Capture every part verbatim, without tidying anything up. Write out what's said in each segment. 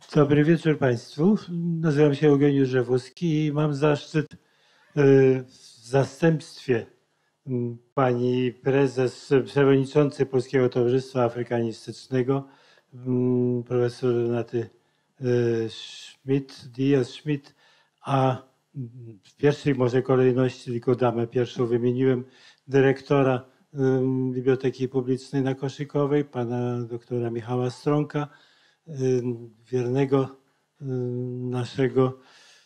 Dobry wieczór Państwu. Nazywam się Eugeniusz Rzewuski i mam zaszczyt w zastępstwie pani prezes, przewodniczącej Polskiego Towarzystwa Afrykanistycznego, profesor Renaty Schmidt, Diaz-Schmidt, a w pierwszej może kolejności, tylko damę pierwszą wymieniłem, dyrektora Biblioteki Publicznej na Koszykowej, pana doktora Michała Stronka, wiernego naszego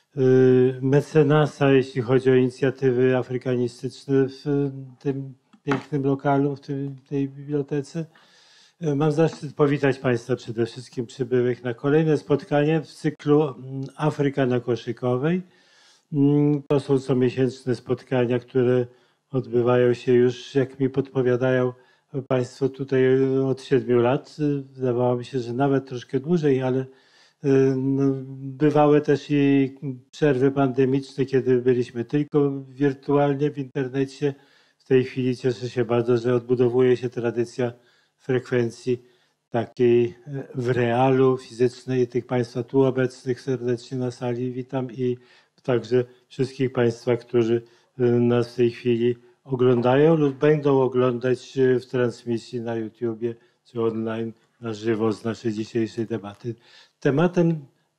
mecenasa, jeśli chodzi o inicjatywy afrykanistyczne w tym pięknym lokalu, w tym, tej bibliotece. Mam zaszczyt powitać Państwa przede wszystkim przybyłych na kolejne spotkanie w cyklu Afryka na Koszykowej. To są comiesięczne spotkania, które odbywają się już, jak mi podpowiadają Państwo, tutaj od siedmiu lat. Wydawało mi się, że nawet troszkę dłużej, ale no, bywały też i przerwy pandemiczne, kiedy byliśmy tylko wirtualnie w internecie. W tej chwili cieszę się bardzo, że odbudowuje się tradycja frekwencji takiej w realu, fizycznej. Tych Państwa tu obecnych serdecznie na sali witam i także wszystkich Państwa, którzy nas w tej chwili oglądają lub będą oglądać w transmisji na YouTubie czy online na żywo z naszej dzisiejszej debaty. Tematem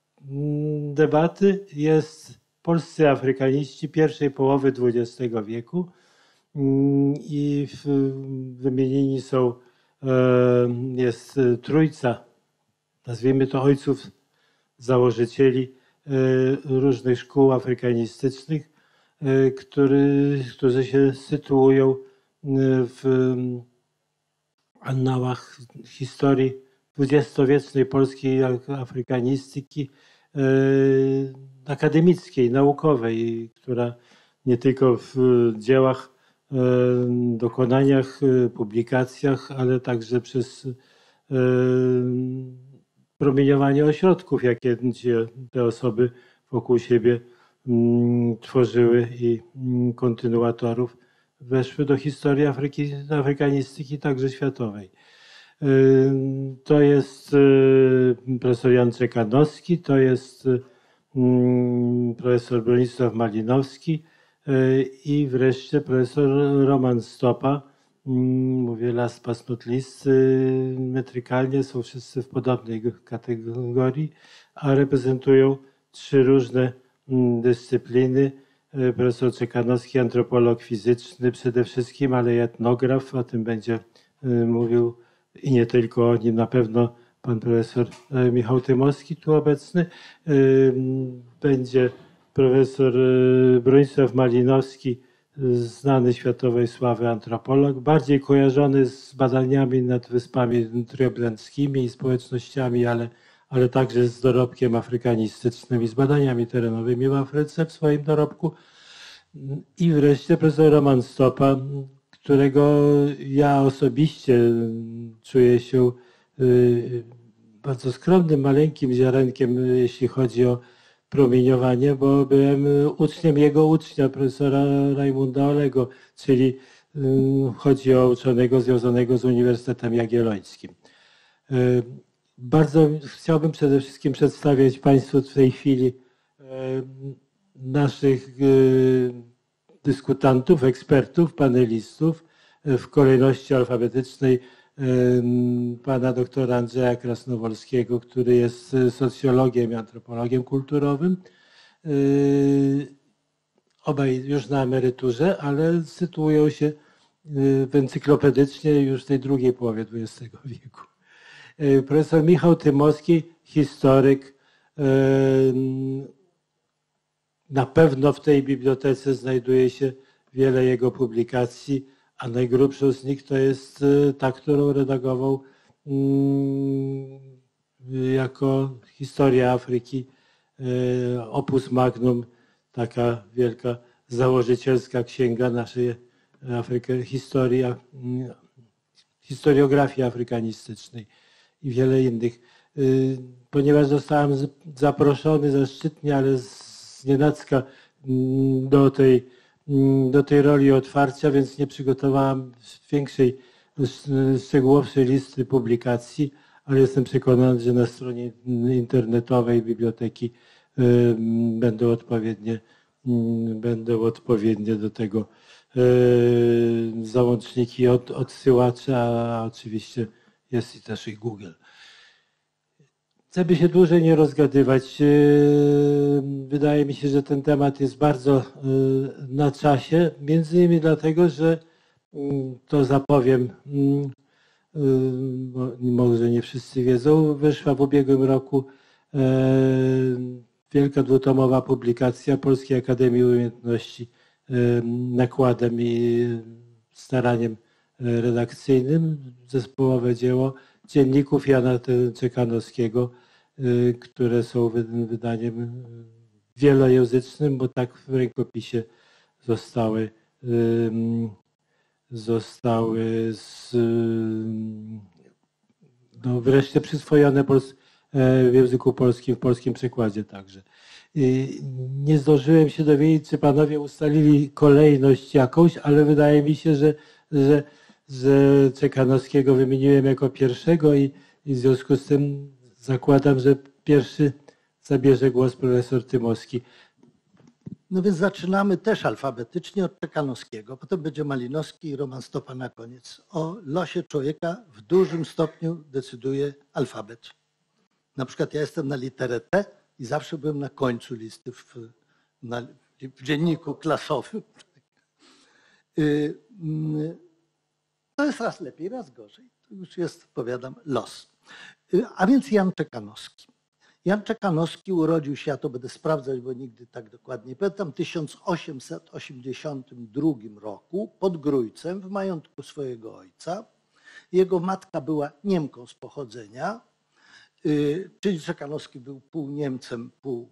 debaty jest polscy afrykaniści pierwszej połowy dwudziestego wieku i wymienieni są, jest trójca, nazwijmy to ojców założycieli różnych szkół afrykanistycznych, który, którzy się sytuują w annałach historii dwudziestowiecznej polskiej afrykanistyki akademickiej, naukowej, która nie tylko w dziełach, dokonaniach, publikacjach, ale także przez promieniowanie ośrodków, jakie te osoby wokół siebie tworzyły i kontynuatorów weszły do historii Afryki, afrykanistyki także światowej. To jest profesor Jan Czekanowski, to jest profesor Bronisław Malinowski i wreszcie profesor Roman Stopa. Mówię last but not least, metrykalnie są wszyscy w podobnej kategorii, a reprezentują trzy różne dyscypliny. Profesor Czekanowski, antropolog fizyczny przede wszystkim, ale i etnograf, o tym będzie mówił i nie tylko o nim, na pewno pan profesor Michał Tymowski tu obecny. Będzie profesor Bronisław Malinowski, znany światowej sławy antropolog, bardziej kojarzony z badaniami nad wyspami trioblenckimi i społecznościami, ale ale także z dorobkiem afrykanistycznym i z badaniami terenowymi w Afryce w swoim dorobku. I wreszcie profesor Roman Stopa, którego ja osobiście czuję się bardzo skromnym, maleńkim ziarenkiem, jeśli chodzi o promieniowanie, bo byłem uczniem jego ucznia, profesora Rajmunda Olego, czyli chodzi o uczonego związanego z Uniwersytetem Jagiellońskim. Bardzo chciałbym przede wszystkim przedstawiać Państwu w tej chwili naszych dyskutantów, ekspertów, panelistów w kolejności alfabetycznej pana doktora Andrzeja Krasnowolskiego, który jest socjologiem i antropologiem kulturowym. Obaj już na emeryturze, ale sytuują się encyklopedycznie już w tej drugiej połowie dwudziestego wieku. Profesor Michał Tymowski, historyk. Na pewno w tej bibliotece znajduje się wiele jego publikacji, a najgrubszą z nich to jest ta, którą redagował jako Historia Afryki, opus magnum, taka wielka założycielska księga naszej Afryki, historia, historiografii afrykanistycznej i wiele innych. Ponieważ zostałem zaproszony zaszczytnie, ale znienacka do tej, do tej roli otwarcia, więc nie przygotowałem większej, szczegółowszej listy publikacji, ale jestem przekonany, że na stronie internetowej biblioteki będą odpowiednie, będą odpowiednie do tego załączniki, od, odsyłacze, a oczywiście jest i też i Google. Chcę by się dłużej nie rozgadywać. Wydaje mi się, że ten temat jest bardzo na czasie, między innymi dlatego, że to zapowiem, może nie wszyscy wiedzą, wyszła w ubiegłym roku wielka dwutomowa publikacja Polskiej Akademii Umiejętności nakładem i staraniem redakcyjnym, zespołowe dzieło dzienników Jana Czekanowskiego, które są wydaniem wielojęzycznym, bo tak w rękopisie zostały, zostały z, no wreszcie przyswojone w języku polskim, w polskim przekładzie także. Nie zdążyłem się dowiedzieć, czy panowie ustalili kolejność jakąś, ale wydaje mi się, że, że, że Czekanowskiego wymieniłem jako pierwszego i, i w związku z tym zakładam, że pierwszy zabierze głos profesor Tymowski. No więc zaczynamy też alfabetycznie od Czekanowskiego, potem będzie Malinowski i Roman Stopa na koniec. O losie człowieka w dużym stopniu decyduje alfabet. Na przykład ja jestem na literę T i zawsze byłem na końcu listy w, na, w dzienniku klasowym. To jest raz lepiej, raz gorzej. To już jest, powiadam, los. A więc Jan Czekanowski. Jan Czekanowski urodził się, ja to będę sprawdzać, bo nigdy tak dokładnie nie pamiętam, w tysiąc osiemset osiemdziesiątym drugim roku pod Grójcem w majątku swojego ojca. Jego matka była Niemką z pochodzenia, czyli Czekanowski był pół Niemcem, pół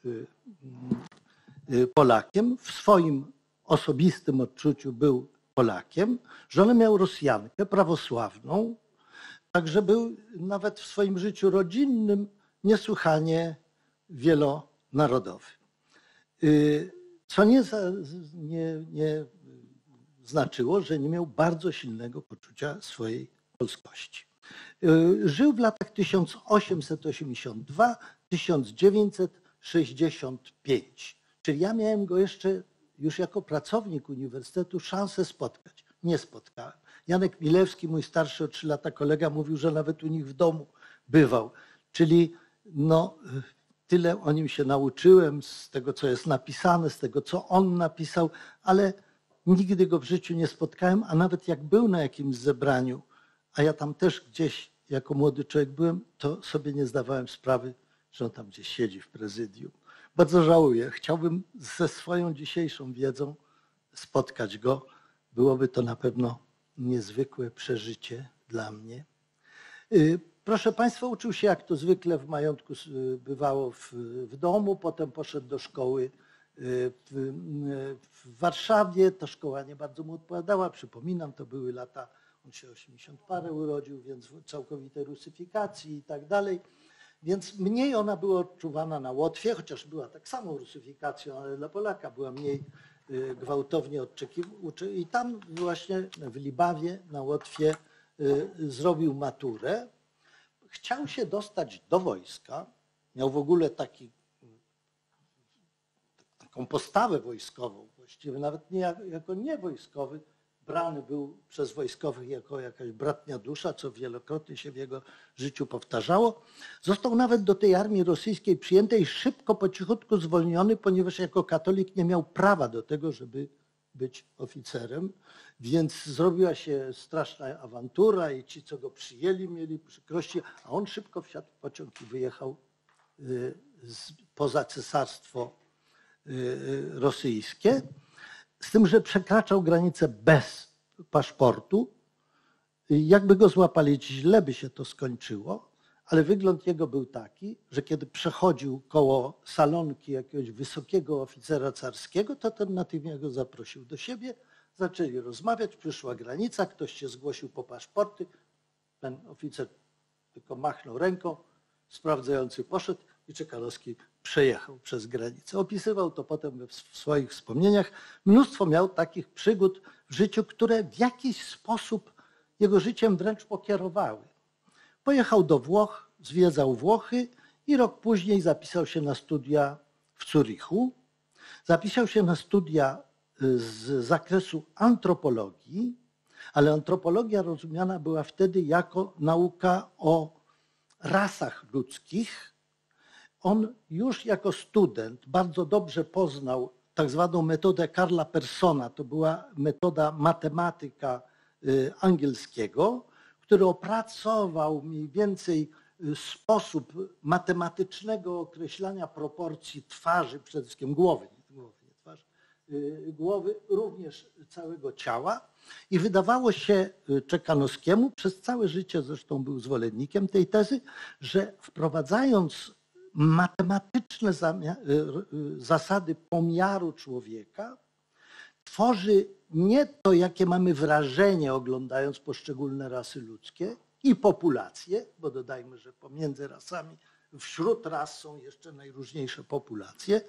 Polakiem. W swoim osobistym odczuciu był Polakiem. Żonę miał Rosjankę, prawosławną, także był nawet w swoim życiu rodzinnym niesłychanie wielonarodowy. Co nie, nie, nie znaczyło, że nie miał bardzo silnego poczucia swojej polskości. Żył w latach tysiąc osiemset osiemdziesiąt dwa do tysiąc dziewięćset sześćdziesiąt pięć. Czyli ja miałem go jeszcze już jako pracownik uniwersytetu szansę spotkać. Nie spotkałem. Janek Milewski, mój starszy o trzy lata kolega, mówił, że nawet u nich w domu bywał. Czyli no, tyle o nim się nauczyłem z tego, co jest napisane, z tego, co on napisał, ale nigdy go w życiu nie spotkałem, a nawet jak był na jakimś zebraniu, a ja tam też gdzieś jako młody człowiek byłem, to sobie nie zdawałem sprawy, że on tam gdzieś siedzi w prezydium. Bardzo żałuję. Chciałbym ze swoją dzisiejszą wiedzą spotkać go. Byłoby to na pewno niezwykłe przeżycie dla mnie. Proszę Państwa, uczył się jak to zwykle w majątku bywało w, w domu, potem poszedł do szkoły w, w Warszawie. Ta szkoła nie bardzo mu odpowiadała, przypominam, to były lata, on się osiemdziesiąt parę urodził, więc całkowitej rusyfikacji i tak dalej. Więc mniej ona była odczuwana na Łotwie, chociaż była tak samo rusyfikacją, ale dla Polaka była mniej gwałtownie odczekiwana. I tam właśnie w Libawie na Łotwie zrobił maturę. Chciał się dostać do wojska, miał w ogóle taki, taką postawę wojskową, właściwie nawet nie jako niewojskowy, brany był przez wojskowych jako jakaś bratnia dusza, co wielokrotnie się w jego życiu powtarzało. Został nawet do tej armii rosyjskiej przyjęty i szybko, po cichutku zwolniony, ponieważ jako katolik nie miał prawa do tego, żeby być oficerem, więc zrobiła się straszna awantura i ci, co go przyjęli, mieli przykrości, a on szybko wsiadł w pociąg i wyjechał poza cesarstwo rosyjskie, z tym, że przekraczał granicę bez paszportu. Jakby go złapali, źle by się to skończyło, ale wygląd jego był taki, że kiedy przechodził koło salonki jakiegoś wysokiego oficera carskiego, to ten natychmiast go zaprosił do siebie, zaczęli rozmawiać, przyszła granica, ktoś się zgłosił po paszporty, ten oficer tylko machnął ręką, sprawdzający poszedł i Czekanowski przejechał przez granicę. Opisywał to potem w swoich wspomnieniach. Mnóstwo miał takich przygód w życiu, które w jakiś sposób jego życiem wręcz pokierowały. Pojechał do Włoch, zwiedzał Włochy i rok później zapisał się na studia w Zurichu. Zapisał się na studia z zakresu antropologii, ale antropologia rozumiana była wtedy jako nauka o rasach ludzkich. On już jako student bardzo dobrze poznał tak zwaną metodę Karla Persona. To była metoda matematyka angielskiego, który opracował mniej więcej sposób matematycznego określania proporcji twarzy, przede wszystkim głowy, nie głowy, nie twarzy, głowy, również całego ciała. I wydawało się Czekanowskiemu, przez całe życie zresztą był zwolennikiem tej tezy, że wprowadzając matematyczne zasady pomiaru człowieka, tworzy nie to, jakie mamy wrażenie oglądając poszczególne rasy ludzkie i populacje, bo dodajmy, że pomiędzy rasami, wśród ras są jeszcze najróżniejsze populacje,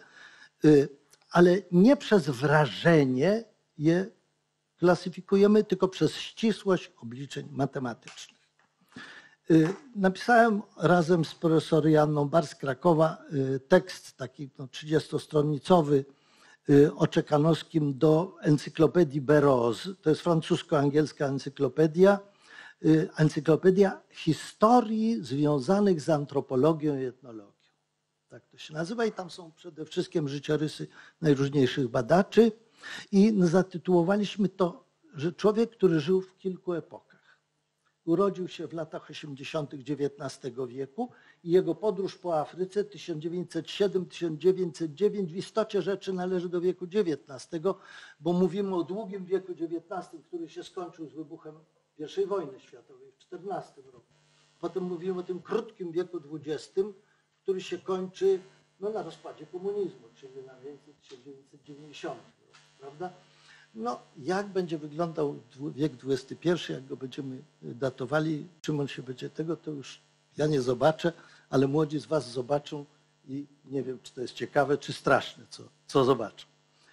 ale nie przez wrażenie je klasyfikujemy, tylko przez ścisłość obliczeń matematycznych. Napisałem razem z profesor Joanną Bar z Krakowa tekst taki no, trzydziestostronicowy o Czekanowskim do encyklopedii Berroz. To jest francusko-angielska encyklopedia. Encyklopedia historii związanych z antropologią i etnologią. Tak to się nazywa i tam są przede wszystkim życiorysy najróżniejszych badaczy. I zatytułowaliśmy to, że człowiek, który żył w kilku epokach. Urodził się w latach osiemdziesiątych dziewiętnastego wieku i jego podróż po Afryce tysiąc dziewięćset siedem do tysiąc dziewięćset dziewięć w istocie rzeczy należy do wieku dziewiętnastego, bo mówimy o długim wieku dziewiętnastym, który się skończył z wybuchem pierwszej wojny światowej w czternastym roku. Potem mówimy o tym krótkim wieku dwudziestym, który się kończy no, na rozpadzie komunizmu, czyli na więcej tysiąc dziewięćset dziewięćdziesiątym roku, prawda? No, jak będzie wyglądał wiek dwudziesty pierwszy, jak go będziemy datowali, czym on się będzie tego, to już ja nie zobaczę, ale młodzi z was zobaczą i nie wiem, czy to jest ciekawe, czy straszne, co, co zobaczą.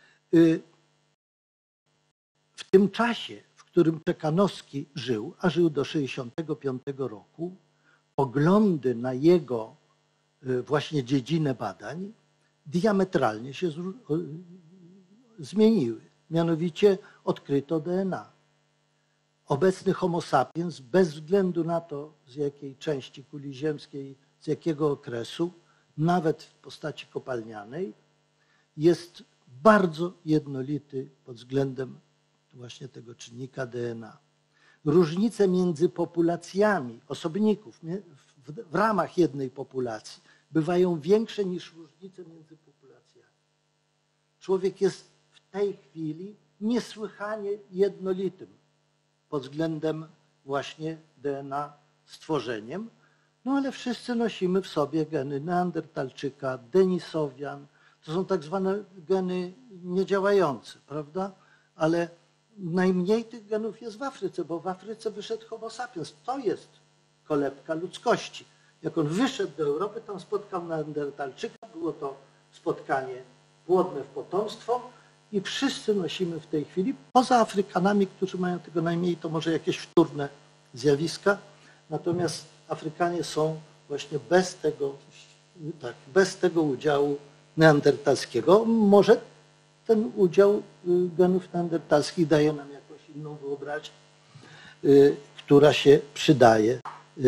W tym czasie, w którym Czekanowski żył, a żył do sześćdziesiątego piątego roku, poglądy na jego właśnie dziedzinę badań diametralnie się zmieniły. Mianowicie odkryto D N A. Obecny Homo sapiens, bez względu na to, z jakiej części kuli ziemskiej, z jakiego okresu, nawet w postaci kopalnianej, jest bardzo jednolity pod względem właśnie tego czynnika D N A. Różnice między populacjami osobników w ramach jednej populacji bywają większe niż różnice między populacjami. Człowiek jest w tej chwili niesłychanie jednolitym pod względem właśnie D N A stworzeniem, no ale wszyscy nosimy w sobie geny Neandertalczyka, Denisowian. To są tak zwane geny niedziałające, prawda? Ale najmniej tych genów jest w Afryce, bo w Afryce wyszedł Homo sapiens. To jest kolebka ludzkości. Jak on wyszedł do Europy, tam spotkał Neandertalczyka, było to spotkanie płodne w potomstwo i wszyscy nosimy w tej chwili, poza Afrykanami, którzy mają tego najmniej, to może jakieś wtórne zjawiska, natomiast Afrykanie są właśnie bez tego, tak, bez tego udziału neandertalskiego. Może ten udział genów neandertalskich daje nam jakąś inną wyobraźnię, która się przydaje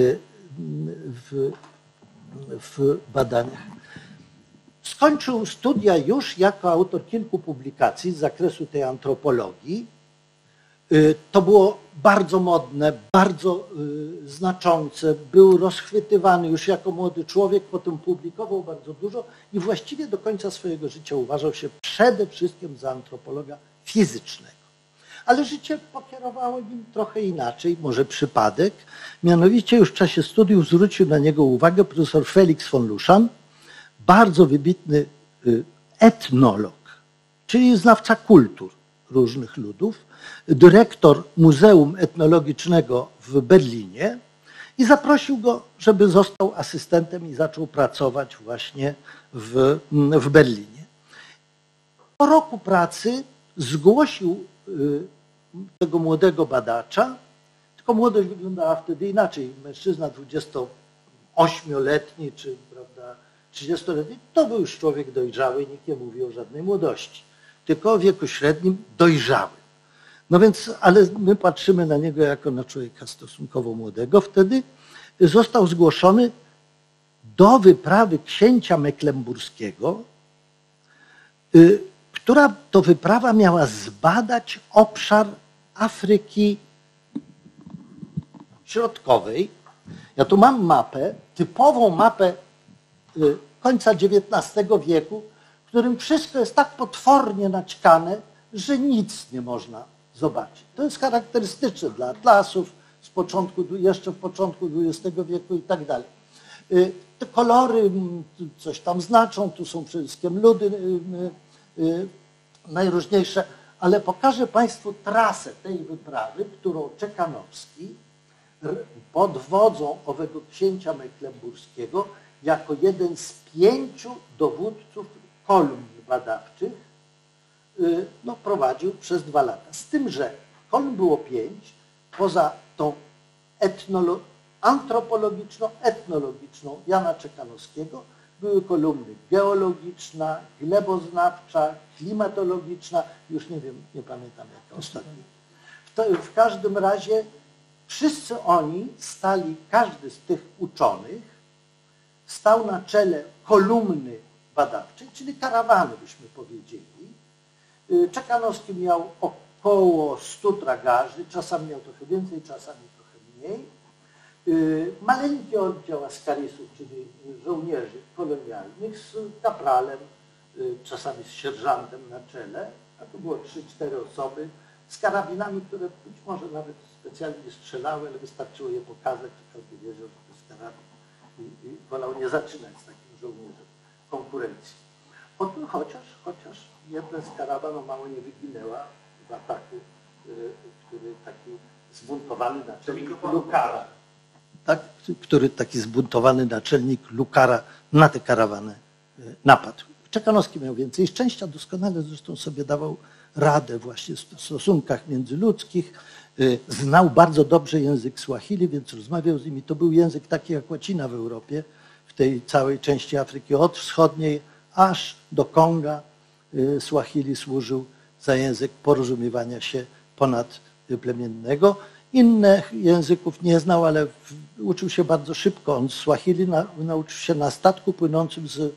w, w badaniach. Skończył studia już jako autor kilku publikacji z zakresu tej antropologii. To było bardzo modne, bardzo znaczące. Był rozchwytywany już jako młody człowiek, potem publikował bardzo dużo i właściwie do końca swojego życia uważał się przede wszystkim za antropologa fizycznego. Ale życie pokierowało nim trochę inaczej, może przypadek. Mianowicie już w czasie studiów zwrócił na niego uwagę profesor Felix von Luschan, bardzo wybitny etnolog, czyli znawca kultur różnych ludów, dyrektor Muzeum Etnologicznego w Berlinie i zaprosił go, żeby został asystentem i zaczął pracować właśnie w, w Berlinie. Po roku pracy zgłosił tego młodego badacza, tylko tylko młodość wyglądała wtedy inaczej. Mężczyzna dwudziestoośmioletni czy prawda, trzydziestoletni to był już człowiek dojrzały, nikt nie mówi o żadnej młodości, tylko o wieku średnim dojrzałym. No więc, ale my patrzymy na niego jako na człowieka stosunkowo młodego. Wtedy został zgłoszony do wyprawy księcia mecklenburskiego, która to wyprawa miała zbadać obszar Afryki Środkowej. Ja tu mam mapę, typową mapę końca dziewiętnastego wieku, w którym wszystko jest tak potwornie naćkane, że nic nie można zobaczyć. To jest charakterystyczne dla atlasów z początku, jeszcze w początku dwudziestego wieku i tak dalej. Te kolory coś tam znaczą, tu są przede wszystkim ludy najróżniejsze, ale pokażę Państwu trasę tej wyprawy, którą Czekanowski pod wodzą owego księcia mecklenburskiego jako jeden z pięciu dowódców kolumn badawczych no, prowadził przez dwa lata. Z tym, że kolumn było pięć, poza tą etnolo antropologiczną, etnologiczną Jana Czekanowskiego były kolumny geologiczna, gleboznawcza, klimatologiczna, już nie wiem, nie pamiętam jaka ostatnia. W, w każdym razie wszyscy oni stali, każdy z tych uczonych stał na czele kolumny badawczej, czyli karawany byśmy powiedzieli. Czekanowski miał około stu tragarzy, czasami miał trochę więcej, czasami trochę mniej. Maleńki oddział askarisów, czyli żołnierzy kolonialnych z kapralem, czasami z sierżantem na czele, a to było trzy, cztery osoby, z karabinami, które być może nawet specjalnie strzelały, ale wystarczyło je pokazać, to każdy wiedział, że to jest karabin i, i wolał nie zaczynać z takim żołnierzem konkurencji. Otóż chociaż, chociaż jedna z karawan o mało nie wyginęła w ataku, który taki zbuntowany naczelnik Lukara, tak, który taki zbuntowany naczelnik Lukara na tę karawanę napadł. Czekanowski miał więcej szczęścia, doskonale zresztą sobie dawał radę właśnie w stosunkach międzyludzkich. Znał bardzo dobrze język Swahili, więc rozmawiał z nimi. To był język taki jak łacina w Europie, w tej całej części Afryki od wschodniej aż do Konga. Swahili służył za język porozumiewania się ponadplemiennego. Innych języków nie znał, ale uczył się bardzo szybko. On Swahili na, nauczył się na statku płynącym z,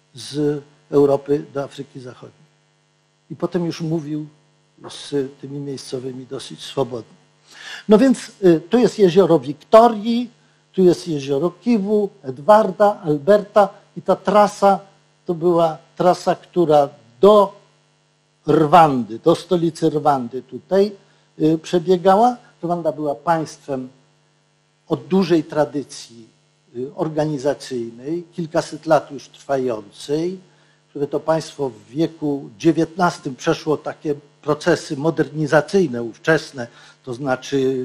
z Europy do Afryki Zachodniej. I potem już mówił z tymi miejscowymi dosyć swobodnie. No więc y, tu jest jezioro Wiktorii, tu jest jezioro Kiwu, Edwarda, Alberta i ta trasa to była trasa, która do Rwandy, do stolicy Rwandy tutaj y, przebiegała. Rwanda była państwem o dużej tradycji organizacyjnej, kilkaset lat już trwającej, które to państwo w wieku dziewiętnastym przeszło takie procesy modernizacyjne, ówczesne, to znaczy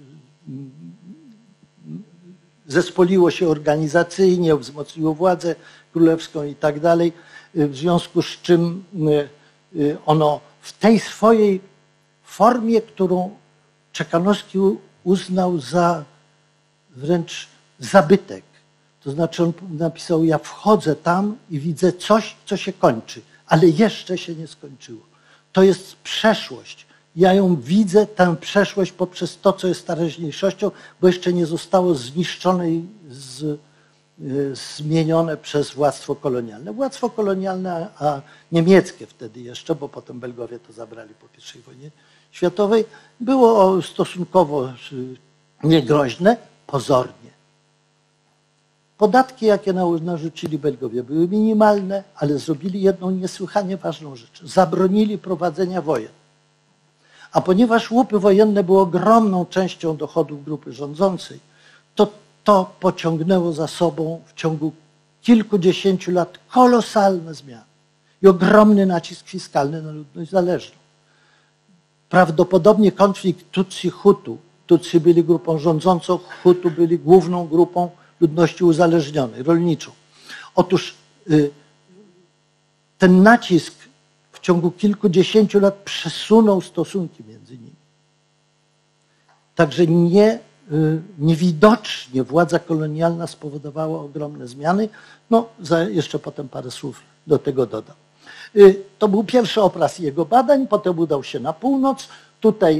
zespoliło się organizacyjnie, wzmocniło władzę królewską i tak dalej, w związku z czym ono w tej swojej formie, którą Czekanowski uznał za wręcz zabytek. To znaczy on napisał, ja wchodzę tam i widzę coś, co się kończy, ale jeszcze się nie skończyło. To jest przeszłość. Ja ją widzę, tę przeszłość poprzez to, co jest teraźniejszością, bo jeszcze nie zostało zniszczone i z, zmienione przez władztwo kolonialne. Władztwo kolonialne, a niemieckie wtedy jeszcze, bo potem Belgowie to zabrali po pierwszej wojnie światowej, było stosunkowo niegroźne, pozornie. Podatki, jakie narzucili Belgowie, były minimalne, ale zrobili jedną niesłychanie ważną rzecz. Zabronili prowadzenia wojen. A ponieważ łupy wojenne były ogromną częścią dochodów grupy rządzącej, to to pociągnęło za sobą w ciągu kilkudziesięciu lat kolosalne zmiany i ogromny nacisk fiskalny na ludność zależną. Prawdopodobnie konflikt Tutsi-Hutu, Tutsi byli grupą rządzącą, Hutu byli główną grupą ludności uzależnionej, rolniczą. Otóż y, ten nacisk w ciągu kilkudziesięciu lat przesunął stosunki między nimi. Także nie, niewidocznie władza kolonialna spowodowała ogromne zmiany. No, za jeszcze potem parę słów do tego dodam. To był pierwszy obraz jego badań, potem udał się na północ. Tutaj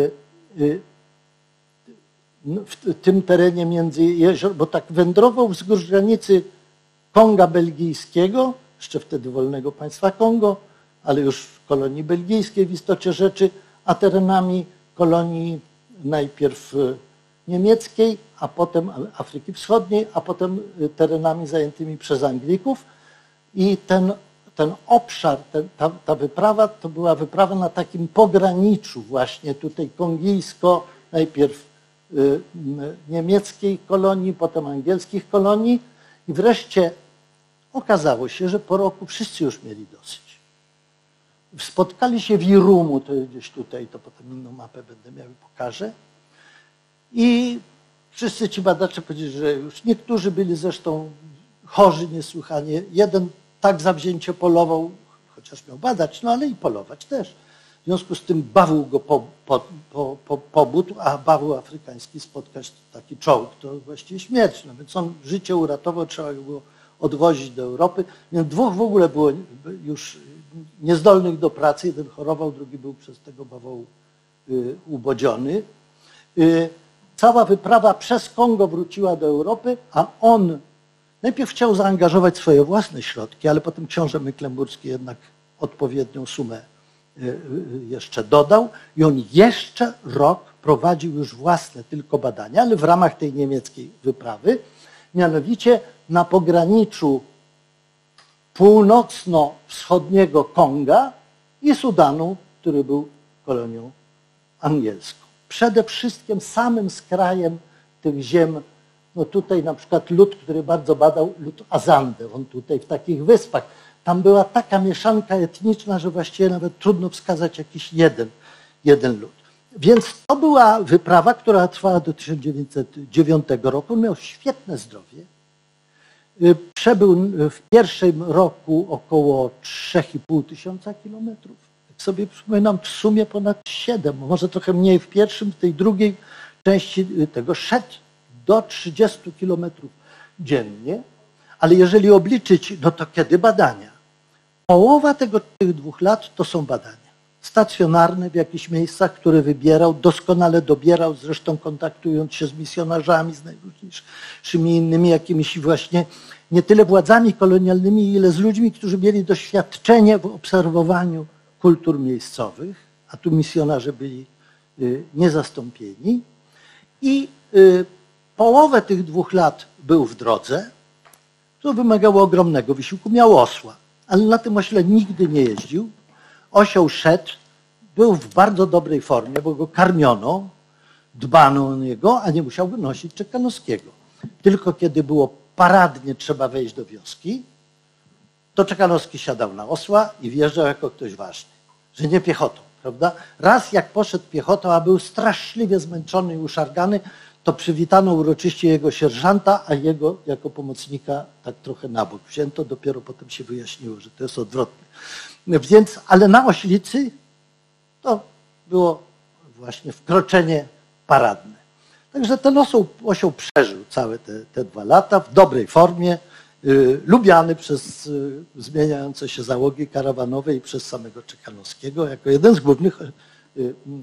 w tym terenie między jezior, bo tak wędrował wzdłuż granicy Konga belgijskiego, jeszcze wtedy wolnego państwa Kongo, ale już w kolonii belgijskiej w istocie rzeczy, a terenami kolonii najpierw niemieckiej, a potem Afryki Wschodniej, a potem terenami zajętymi przez Anglików. I ten, ten obszar, ten, ta, ta wyprawa, to była wyprawa na takim pograniczu właśnie tutaj kongijsko, najpierw y, niemieckiej kolonii, potem angielskich kolonii i wreszcie okazało się, że po roku wszyscy już mieli dosyć. Spotkali się w Irumu, to gdzieś tutaj, to potem inną mapę będę miał i pokażę. I wszyscy ci badacze powiedzieli, że już niektórzy byli zresztą chorzy niesłychanie. Jeden tak zawzięcie polował, chociaż miał badać, no ale i polować też. W związku z tym bawił go po, po, po, po, pobód, a bawił afrykański spotkać taki czołg, to właściwie śmierć. No więc on życie uratował, trzeba go było odwozić do Europy. Więc dwóch w ogóle było już niezdolnych do pracy. Jeden chorował, drugi był przez tego bawołu y, ubodziony. Y, cała wyprawa przez Kongo wróciła do Europy, a on najpierw chciał zaangażować swoje własne środki, ale potem książę Mecklenburski jednak odpowiednią sumę y, y, jeszcze dodał i on jeszcze rok prowadził już własne tylko badania, ale w ramach tej niemieckiej wyprawy, mianowicie na pograniczu północno-wschodniego Konga i Sudanu, który był kolonią angielską. Przede wszystkim samym skrajem tych ziem, no tutaj na przykład lud, który bardzo badał, lud Azande, on tutaj w takich wyspach. Tam była taka mieszanka etniczna, że właściwie nawet trudno wskazać jakiś jeden, jeden lud. Więc to była wyprawa, która trwała do tysiąc dziewięćset dziewiątego roku. On miał świetne zdrowie. Przebył w pierwszym roku około trzy i pół tysiąca kilometrów. Jak sobie przypominam, w sumie ponad siedem, może trochę mniej w pierwszym, w tej drugiej części tego szedł do trzydziestu kilometrów dziennie. Ale jeżeli obliczyć, no to kiedy badania? Połowa tego, tych dwóch lat to są badania. Stacjonarne w jakichś miejscach, które wybierał, doskonale dobierał, zresztą kontaktując się z misjonarzami, z najróżniejszymi innymi jakimiś właśnie nie tyle władzami kolonialnymi, ile z ludźmi, którzy mieli doświadczenie w obserwowaniu kultur miejscowych, a tu misjonarze byli niezastąpieni. I połowę tych dwóch lat był w drodze, to wymagało ogromnego wysiłku. Miał osła, ale na tym ośle nigdy nie jeździł. Osioł szedł, był w bardzo dobrej formie, bo go karmiono, dbano o niego, a nie musiał nosić Czekanowskiego. Tylko kiedy było paradnie trzeba wejść do wioski, to Czekanowski siadał na osła i wjeżdżał jako ktoś ważny, że nie piechotą, prawda? Raz jak poszedł piechotą, a był straszliwie zmęczony i uszargany, to przywitano uroczyście jego sierżanta, a jego jako pomocnika tak trochę na bok wzięto. Dopiero potem się wyjaśniło, że to jest odwrotnie. Więc, ale na oślicy to było właśnie wkroczenie paradne. Także ten osioł, osioł przeżył całe te, te dwa lata w dobrej formie, y, lubiany przez y, zmieniające się załogi karawanowe i przez samego Czekanowskiego jako jeden z głównych y, y,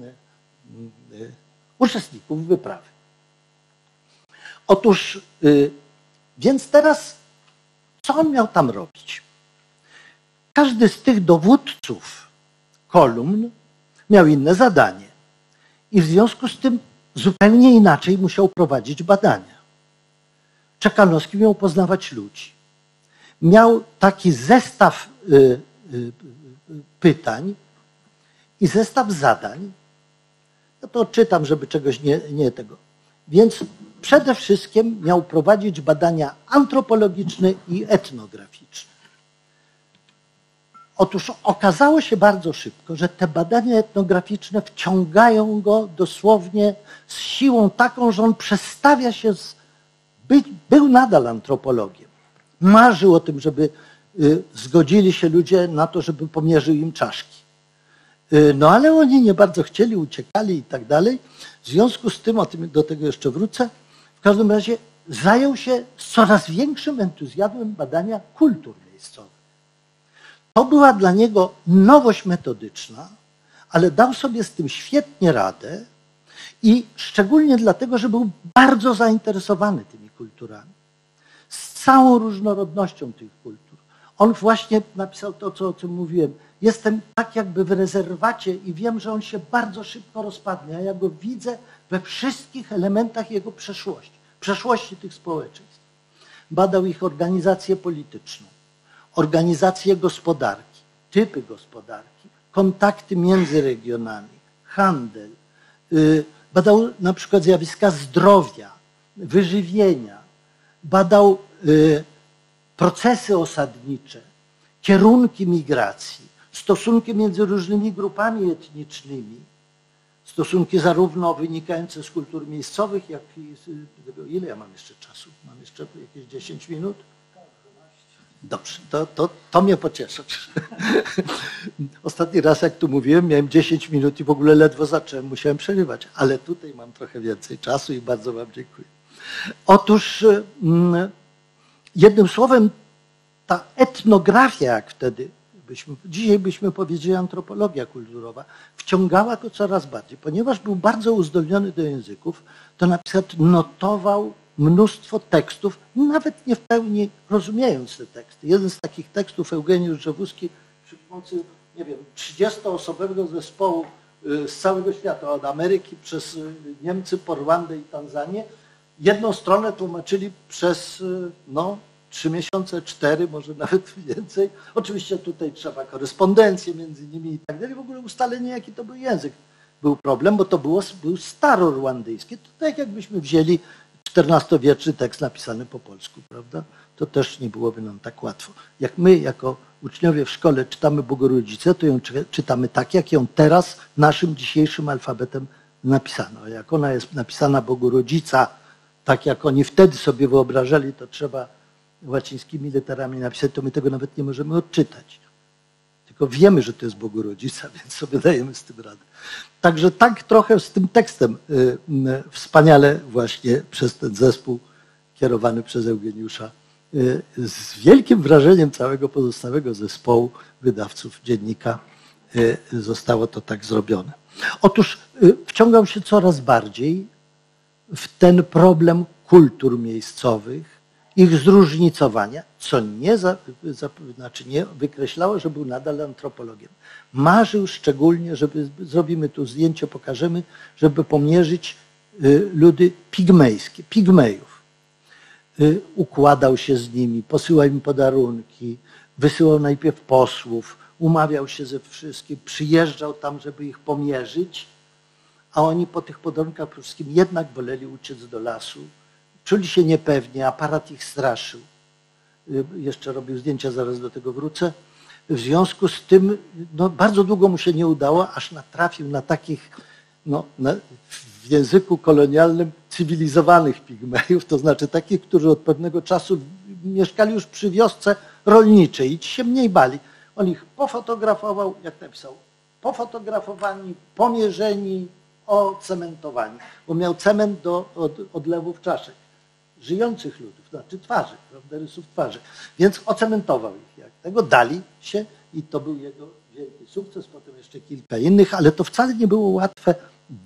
y, uczestników wyprawy. Otóż, y, więc teraz co on miał tam robić? Każdy z tych dowódców kolumn miał inne zadanie i w związku z tym zupełnie inaczej musiał prowadzić badania. Czekanowski miał poznawać ludzi. Miał taki zestaw y, y, y, pytań i zestaw zadań. Ja to czytam, żeby czegoś nie, nie tego. Więc przede wszystkim miał prowadzić badania antropologiczne i etnograficzne. Otóż okazało się bardzo szybko, że te badania etnograficzne wciągają go dosłownie z siłą taką, że on przestawia się z... Być, był nadal antropologiem. Marzył o tym, żeby y, zgodzili się ludzie na to, żeby pomierzył im czaszki. No ale oni nie bardzo chcieli, uciekali i tak dalej. W związku z tym, o tym, do tego jeszcze wrócę, w każdym razie zajął się z coraz większym entuzjazmem badania kultur miejscowych. To była dla niego nowość metodyczna, ale dał sobie z tym świetnie radę i szczególnie dlatego, że był bardzo zainteresowany tymi kulturami. Z całą różnorodnością tych kultur. On właśnie napisał to, co, o czym mówiłem. Jestem tak jakby w rezerwacie i wiem, że on się bardzo szybko rozpadnie, a ja go widzę we wszystkich elementach jego przeszłości, przeszłości tych społeczeństw. Badał ich organizację polityczną, organizację gospodarki, typy gospodarki, kontakty między regionami, handel. Badał na przykład zjawiska zdrowia, wyżywienia, badał procesy osadnicze, kierunki migracji, stosunki między różnymi grupami etnicznymi, stosunki zarówno wynikające z kultur miejscowych, jak i z tego, ile ja mam jeszcze czasu? Mam jeszcze jakieś dziesięć minut? Dobrze, to, to, to mnie pocieszy. Ostatni raz, jak tu mówiłem, miałem dziesięć minut i w ogóle ledwo zacząłem, musiałem przerywać, ale tutaj mam trochę więcej czasu i bardzo wam dziękuję. Otóż jednym słowem ta etnografia, jak wtedy, byśmy, dzisiaj byśmy powiedzieli antropologia kulturowa, wciągała go coraz bardziej. Ponieważ był bardzo uzdolniony do języków, to na przykład notował mnóstwo tekstów, nawet nie w pełni rozumiejąc te teksty. Jeden z takich tekstów, Eugeniusz Rzewuski, przy pomocy, nie wiem, trzydziestoosobowego zespołu z całego świata, od Ameryki przez Niemcy, po Rwandę i Tanzanię, jedną stronę tłumaczyli przez no, trzy miesiące, cztery, może nawet więcej. Oczywiście tutaj trzeba korespondencję między nimi i tak dalej. W ogóle ustalenie, jaki to był język, był problem, bo to było, był staro-rwandyjski. To tak jakbyśmy wzięli czternastowieczny tekst napisany po polsku, prawda? To też nie byłoby nam tak łatwo. Jak my, jako uczniowie w szkole czytamy Bogorodzicę, to ją czytamy tak, jak ją teraz naszym dzisiejszym alfabetem napisano. A jak ona jest napisana Bogorodzica, tak jak oni wtedy sobie wyobrażali, to trzeba łacińskimi literami napisać, to my tego nawet nie możemy odczytać. Tylko wiemy, że to jest Bogorodzica, więc sobie dajemy z tym radę. Także tak trochę z tym tekstem y, y, wspaniale właśnie przez ten zespół kierowany przez Eugeniusza, y, z wielkim wrażeniem całego pozostałego zespołu wydawców dziennika y, zostało to tak zrobione. Otóż y, wciągał się coraz bardziej w ten problem kultur miejscowych, ich zróżnicowania, co nie, za, za, znaczy nie wykreślało, że był nadal antropologiem. Marzył szczególnie, żeby, zrobimy tu zdjęcie, pokażemy, żeby pomierzyć y, ludy pigmejskie, pigmejów. Y, układał się z nimi, posyłał im podarunki, wysyłał najpierw posłów, umawiał się ze wszystkim, przyjeżdżał tam, żeby ich pomierzyć, a oni po tych podarunkach wszystkim jednak woleli uciec do lasu. Czuli się niepewnie, aparat ich straszył. Jeszcze robił zdjęcia, zaraz do tego wrócę. W związku z tym no, bardzo długo mu się nie udało, aż natrafił na takich, no, na, w języku kolonialnym, cywilizowanych pigmejów, to znaczy takich, którzy od pewnego czasu mieszkali już przy wiosce rolniczej i ci się mniej bali. On ich pofotografował, jak napisał, pofotografowani, pomierzeni, ocementowani, bo miał cement do od, odlewów czaszek żyjących ludów, znaczy twarzy, prawda, rysów twarzy. Więc ocementował ich. Jak tego dali się i to był jego wielki sukces, potem jeszcze kilka innych, ale to wcale nie było łatwe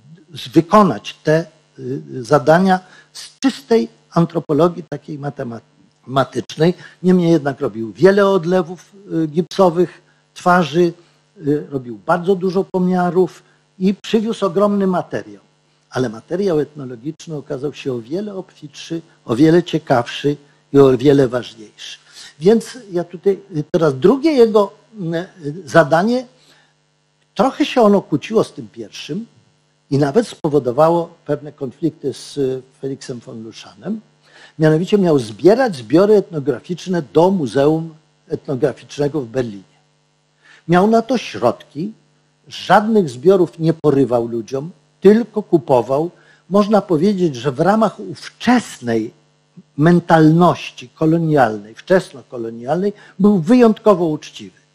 wykonać te zadania z czystej antropologii takiej matematycznej. Niemniej jednak robił wiele odlewów gipsowych twarzy, robił bardzo dużo pomiarów i przywiózł ogromny materiał. Ale materiał etnologiczny okazał się o wiele obfitszy, o wiele ciekawszy i o wiele ważniejszy. Więc ja tutaj teraz drugie jego zadanie, trochę się ono kłóciło z tym pierwszym i nawet spowodowało pewne konflikty z Feliksem von Luszanem. Mianowicie miał zbierać zbiory etnograficzne do Muzeum Etnograficznego w Berlinie. Miał na to środki, żadnych zbiorów nie porywał ludziom, tylko kupował. Można powiedzieć, że w ramach ówczesnej mentalności kolonialnej, wczesnokolonialnej, był wyjątkowo uczciwy.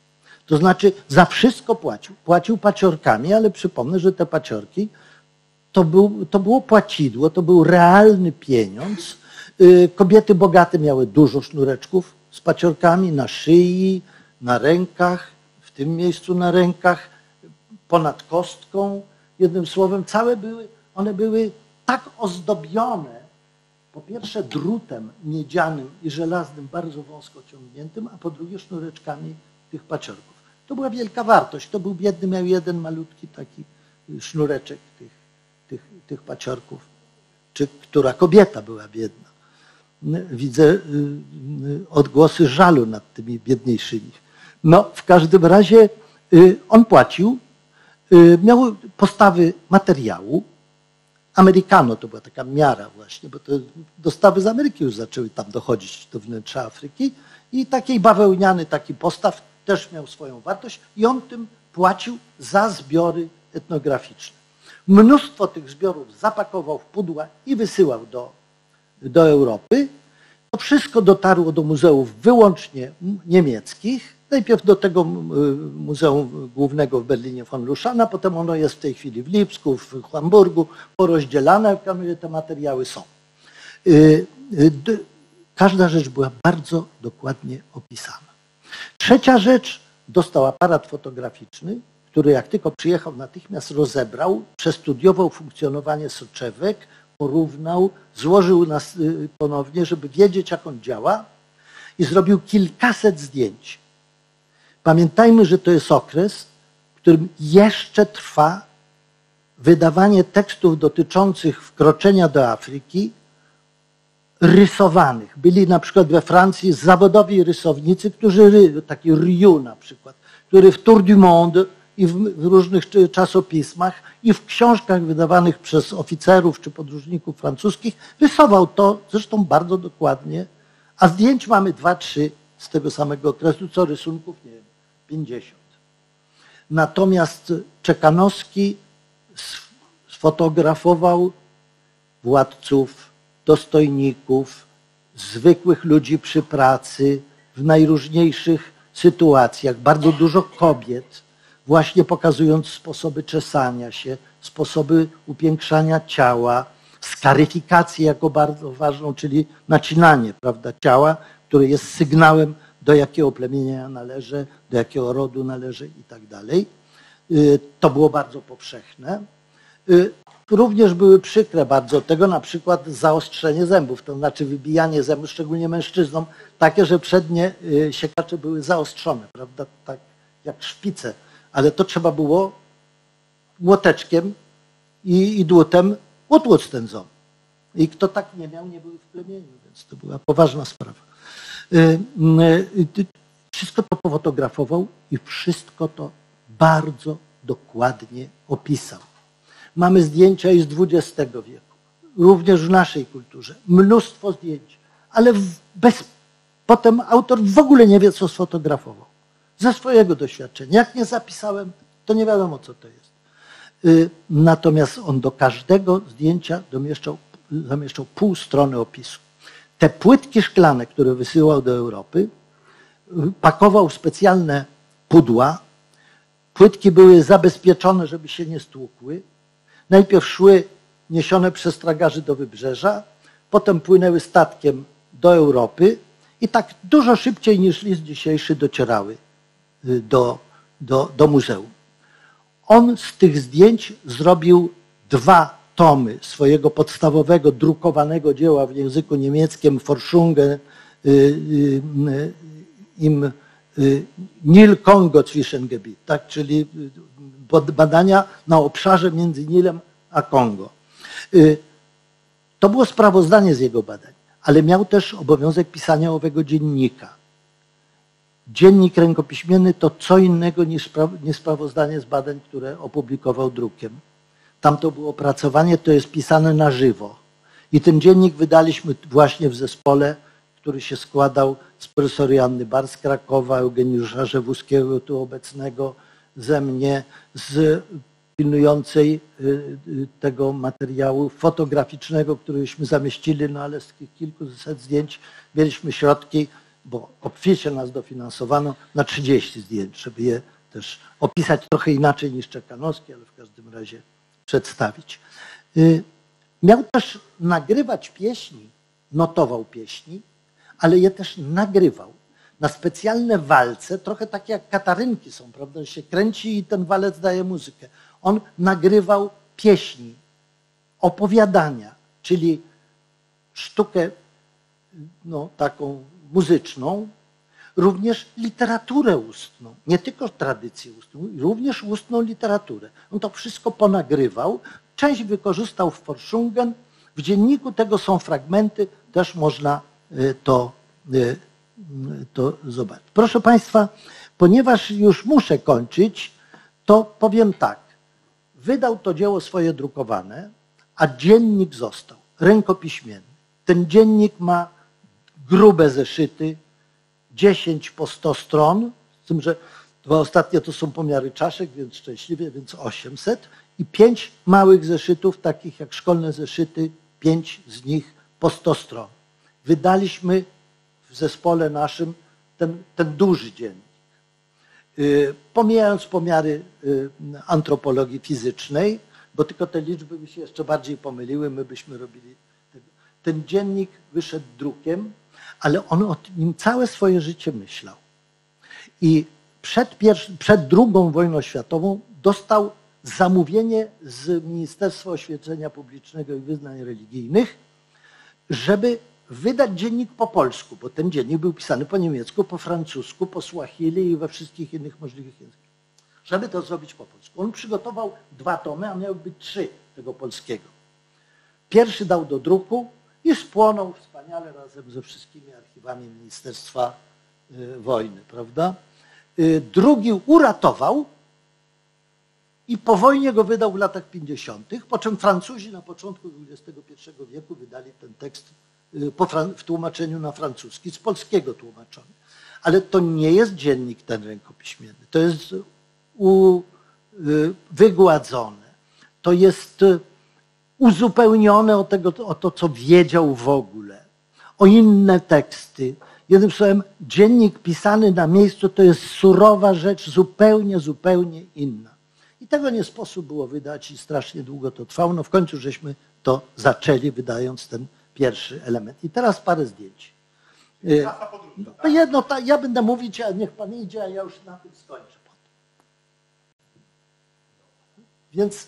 To znaczy za wszystko płacił. Płacił paciorkami, ale przypomnę, że te paciorki to, był, to było płacidło, to był realny pieniądz. Kobiety bogate miały dużo sznureczków z paciorkami na szyi, na rękach, w tym miejscu na rękach, ponad kostką. Jednym słowem, całe były, one były tak ozdobione, po pierwsze drutem miedzianym i żelaznym, bardzo wąsko ciągniętym, a po drugie sznureczkami tych paciorków. To była wielka wartość. To był biedny, miał jeden malutki taki sznureczek tych, tych, tych paciorków. Czy która kobieta była biedna. Widzę odgłosy żalu nad tymi biedniejszymi. No, w każdym razie on płacił, miał postawy materiału. Americano to była taka miara właśnie, bo to dostawy z Ameryki już zaczęły tam dochodzić do wnętrza Afryki i taki bawełniany taki postaw też miał swoją wartość i on tym płacił za zbiory etnograficzne. Mnóstwo tych zbiorów zapakował w pudła i wysyłał do, do Europy. To wszystko dotarło do muzeów wyłącznie niemieckich. Najpierw do tego Muzeum Głównego w Berlinie von Luschana, potem ono jest w tej chwili w Lipsku, w Hamburgu, porozdzielane, w każdym razie te materiały są. Każda rzecz była bardzo dokładnie opisana. Trzecia rzecz, dostał aparat fotograficzny, który jak tylko przyjechał, natychmiast rozebrał, przestudiował funkcjonowanie soczewek, porównał, złożył nas ponownie, żeby wiedzieć, jak on działa i zrobił kilkaset zdjęć. Pamiętajmy, że to jest okres, w którym jeszcze trwa wydawanie tekstów dotyczących wkroczenia do Afryki rysowanych. Byli na przykład we Francji zawodowi rysownicy, którzy, taki Rieu na przykład, który w Tour du Monde i w różnych czasopismach i w książkach wydawanych przez oficerów czy podróżników francuskich rysował to zresztą bardzo dokładnie, a zdjęć mamy dwa, trzy z tego samego okresu, co rysunków, nie wiem, pięćdziesiąt. Natomiast Czekanowski sfotografował władców, dostojników, zwykłych ludzi przy pracy, w najróżniejszych sytuacjach, bardzo dużo kobiet, właśnie pokazując sposoby czesania się, sposoby upiększania ciała, skaryfikację jako bardzo ważną, czyli nacinanie, prawda, ciała, które jest sygnałem, do jakiego plemienia należy, do jakiego rodu należy i tak dalej. To było bardzo powszechne. Również były przykre bardzo tego, na przykład zaostrzenie zębów, to znaczy wybijanie zębów, szczególnie mężczyznom, takie, że przednie siekacze były zaostrzone, prawda, tak jak szpice, ale to trzeba było młoteczkiem i, i dłutem utłuc ten ząb. I kto tak nie miał, nie był w plemieniu, więc to była poważna sprawa. Wszystko to pofotografował i wszystko to bardzo dokładnie opisał. Mamy zdjęcia i z dwudziestego wieku, również w naszej kulturze. Mnóstwo zdjęć, ale bez, potem autor w ogóle nie wie, co sfotografował. Ze swojego doświadczenia. Jak nie zapisałem, to nie wiadomo, co to jest. Natomiast on do każdego zdjęcia domieszczał, zamieszczał pół strony opisu. Te płytki szklane, które wysyłał do Europy, pakował w specjalne pudła. Płytki były zabezpieczone, żeby się nie stłukły. Najpierw szły niesione przez tragarzy do wybrzeża, potem płynęły statkiem do Europy i tak dużo szybciej niż list dzisiejszy docierały do, do, do muzeum. On z tych zdjęć zrobił dwa tomy swojego podstawowego drukowanego dzieła w języku niemieckim Forschungen im Nil-Kongo-Zwischengebiet, tak, czyli badania na obszarze między Nilem a Kongo. To było sprawozdanie z jego badań, ale miał też obowiązek pisania owego dziennika. Dziennik rękopiśmienny to co innego niż sprawozdanie z badań, które opublikował drukiem. Tam to było opracowanie, to jest pisane na żywo. I ten dziennik wydaliśmy właśnie w zespole, który się składał z profesor Joanny Bar z Krakowa, Eugeniusza Rzewuskiego, tu obecnego, ze mnie, z pilnującej tego materiału fotograficznego, któryśmy zamieścili, no ale z tych kilkuset zdjęć mieliśmy środki bo obficie nas dofinansowano na trzydzieści zdjęć, żeby je też opisać trochę inaczej niż Czekanowski, ale w każdym razie przedstawić. Miał też nagrywać pieśni, notował pieśni, ale je też nagrywał na specjalne walce, trochę takie jak katarynki są, prawda, się kręci i ten walec daje muzykę. On nagrywał pieśni, opowiadania, czyli sztukę no, taką muzyczną, również literaturę ustną, nie tylko tradycję ustną, również ustną literaturę. On to wszystko ponagrywał, część wykorzystał w Forschungen, w dzienniku tego są fragmenty, też można to, to zobaczyć. Proszę Państwa, ponieważ już muszę kończyć, to powiem tak. Wydał to dzieło swoje drukowane, a dziennik został rękopiśmienny. Ten dziennik ma grube zeszyty, dziesięć po sto stron, z tym, że dwa ostatnie to są pomiary czaszek, więc szczęśliwie, więc osiemset i pięć małych zeszytów, takich jak szkolne zeszyty, pięć z nich po sto stron. Wydaliśmy w zespole naszym ten, ten duży dziennik. Pomijając pomiary antropologii fizycznej, bo tylko te liczby by się jeszcze bardziej pomyliły, my byśmy robili tego. Ten dziennik wyszedł drukiem, ale on o nim całe swoje życie myślał. I przed, pierwszy, przed drugą wojną światową dostał zamówienie z Ministerstwa Oświecenia Publicznego i Wyznań Religijnych, żeby wydać dziennik po polsku, bo ten dziennik był pisany po niemiecku, po francusku, po swahili i we wszystkich innych możliwych językach. Żeby to zrobić po polsku. On przygotował dwa tomy, a miały być trzy tego polskiego. Pierwszy dał do druku i spłonął wspaniale razem ze wszystkimi archiwami Ministerstwa Wojny, prawda? Drugi uratował i po wojnie go wydał w latach pięćdziesiątych, po czym Francuzi na początku dwudziestego pierwszego wieku wydali ten tekst w tłumaczeniu na francuski, z polskiego tłumaczony. Ale to nie jest dziennik ten rękopiśmienny, to jest u, wygładzone, to jest uzupełnione o, tego, o to, co wiedział w ogóle, o inne teksty. Jednym słowem, dziennik pisany na miejscu to jest surowa rzecz, zupełnie, zupełnie inna. I tego nie sposób było wydać i strasznie długo to trwało. No w końcu żeśmy to zaczęli, wydając ten pierwszy element. I teraz parę zdjęć. To jedno, ta, ja będę mówić, a niech pan idzie, a ja już na tym skończę. Więc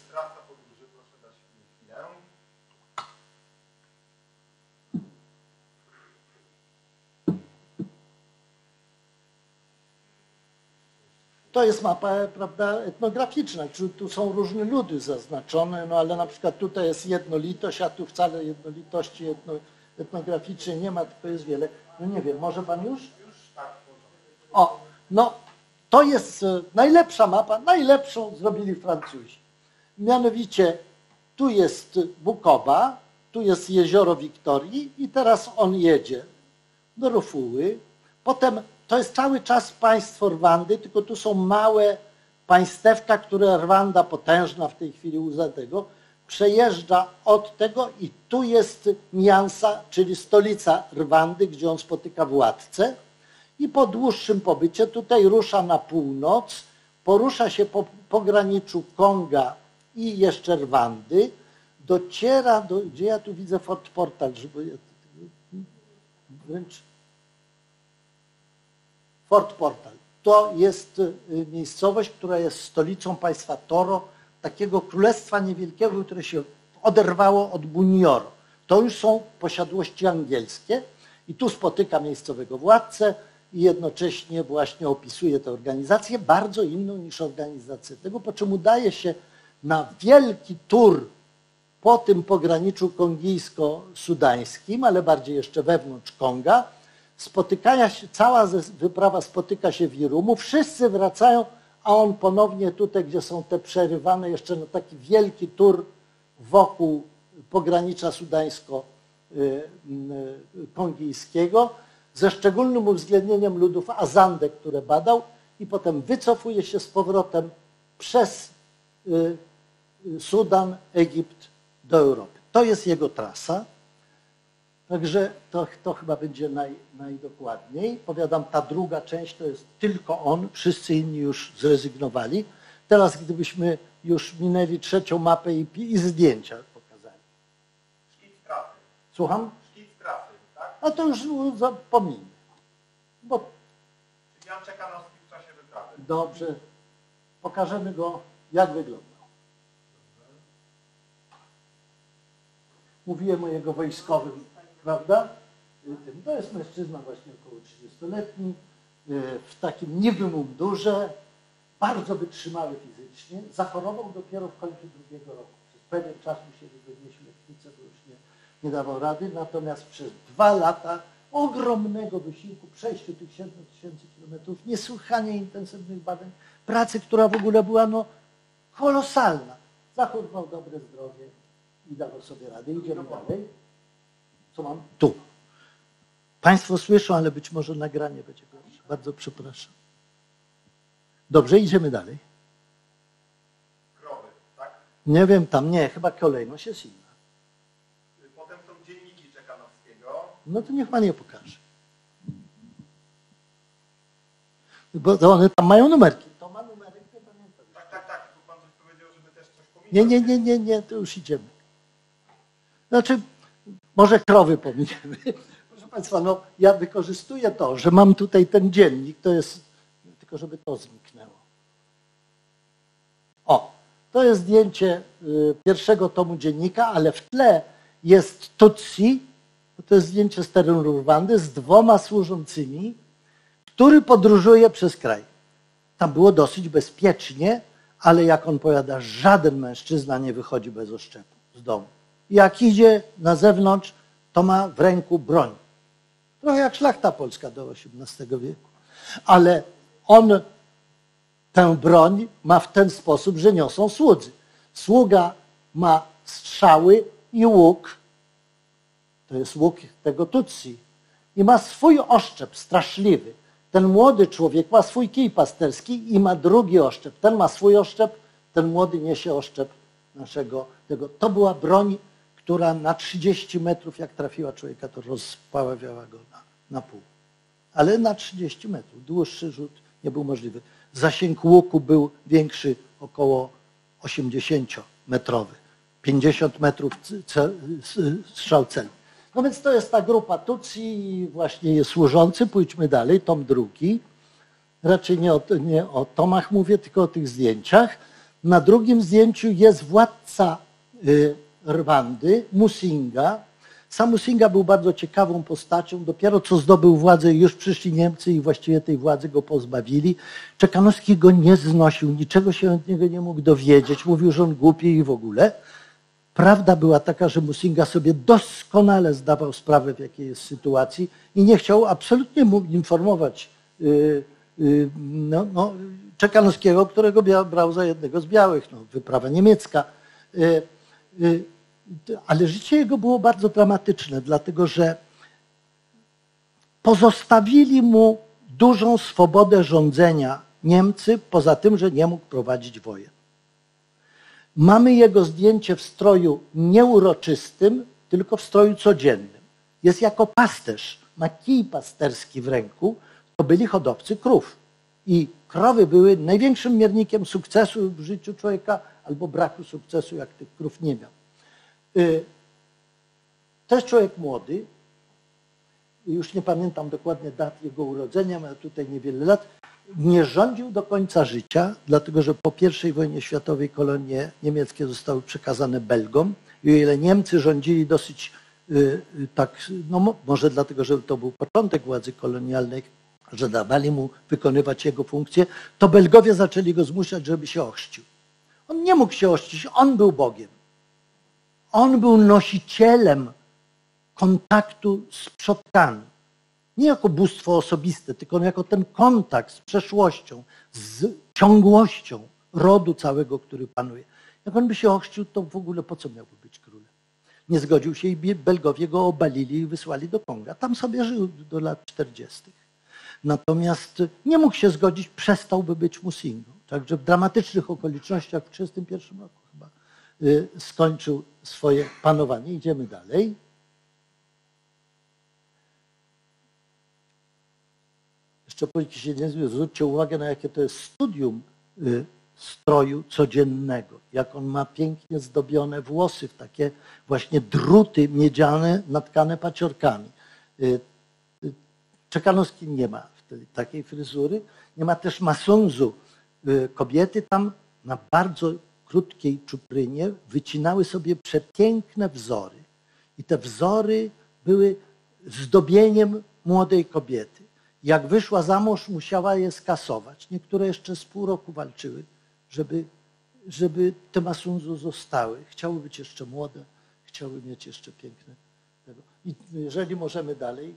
to jest mapa, prawda, etnograficzna, tu są różne ludy zaznaczone, no ale na przykład tutaj jest jednolitość, a tu wcale jednolitości etno, etnograficznej nie ma, tylko jest wiele. No nie wiem, może pan już? O, no to jest najlepsza mapa, najlepszą zrobili Francuzi. Mianowicie tu jest Bukoba, tu jest jezioro Wiktorii i teraz on jedzie do Rofuły, potem to jest cały czas państwo Rwandy, tylko tu są małe państewka, które Rwanda potężna w tej chwili uza tego, przejeżdża od tego i tu jest Niansa, czyli stolica Rwandy, gdzie on spotyka władcę i po dłuższym pobycie tutaj rusza na północ, porusza się po pograniczu Konga i jeszcze Rwandy, dociera do, gdzie ja tu widzę Fort Portal, żeby wręcz Fort Portal. To jest miejscowość, która jest stolicą państwa Toro, takiego królestwa niewielkiego, które się oderwało od Bunyoro. To już są posiadłości angielskie i tu spotyka miejscowego władcę i jednocześnie właśnie opisuje tę organizację, bardzo inną niż organizację tego, po czym udaje się na wielki tur po tym pograniczu kongijsko-sudańskim, ale bardziej jeszcze wewnątrz Konga. Spotykania się, cała wyprawa spotyka się w Irumu, wszyscy wracają, a on ponownie tutaj, gdzie są te przerywane jeszcze na taki wielki tur wokół pogranicza sudańsko-kongijskiego, ze szczególnym uwzględnieniem ludów Azande, które badał i potem wycofuje się z powrotem przez Sudan, Egipt do Europy. To jest jego trasa. Także to, to chyba będzie naj, najdokładniej. Powiadam, ta druga część to jest tylko on, wszyscy inni już zrezygnowali. Teraz gdybyśmy już minęli trzecią mapę i, i zdjęcia pokazali. Szkic trasy. Słucham? Szkic trasy, tak? A to już zapomnijmy. Bo Czyli Jan Czekanowski w czasie wyprawy. dobrze, pokażemy go, jak wyglądał. Mówiłem o jego wojskowym, prawda? To jest mężczyzna właśnie około trzydziestoletni, w takim niby mundurze, bardzo wytrzymały fizycznie. Zachorował dopiero w końcu drugiego roku. Przez pewien czas musieli go nieść lecznicę, bo już nie, nie dawał rady. Natomiast przez dwa lata ogromnego wysiłku, przejściu tych siedmiu tysięcy kilometrów, niesłychanie intensywnych badań, pracy, która w ogóle była no, kolosalna. Zachował dobre zdrowie i dawał sobie radę. Idziemy dalej. Co mam? Tu. Państwo słyszą, ale być może nagranie będzie gorsze. Bardzo przepraszam. Dobrze, idziemy dalej. Krowy, tak? Nie wiem, tam nie, chyba kolejność jest inna. Potem są dzienniki Czekanowskiego. No to niech pan je pokaże. Bo to one tam mają numerki. To ma numerek, nie pamiętam. Tak, tak, tak. Tu pan coś powiedział, żeby też coś pominąć. Nie, nie, nie, nie, nie, to już idziemy. Znaczy, może krowy pominiemy. Proszę Państwa, no ja wykorzystuję to, że mam tutaj ten dziennik, to jest, tylko żeby to zniknęło. O, to jest zdjęcie y, pierwszego tomu dziennika, ale w tle jest Tutsi, to jest zdjęcie z terenu Rwandy z dwoma służącymi, który podróżuje przez kraj. Tam było dosyć bezpiecznie, ale jak on powiada, żaden mężczyzna nie wychodzi bez oszczepu z domu. Jak idzie na zewnątrz, to ma w ręku broń. Trochę jak szlachta polska do osiemnastego wieku. Ale on tę broń ma w ten sposób, że niosą słudzy. Sługa ma strzały i łuk. To jest łuk tego Tutsi. I ma swój oszczep straszliwy. Ten młody człowiek ma swój kij pasterski i ma drugi oszczep. Ten ma swój oszczep, ten młody niesie oszczep naszego tego. To była broń, która na trzydzieści metrów, jak trafiła człowieka, to rozpaławiała go na, na pół. Ale na trzydzieści metrów. Dłuższy rzut nie był możliwy. Zasięg łuku był większy, około osiemdziesięciometrowy. pięćdziesiąt metrów strzał celny. No więc to jest ta grupa Tutsi i właśnie jest służący. Pójdźmy dalej, tom drugi. Raczej nie o, nie o tomach mówię, tylko o tych zdjęciach. Na drugim zdjęciu jest władca y, Rwandy, Musinga. Sam Musinga był bardzo ciekawą postacią. Dopiero co zdobył władzę, już przyszli Niemcy i właściwie tej władzy go pozbawili. Czekanowski go nie znosił, niczego się od niego nie mógł dowiedzieć. Mówił, że on głupi i w ogóle. Prawda była taka, że Musinga sobie doskonale zdawał sprawę, w jakiej jest sytuacji i nie chciał absolutnie mu informować yy, yy, no, no, Czekanowskiego, którego brał za jednego z białych, no, wyprawa niemiecka. Yy, yy, ale życie jego było bardzo dramatyczne, dlatego że pozostawili mu dużą swobodę rządzenia Niemcy, poza tym, że nie mógł prowadzić wojen. Mamy jego zdjęcie w stroju nieuroczystym, tylko w stroju codziennym. Jest jako pasterz, ma kij pasterski w ręku, to byli hodowcy krów. I krowy były największym miernikiem sukcesu w życiu człowieka albo braku sukcesu, jak tych krów nie miał. To jest człowiek młody, już nie pamiętam dokładnie dat jego urodzenia, ma tutaj niewiele lat. Nie rządził do końca życia, dlatego że po pierwszej wojnie światowej kolonie niemieckie zostały przekazane Belgom i o ile Niemcy rządzili dosyć yy, tak, no może dlatego, że to był początek władzy kolonialnej, że dawali mu wykonywać jego funkcje, to Belgowie zaczęli go zmuszać, żeby się ochrzcił. On nie mógł się ochrzcić, on był Bogiem. On był nosicielem kontaktu z przodkami. Nie jako bóstwo osobiste, tylko jako ten kontakt z przeszłością, z ciągłością rodu całego, który panuje. Jak on by się ochrzcił, to w ogóle po co miałby być królem? Nie zgodził się i Belgowie go obalili i wysłali do Konga. Tam sobie żył do lat czterdziestych. Natomiast nie mógł się zgodzić, przestałby być Musingą. Także w dramatycznych okolicznościach w tysiąc dziewięćset trzydziestym pierwszym roku chyba y, skończył swoje panowanie. Idziemy dalej. jeszcze póki się nie zmienił, zwróćcie uwagę, na jakie to jest studium y, stroju codziennego. Jak on ma pięknie zdobione włosy w takie właśnie druty miedziane, natkane paciorkami. Y, y, Czekanowski nie ma wtedy takiej fryzury. Nie ma też masunzu. Y, kobiety tam na bardzo krótkiej czuprynie wycinały sobie przepiękne wzory. I te wzory były zdobieniem młodej kobiety. Jak wyszła za mąż, musiała je skasować. Niektóre jeszcze z pół roku walczyły, żeby, żeby te masunzu zostały. Chciały być jeszcze młode, chciały mieć jeszcze piękne. Tego. I jeżeli możemy dalej.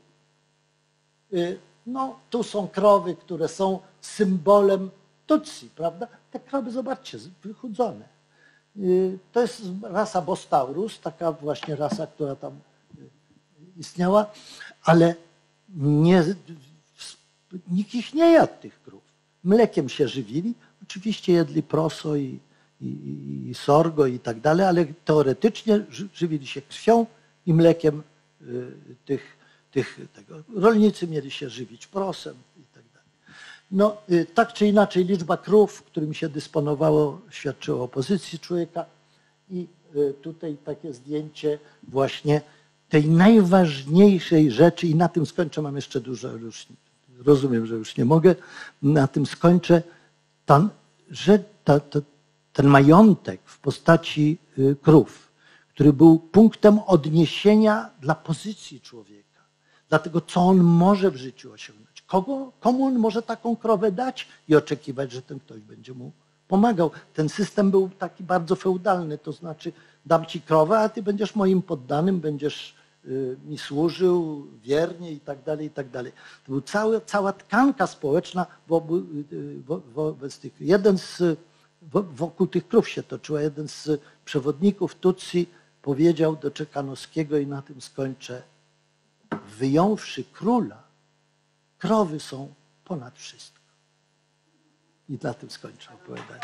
No, tu są krowy, które są symbolem Tutsi, prawda? Te krowy, zobaczcie, wychudzone. To jest rasa Bostaurus, taka właśnie rasa, która tam istniała, ale nie, nikt ich nie jadł, tych krów. Mlekiem się żywili, oczywiście jedli proso i, i, i sorgo i tak dalej, ale teoretycznie żywili się krwią i mlekiem tych, tych tego. Rolnicy mieli się żywić prosem i tak dalej. No, tak czy inaczej liczba krów, którymi się dysponowało, świadczyło o pozycji człowieka i tutaj takie zdjęcie właśnie tej najważniejszej rzeczy i na tym skończę, mam jeszcze dużo, już rozumiem, że już nie mogę, na tym skończę, ten, że ta, ta, ten majątek w postaci krów, który był punktem odniesienia dla pozycji człowieka, dla tego, co on może w życiu osiągnąć, kogo, komu on może taką krowę dać i oczekiwać, że ten ktoś będzie mu pomagał. Ten system był taki bardzo feudalny, to znaczy dam ci krowę, a ty będziesz moim poddanym, będziesz mi służył wiernie i tak dalej, i tak dalej. To była cała, cała tkanka społeczna wobec, wobec tych. Jeden z, wokół tych krów się toczyła. Jeden z przewodników Tutsi powiedział do Czekanowskiego i na tym skończę: wyjąwszy króla, krowy są ponad wszystko. I na tym skończę opowiadać.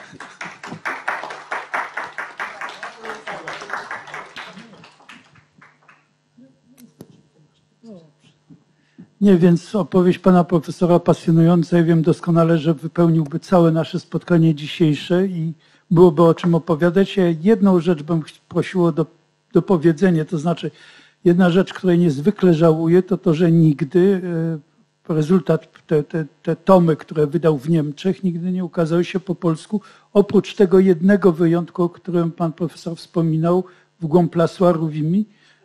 Nie, więc opowieść pana profesora pasjonująca. Ja wiem doskonale, że wypełniłby całe nasze spotkanie dzisiejsze i byłoby o czym opowiadać. Ja jedną rzecz bym prosił o do, dopowiedzenie, to znaczy jedna rzecz, której niezwykle żałuję, to to, że nigdy rezultat, te, te, te tomy, które wydał w Niemczech, nigdy nie ukazały się po polsku, oprócz tego jednego wyjątku, o którym pan profesor wspominał, w Głąb lasu Aruvimi.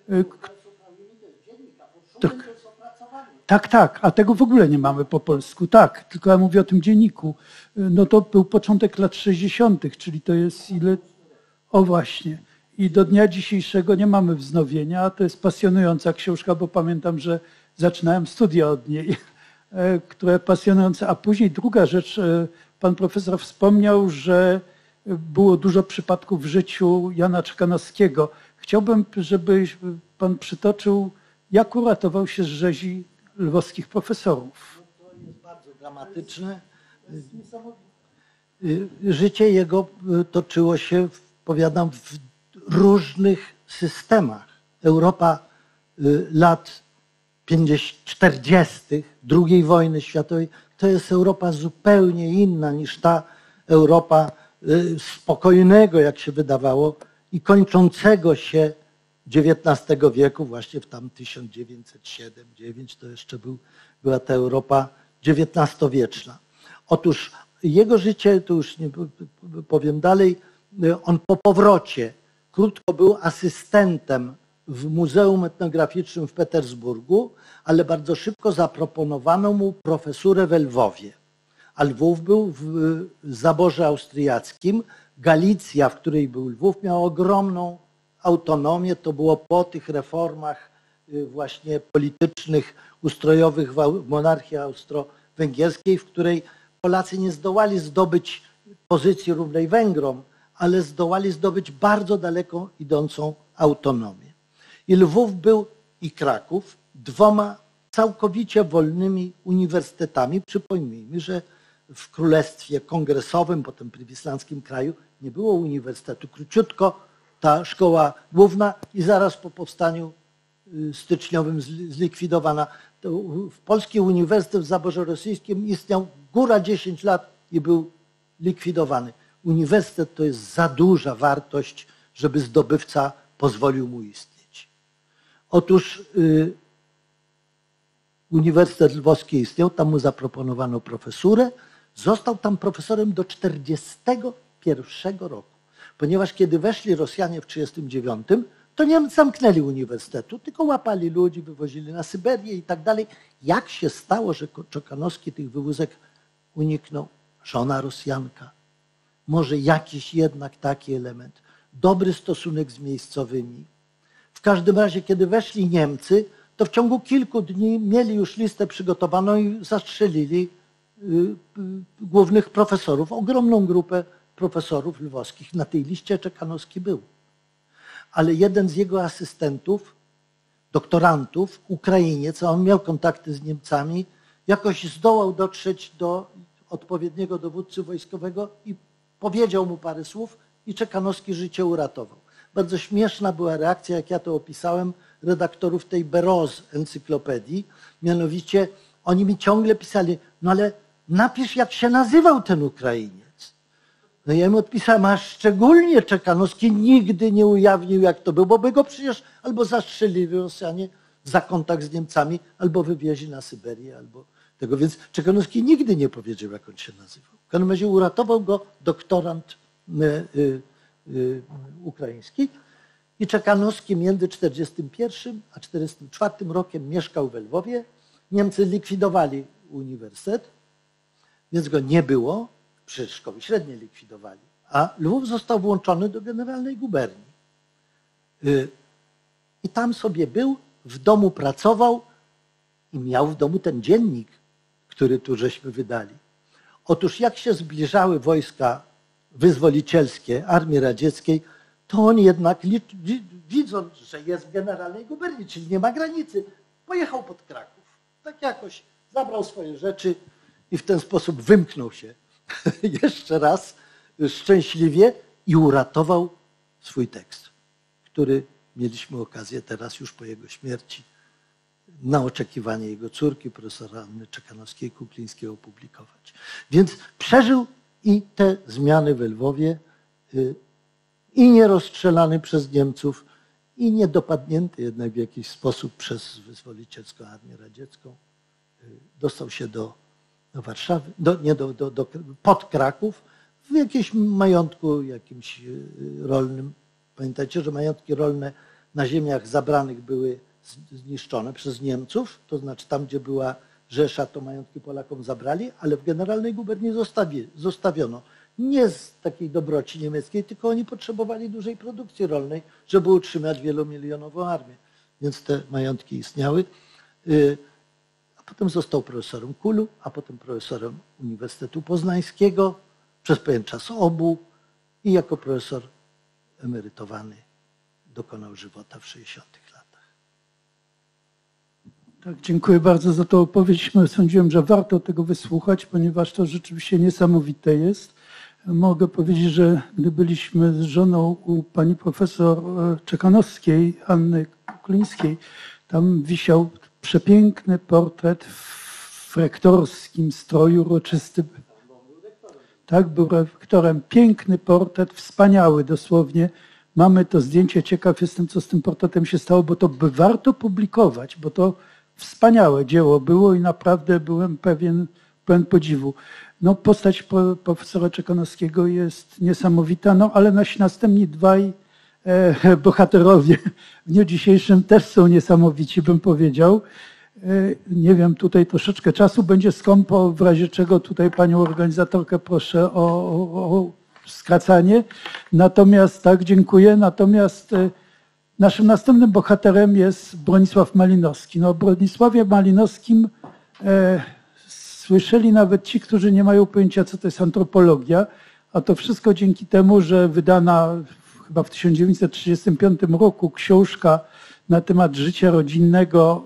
Tak. Tak, tak, a tego w ogóle nie mamy po polsku, tak, tylko ja mówię o tym dzienniku. No to był początek lat sześćdziesiątych, czyli to jest ile... O właśnie. I do dnia dzisiejszego nie mamy wznowienia, a to jest pasjonująca książka, bo pamiętam, że zaczynałem studia od niej, które pasjonujące. A później druga rzecz, pan profesor wspomniał, że było dużo przypadków w życiu Jana Czekanowskiego. Chciałbym, żeby pan przytoczył, jak uratował się z rzezi lwowskich profesorów. To jest bardzo dramatyczne. Życie jego toczyło się, powiadam, w różnych systemach. Europa lat czterdziestych drugiej wojny światowej to jest Europa zupełnie inna niż ta Europa spokojnego, jak się wydawało, i kończącego się dziewiętnastego wieku, właśnie w tam tysiąc dziewięćset siedem dziewięć to jeszcze był, była ta Europa dziewiętnastowieczna. Otóż jego życie, to już nie powiem dalej, on po powrocie krótko był asystentem w Muzeum Etnograficznym w Petersburgu, ale bardzo szybko zaproponowano mu profesurę we Lwowie. A Lwów był w zaborze austriackim. Galicja, w której był Lwów, miała ogromną autonomię. To było po tych reformach właśnie politycznych, ustrojowych w monarchii austro-węgierskiej, w której Polacy nie zdołali zdobyć pozycji równej Węgrom, ale zdołali zdobyć bardzo daleko idącą autonomię. I Lwów był i Kraków dwoma całkowicie wolnymi uniwersytetami. Przypomnijmy, że w Królestwie Kongresowym, potem prywislandzkim kraju, nie było uniwersytetu. Króciutko ta szkoła główna i zaraz po powstaniu styczniowym zlikwidowana. to Polski Uniwersytet w Zaborze Rosyjskim istniał góra dziesięć lat i był likwidowany. Uniwersytet to jest za duża wartość, żeby zdobywca pozwolił mu istnieć. Otóż y, Uniwersytet Lwowski istniał, tam mu zaproponowano profesurę. Został tam profesorem do czterdziestego pierwszego roku. Ponieważ kiedy weszli Rosjanie w trzydziestym dziewiątym, to nie zamknęli uniwersytetu, tylko łapali ludzi, wywozili na Syberię i tak dalej. Jak się stało, że Czekanowski tych wywózek uniknął? Żona Rosjanka. Może jakiś jednak taki element. Dobry stosunek z miejscowymi. W każdym razie, kiedy weszli Niemcy, to w ciągu kilku dni mieli już listę przygotowaną i zastrzelili głównych profesorów, ogromną grupę profesorów lwowskich. Na tej liście Czekanowski był. Ale jeden z jego asystentów, doktorantów, Ukrainiec, a on miał kontakty z Niemcami, jakoś zdołał dotrzeć do odpowiedniego dowódcy wojskowego i powiedział mu parę słów i Czekanowski życie uratował. Bardzo śmieszna była reakcja, jak ja to opisałem, redaktorów tej Beroz encyklopedii. Mianowicie oni mi ciągle pisali, no ale napisz, jak się nazywał ten Ukrainiec. No ja im odpisałem, a szczególnie Czekanowski nigdy nie ujawnił, jak to było, bo by go przecież albo zastrzelili Rosjanie za kontakt z Niemcami, albo wywieźli na Syberię, albo tego. Więc Czekanowski nigdy nie powiedział, jak on się nazywał. W każdym razie uratował go doktorant y, y, y, ukraiński i Czekanowski między czterdziestym pierwszym a czterdziestym czwartym rokiem mieszkał we Lwowie. Niemcy likwidowali uniwersytet, więc go nie było. Przecież szkoły średnie likwidowali, a Lwów został włączony do generalnej guberni. I tam sobie był, w domu pracował i miał w domu ten dziennik, który tu żeśmy wydali. Otóż jak się zbliżały wojska wyzwolicielskie Armii Radzieckiej, to on jednak, widząc, że jest w generalnej guberni, czyli nie ma granicy, pojechał pod Kraków. Tak jakoś zabrał swoje rzeczy i w ten sposób wymknął się jeszcze raz szczęśliwie i uratował swój tekst, który mieliśmy okazję teraz już po jego śmierci na oczekiwanie jego córki, profesora Anny Czekanowskiej-Kuklińskiej opublikować. Więc przeżył i te zmiany we Lwowie i nie rozstrzelany przez Niemców i nie dopadnięty jednak w jakiś sposób przez wyzwolicielską Armię Radziecką. Dostał się do do Warszawy, do, nie do, do, do, pod Kraków, w jakimś majątku jakimś rolnym. Pamiętajcie, że majątki rolne na ziemiach zabranych były zniszczone przez Niemców, to znaczy tam, gdzie była Rzesza, to majątki Polakom zabrali, ale w generalnej guberni zostawi, zostawiono. Nie z takiej dobroci niemieckiej, tylko oni potrzebowali dużej produkcji rolnej, żeby utrzymać wielomilionową armię. Więc te majątki istniały. Potem został profesorem Kulu, a potem profesorem Uniwersytetu Poznańskiego, przez pewien czas obu i jako profesor emerytowany dokonał żywota w sześćdziesiątych latach. Tak, dziękuję bardzo za tę opowieść. Sądziłem, że warto tego wysłuchać, ponieważ to rzeczywiście niesamowite jest. Mogę powiedzieć, że gdy byliśmy z żoną u pani profesor Czekanowskiej, Anny Kuklińskiej, tam wisiał przepiękny portret w rektorskim stroju uroczystym. Tak, był rektorem. Piękny portret, wspaniały dosłownie. Mamy to zdjęcie, ciekaw jestem, co z tym portretem się stało, bo to by warto publikować, bo to wspaniałe dzieło było i naprawdę byłem pewien, pełen podziwu. No, postać profesora Czekanowskiego jest niesamowita, no ale nasi następni dwaj e, bohaterowie w dniu dzisiejszym też są niesamowici, bym powiedział. E, nie wiem, tutaj troszeczkę czasu będzie skąpo, w razie czego tutaj panią organizatorkę proszę o, o, o skracanie. Natomiast, tak, dziękuję. Natomiast e, naszym następnym bohaterem jest Bronisław Malinowski. No, o Bronisławie Malinowskim e, słyszeli nawet ci, którzy nie mają pojęcia, co to jest antropologia, a to wszystko dzięki temu, że wydana chyba w tysiąc dziewięćset trzydziestym piątym roku książka na temat życia rodzinnego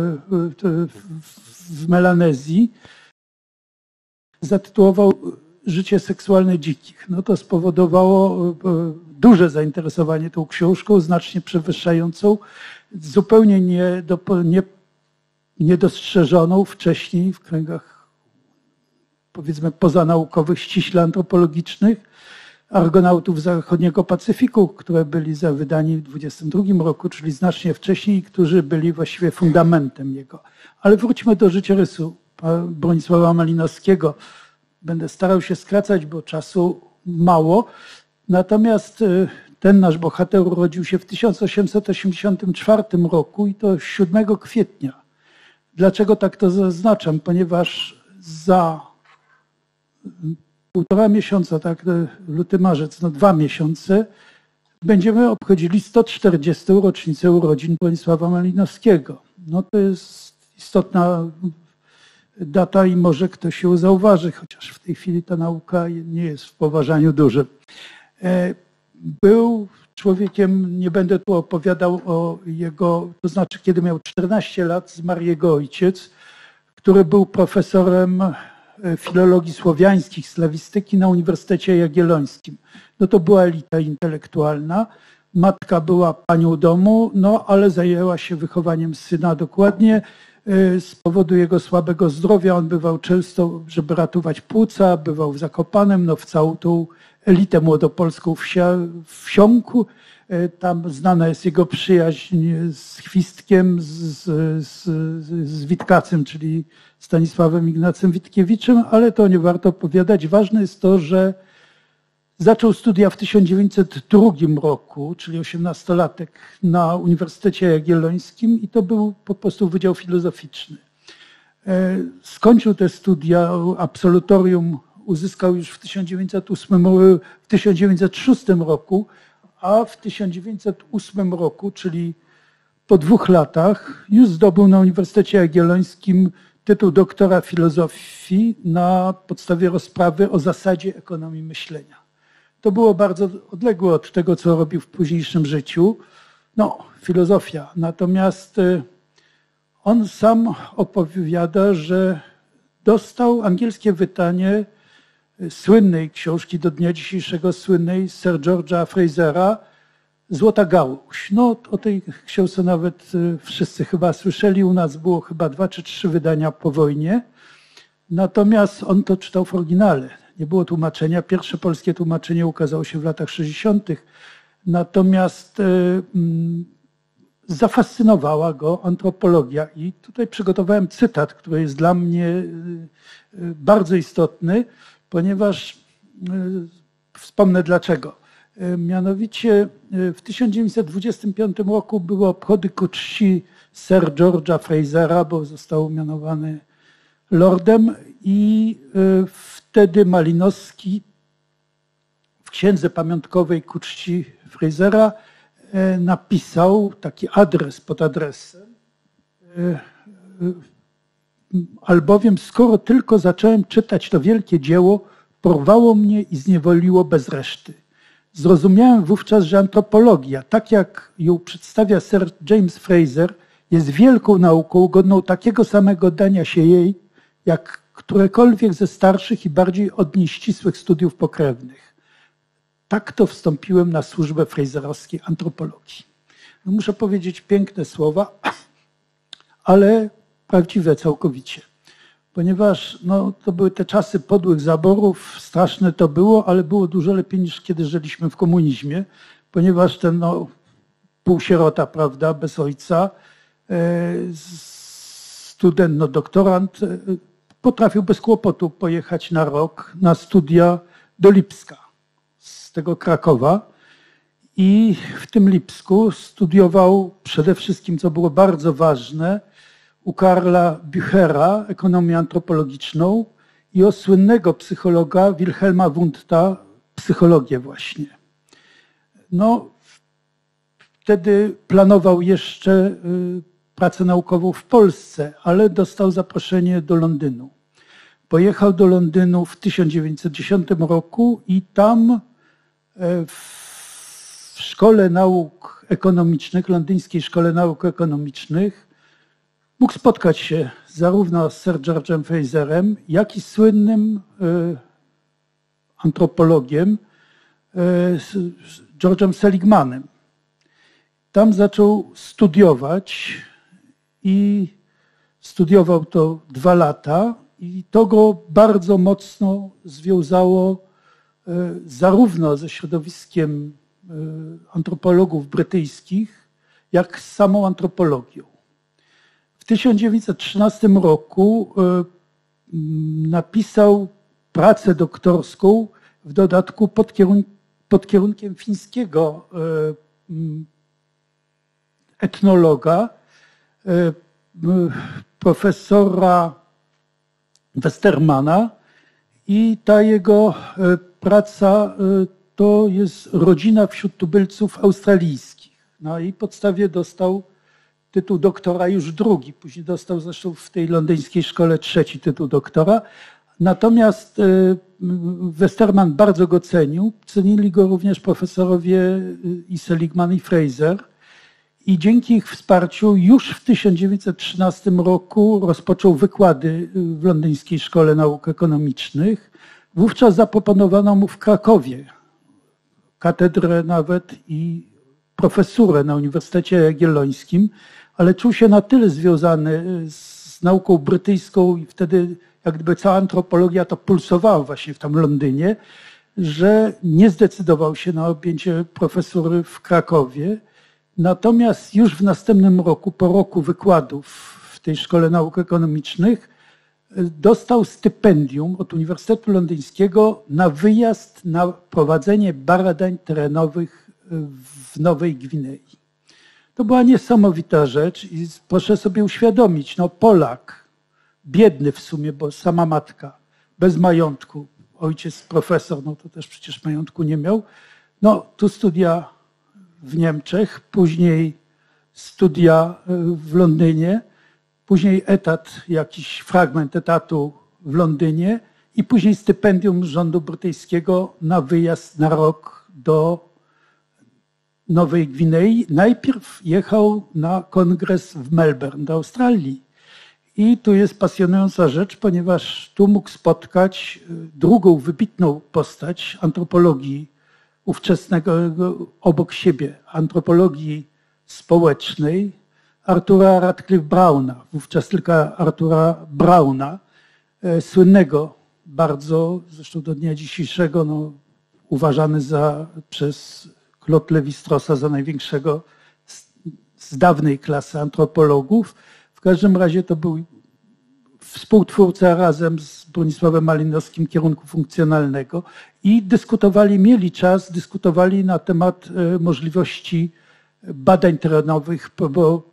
w Melanezji zatytułował Życie seksualne dzikich. No to spowodowało duże zainteresowanie tą książką, znacznie przewyższającą, zupełnie nie, do, nie niedostrzeżoną wcześniej w kręgach, powiedzmy, pozanaukowych, ściśle antropologicznych, argonautów zachodniego Pacyfiku, które byli za wydani w dwudziestym drugim roku, czyli znacznie wcześniej, którzy byli właściwie fundamentem jego. Ale wróćmy do życiorysu Bronisława Malinowskiego. Będę starał się skracać, bo czasu mało. Natomiast ten nasz bohater urodził się w tysiąc osiemset osiemdziesiątym czwartym roku i to siódmego kwietnia. Dlaczego tak to zaznaczam? Ponieważ za półtora miesiąca, tak, luty, marzec, no dwa miesiące, będziemy obchodzili sto czterdziestą rocznicę urodzin Bronisława Malinowskiego. No to jest istotna data i może ktoś ją zauważy, chociaż w tej chwili ta nauka nie jest w poważaniu dużym. Był człowiekiem, nie będę tu opowiadał o jego, to znaczy kiedy miał czternaście lat, zmarł jego ojciec, który był profesorem filologii słowiańskich, slawistyki na Uniwersytecie Jagiellońskim. No to była elita intelektualna. Matka była panią domu, no ale zajęła się wychowaniem syna dokładnie. Z powodu jego słabego zdrowia on bywał często, żeby ratować płuca, bywał w Zakopanem, no w całą tą elitę młodopolską wsia, wsiąkł. Tam znana jest jego przyjaźń z Chwistkiem, z, z, z Witkacym, czyli Stanisławem Ignacym Witkiewiczem, ale to nie warto opowiadać. Ważne jest to, że zaczął studia w tysiąc dziewięćset drugim roku, czyli osiemnastolatek, na Uniwersytecie Jagiellońskim i to był po prostu Wydział Filozoficzny. Skończył te studia, absolutorium uzyskał już w tysiąc dziewięćset ósmym, w tysiąc dziewięćset szóstym roku, a w tysiąc dziewięćset ósmym roku, czyli po dwóch latach, już zdobył na Uniwersytecie Jagiellońskim tytuł doktora filozofii na podstawie rozprawy o zasadzie ekonomii myślenia. To było bardzo odległe od tego, co robił w późniejszym życiu. No, filozofia. Natomiast on sam opowiada, że dostał angielskie wydanie słynnej książki, do dnia dzisiejszego słynnej, Sir George'a Frasera, Złota Gałąź. No, o tej książce nawet wszyscy chyba słyszeli. U nas było chyba dwa czy trzy wydania po wojnie. Natomiast on to czytał w oryginale. Nie było tłumaczenia. Pierwsze polskie tłumaczenie ukazało się w latach sześćdziesiątych. Natomiast y, y, zafascynowała go antropologia. I tutaj przygotowałem cytat, który jest dla mnie y, y, bardzo istotny, ponieważ y, wspomnę dlaczego. Y, mianowicie y, w tysiąc dziewięćset dwudziestym piątym roku były obchody ku czci Sir George'a Frasera, bo został mianowany lordem i y, wtedy Malinowski w księdze pamiątkowej ku czci Frasera y, napisał taki adres pod adresem, y, y, albowiem skoro tylko zacząłem czytać to wielkie dzieło, porwało mnie i zniewoliło bez reszty. Zrozumiałem wówczas, że antropologia, tak jak ją przedstawia Sir James Fraser, jest wielką nauką godną takiego samego dania się jej, jak którekolwiek ze starszych i bardziej od niej ścisłych studiów pokrewnych. Tak to wstąpiłem na służbę fraserowskiej antropologii. No muszę powiedzieć piękne słowa, ale prawdziwe całkowicie. Ponieważ no, to były te czasy podłych zaborów, straszne to było, ale było dużo lepiej niż kiedy żyliśmy w komunizmie, ponieważ ten no, półsierota, prawda, bez ojca, student, no doktorant, potrafił bez kłopotu pojechać na rok na studia do Lipska z tego Krakowa i w tym Lipsku studiował przede wszystkim, co było bardzo ważne, u Karla Büchera ekonomię antropologiczną i o słynnego psychologa Wilhelma Wundta psychologię właśnie. No, wtedy planował jeszcze pracę naukową w Polsce, ale dostał zaproszenie do Londynu. Pojechał do Londynu w tysiąc dziewięćset dziesiątym roku i tam w Szkole Nauk Ekonomicznych, Londyńskiej Szkole Nauk Ekonomicznych, mógł spotkać się zarówno z Sir George'em Fraserem, jak i słynnym antropologiem George'em Seligmanem. Tam zaczął studiować i studiował to dwa lata i to go bardzo mocno związało zarówno ze środowiskiem antropologów brytyjskich, jak z samą antropologią. W tysiąc dziewięćset trzynastym roku napisał pracę doktorską, w dodatku pod, kierun pod kierunkiem fińskiego etnologa, profesora Westermana, i ta jego praca to jest Rodzina wśród tubylców australijskich. Na jej podstawie dostał tytuł doktora już drugi, później dostał zresztą w tej londyńskiej szkole trzeci tytuł doktora. Natomiast Westerman bardzo go cenił, cenili go również profesorowie i Seligman i Fraser. I dzięki ich wsparciu już w tysiąc dziewięćset trzynastym roku rozpoczął wykłady w londyńskiej Szkole Nauk Ekonomicznych. Wówczas zaproponowano mu w Krakowie katedrę nawet i profesurę na Uniwersytecie Jagiellońskim, ale czuł się na tyle związany z nauką brytyjską i wtedy jak gdyby cała antropologia to pulsowała właśnie w tam Londynie, że nie zdecydował się na objęcie profesury w Krakowie. Natomiast już w następnym roku, po roku wykładów w tej Szkole Nauk Ekonomicznych, dostał stypendium od Uniwersytetu Londyńskiego na wyjazd na prowadzenie badań terenowych w Nowej Gwinei. To była niesamowita rzecz i proszę sobie uświadomić, no Polak, biedny w sumie, bo sama matka, bez majątku, ojciec profesor, no to też przecież majątku nie miał, no tu studia w Niemczech, później studia w Londynie, później etat, jakiś fragment etatu w Londynie i później stypendium rządu brytyjskiego na wyjazd na rok do Nowej Gwinei. Najpierw jechał na kongres w Melbourne do Australii. I tu jest pasjonująca rzecz, ponieważ tu mógł spotkać drugą wybitną postać antropologii ówczesnego obok siebie, antropologii społecznej, Artura Radcliffe Browna, wówczas tylko Artura Browna, słynnego bardzo, zresztą do dnia dzisiejszego, no, uważany za, przez Claude Lévi-Straussa za największego z, z dawnej klasy antropologów. W każdym razie to był współtwórca razem z Bronisławem Malinowskim kierunku funkcjonalnego i dyskutowali, mieli czas, dyskutowali na temat możliwości badań terenowych, bo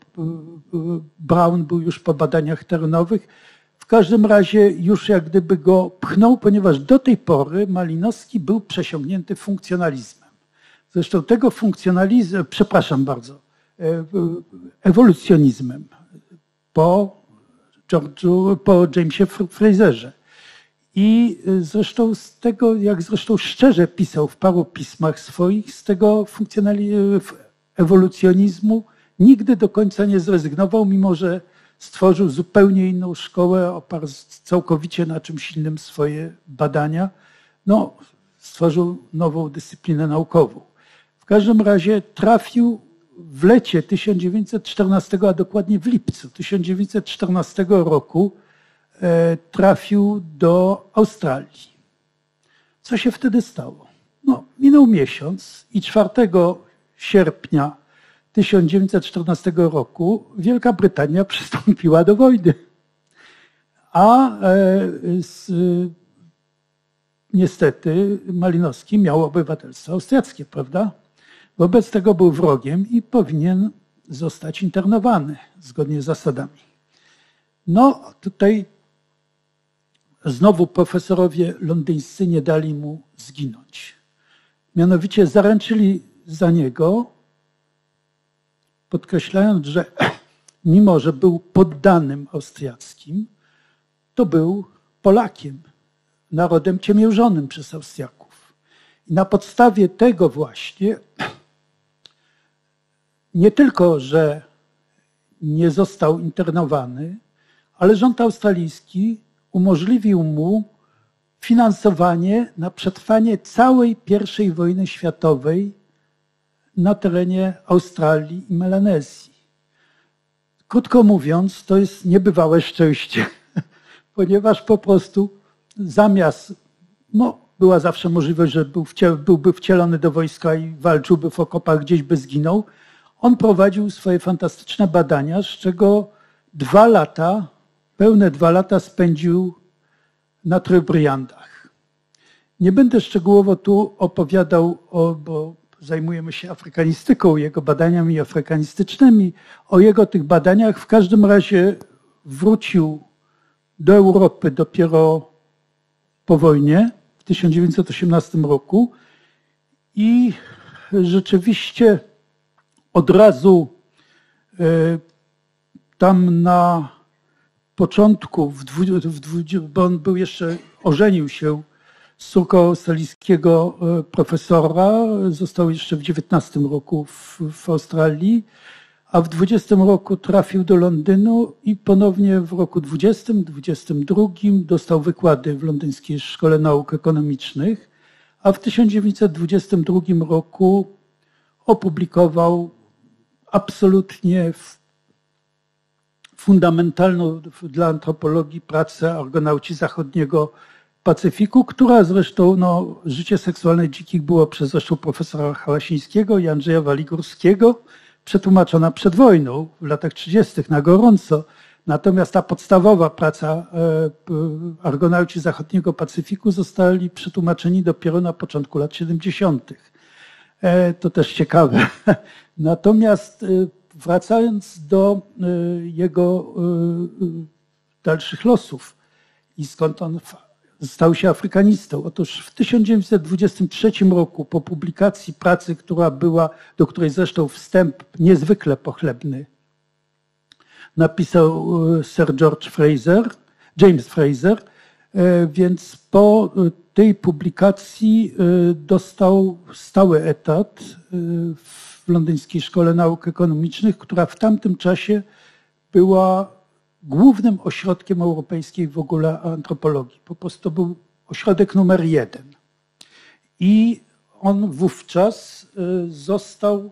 Brown był już po badaniach terenowych. W każdym razie już jak gdyby go pchnął, ponieważ do tej pory Malinowski był przesiągnięty funkcjonalizmem. Zresztą tego funkcjonalizmu, przepraszam bardzo, ewolucjonizmem po George'u, po Jamesie Fraserze. I zresztą z tego, jak zresztą szczerze pisał w paru pismach swoich, z tego ewolucjonizmu nigdy do końca nie zrezygnował, mimo że stworzył zupełnie inną szkołę, oparł całkowicie na czymś innym swoje badania. No, stworzył nową dyscyplinę naukową. W każdym razie trafił w lecie tysiąc dziewięćset czternastego, a dokładnie w lipcu tysiąc dziewięćset czternastego roku trafił do Australii. Co się wtedy stało? No, minął miesiąc i czwartego sierpnia tysiąc dziewięćset czternastego roku Wielka Brytania przystąpiła do wojny. A z, niestety Malinowski miał obywatelstwo austriackie, prawda? Wobec tego był wrogiem i powinien zostać internowany zgodnie z zasadami. No tutaj znowu profesorowie londyńscy nie dali mu zginąć. Mianowicie zaręczyli za niego, podkreślając, że mimo, że był poddanym austriackim, to był Polakiem, narodem ciemiężonym przez Austriaków. I na podstawie tego właśnie nie tylko, że nie został internowany, ale rząd australijski umożliwił mu finansowanie na przetrwanie całej pierwszej wojny światowej na terenie Australii i Melanezji. Krótko mówiąc, to jest niebywałe szczęście, ponieważ po prostu zamiast, no była zawsze możliwość, że był wciel, byłby wcielony do wojska i walczyłby w okopach, gdzieś by zginął, on prowadził swoje fantastyczne badania, z czego dwa lata, pełne dwa lata spędził na Trobriandach. Nie będę szczegółowo tu opowiadał, o, bo zajmujemy się afrykanistyką, jego badaniami afrykanistycznymi, o jego tych badaniach. W każdym razie wrócił do Europy dopiero po wojnie w tysiąc dziewięćset osiemnastym roku i rzeczywiście od razu tam na początku, w dwu, w dwu, bo on był jeszcze, ożenił się z córką australijskiego profesora, został jeszcze w dziewiętnastym roku w, w Australii, a w dwudziestym roku trafił do Londynu i ponownie w roku dwudziestym, dwudziestym drugim dostał wykłady w Londyńskiej Szkole Nauk Ekonomicznych, a w tysiąc dziewięćset dwudziestym drugim roku opublikował absolutnie fundamentalną dla antropologii pracę Argonauci Zachodniego Pacyfiku, która zresztą, no, życie seksualne dzikich było przez zresztą profesora Hałasińskiego i Andrzeja Waligórskiego przetłumaczona przed wojną w latach trzydziestych na gorąco. Natomiast ta podstawowa praca Argonauci Zachodniego Pacyfiku zostali przetłumaczeni dopiero na początku lat siedemdziesiątych. To też ciekawe. Natomiast wracając do jego dalszych losów i skąd on stał się afrykanistą. Otóż w tysiąc dziewięćset dwudziestym trzecim roku po publikacji pracy, która była, do której zresztą wstęp niezwykle pochlebny napisał Sir George Fraser, James Fraser, więc po tej publikacji dostał stały etat w Londyńskiej Szkole Nauk Ekonomicznych, która w tamtym czasie była głównym ośrodkiem europejskiej w ogóle antropologii. Po prostu to był ośrodek numer jeden. I on wówczas został,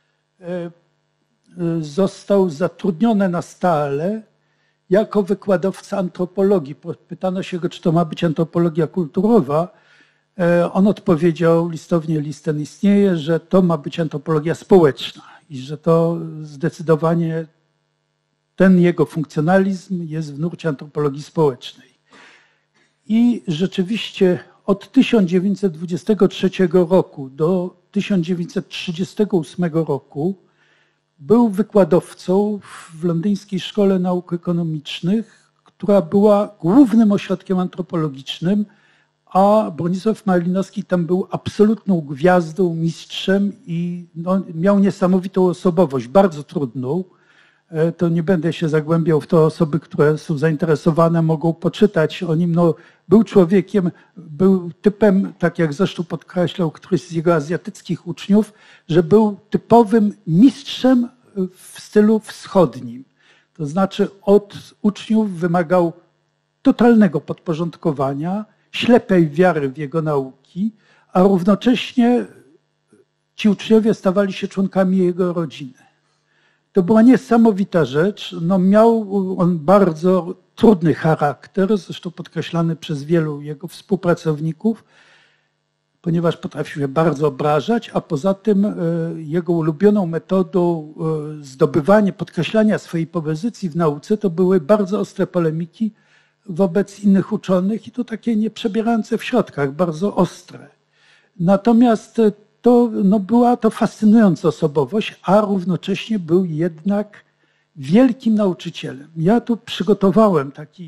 został zatrudniony na stale jako wykładowca antropologii. Pytano się go, czy to ma być antropologia kulturowa. On odpowiedział, listownie list ten istnieje, że to ma być antropologia społeczna i że to zdecydowanie ten jego funkcjonalizm jest w nurcie antropologii społecznej. I rzeczywiście od tysiąc dziewięćset dwudziestego trzeciego roku do tysiąc dziewięćset trzydziestego ósmego roku był wykładowcą w Londyńskiej Szkole Nauk Ekonomicznych, która była głównym ośrodkiem antropologicznym, a Bronisław Malinowski tam był absolutną gwiazdą, mistrzem i no, miał niesamowitą osobowość, bardzo trudną. To nie będę się zagłębiał w to, osoby, które są zainteresowane, mogą poczytać o nim. No, był człowiekiem, był typem, tak jak zresztą podkreślał któryś z jego azjatyckich uczniów, że był typowym mistrzem w stylu wschodnim. To znaczy od uczniów wymagał totalnego podporządkowania, ślepej wiary w jego nauki, a równocześnie ci uczniowie stawali się członkami jego rodziny. To była niesamowita rzecz. No, miał on bardzo trudny charakter, zresztą podkreślany przez wielu jego współpracowników, ponieważ potrafił się bardzo obrażać, a poza tym jego ulubioną metodą zdobywania, podkreślania swojej pozycji w nauce to były bardzo ostre polemiki wobec innych uczonych i to takie nieprzebierające w środkach, bardzo ostre. Natomiast to, no, była to fascynująca osobowość, a równocześnie był jednak wielkim nauczycielem. Ja tu przygotowałem taki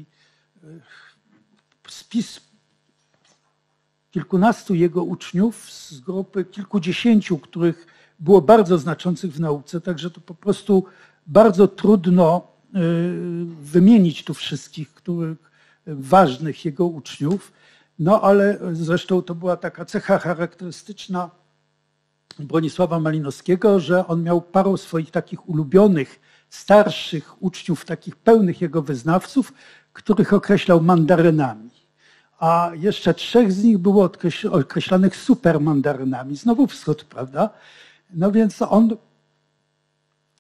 spis kilkunastu jego uczniów z grupy kilkudziesięciu, których było bardzo znaczących w nauce, także to po prostu bardzo trudno wymienić tu wszystkich, których, ważnych jego uczniów. No ale zresztą to była taka cecha charakterystyczna Bronisława Malinowskiego, że on miał paru swoich takich ulubionych, starszych uczniów, takich pełnych jego wyznawców, których określał mandarynami. A jeszcze trzech z nich było określanych supermandarynami. Znowu wschód, prawda? No więc on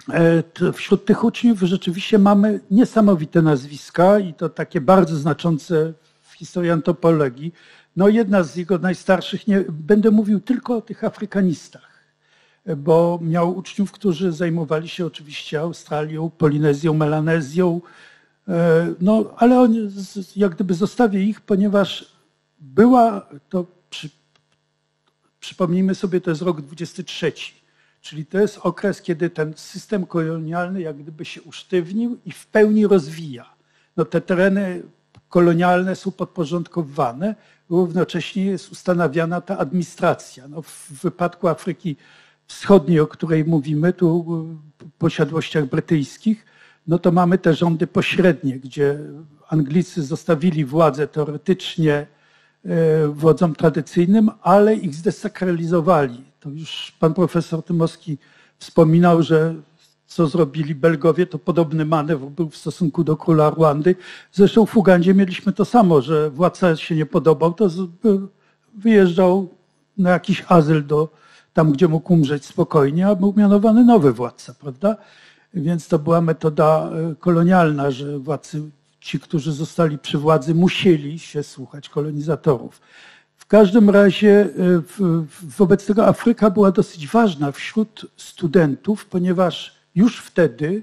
Wśród tych uczniów rzeczywiście mamy niesamowite nazwiska i to takie bardzo znaczące w historii antropologii. No jedna z jego najstarszych, nie, będę mówił tylko o tych afrykanistach, bo miał uczniów, którzy zajmowali się oczywiście Australią, Polinezją, Melanezją, no ale on, jak gdyby zostawię ich, ponieważ była to, przy, przypomnijmy sobie, to jest rok dwudziesty trzeci, czyli to jest okres, kiedy ten system kolonialny jak gdyby się usztywnił i w pełni rozwija. No te tereny kolonialne są podporządkowane, równocześnie jest ustanawiana ta administracja. No w wypadku Afryki Wschodniej, o której mówimy, tu w posiadłościach brytyjskich, no to mamy te rządy pośrednie, gdzie Anglicy zostawili władzę teoretycznie wodzom tradycyjnym, ale ich zdesakralizowali. To już pan profesor Tymowski wspominał, że co zrobili Belgowie, to podobny manewr był w stosunku do króla Rwandy. Zresztą w Ugandzie mieliśmy to samo, że władca się nie podobał, to wyjeżdżał na jakiś azyl do, tam, gdzie mógł umrzeć spokojnie, a był mianowany nowy władca, prawda? Więc to była metoda kolonialna, że władcy, ci, którzy zostali przy władzy, musieli się słuchać kolonizatorów. W każdym razie wobec tego Afryka była dosyć ważna wśród studentów, ponieważ już wtedy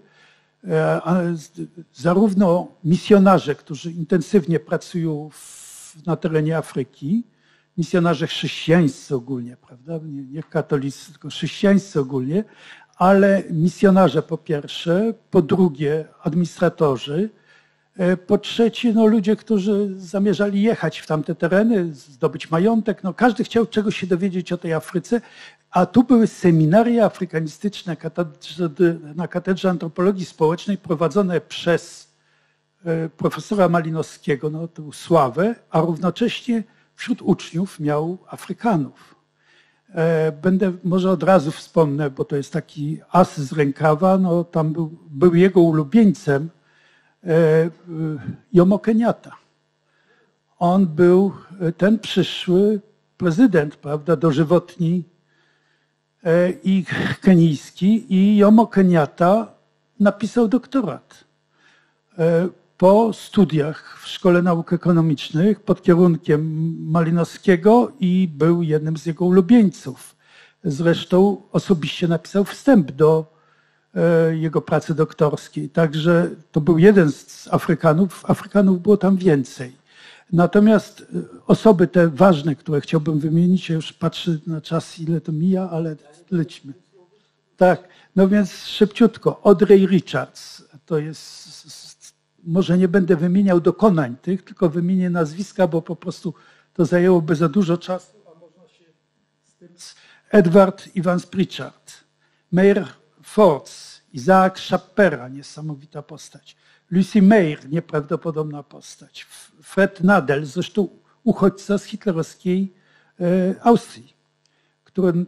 zarówno misjonarze, którzy intensywnie pracują na terenie Afryki, misjonarze chrześcijańscy ogólnie, prawda? Nie, nie katolicy, tylko chrześcijańscy ogólnie, ale misjonarze po pierwsze, po drugie administratorzy, po trzecie no, ludzie, którzy zamierzali jechać w tamte tereny, zdobyć majątek. No, każdy chciał czegoś się dowiedzieć o tej Afryce, a tu były seminaria afrykanistyczne na Katedrze Antropologii Społecznej prowadzone przez profesora Malinowskiego, no, tę sławę, a równocześnie wśród uczniów miał Afrykanów. Będę może od razu wspomnę, bo to jest taki as z rękawa, no, tam był, był jego ulubieńcem Jomo Kenyatta. On był ten przyszły prezydent, prawda, dożywotni i kenijski, i Jomo Kenyatta napisał doktorat po studiach w Szkole Nauk Ekonomicznych pod kierunkiem Malinowskiego i był jednym z jego ulubieńców. Zresztą osobiście napisał wstęp do jego pracy doktorskiej. Także to był jeden z Afrykanów. Afrykanów było tam więcej. Natomiast osoby te ważne, które chciałbym wymienić, ja już patrzę na czas, ile to mija, ale lecimy. Tak, no więc szybciutko. Audrey Richards, to jest, może nie będę wymieniał dokonań tych, tylko wymienię nazwiska, bo po prostu to zajęłoby za dużo czasu, a można się z tym... Edward Evans Pritchard, Meir Forts, Isaac Chapera, niesamowita postać. Lucy Meyer, nieprawdopodobna postać. Fred Nadel, zresztą uchodźca z hitlerowskiej Austrii, który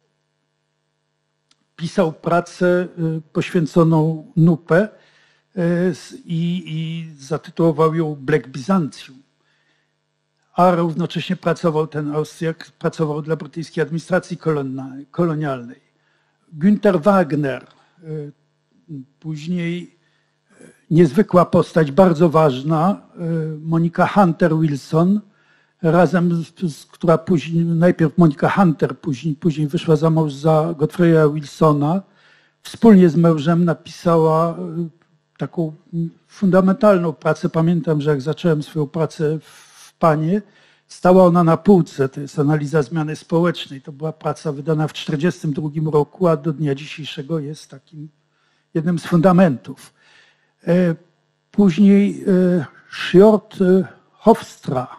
pisał pracę poświęconą Nupę i, i zatytułował ją Black Byzantium. A równocześnie pracował, ten Austriak pracował dla brytyjskiej administracji kolonialnej. Günther Wagner, później niezwykła postać, bardzo ważna, Monika Hunter-Wilson, razem z, która później, najpierw Monika Hunter, później, później wyszła za mąż za Godfreya Wilsona. Wspólnie z mężem napisała taką fundamentalną pracę. Pamiętam, że jak zacząłem swoją pracę w Panie, stała ona na półce, to jest analiza zmiany społecznej. To była praca wydana w tysiąc dziewięćset czterdziestym drugim roku, a do dnia dzisiejszego jest takim jednym z fundamentów. Później Sjord Hofstra,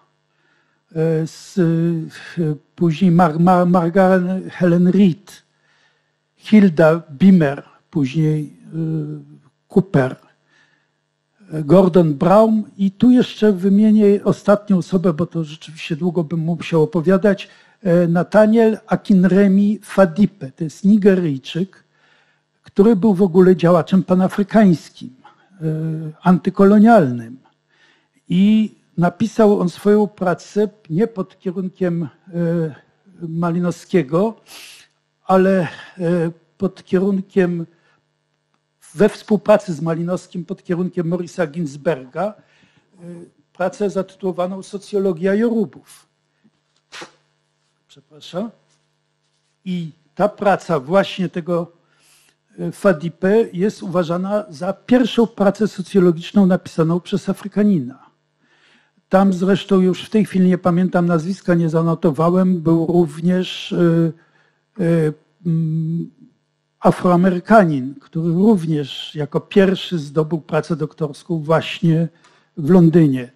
później Mar Mar Margaret Helen Reed, Hilda Beamer, później Cooper, Gordon Brown i tu jeszcze wymienię ostatnią osobę, bo to rzeczywiście długo bym musiał opowiadać, Nathaniel Akinremi Fadipe, to jest Nigeryjczyk, który był w ogóle działaczem panafrykańskim, antykolonialnym i napisał on swoją pracę nie pod kierunkiem Malinowskiego, ale pod kierunkiem we współpracy z Malinowskim pod kierunkiem Morisa Ginsberga pracę zatytułowaną Socjologia Jorubów. Przepraszam. I ta praca właśnie tego Fadipe jest uważana za pierwszą pracę socjologiczną napisaną przez Afrykanina. Tam zresztą już w tej chwili nie pamiętam nazwiska, nie zanotowałem, był również y, y, Afroamerykanin, który również jako pierwszy zdobył pracę doktorską właśnie w Londynie.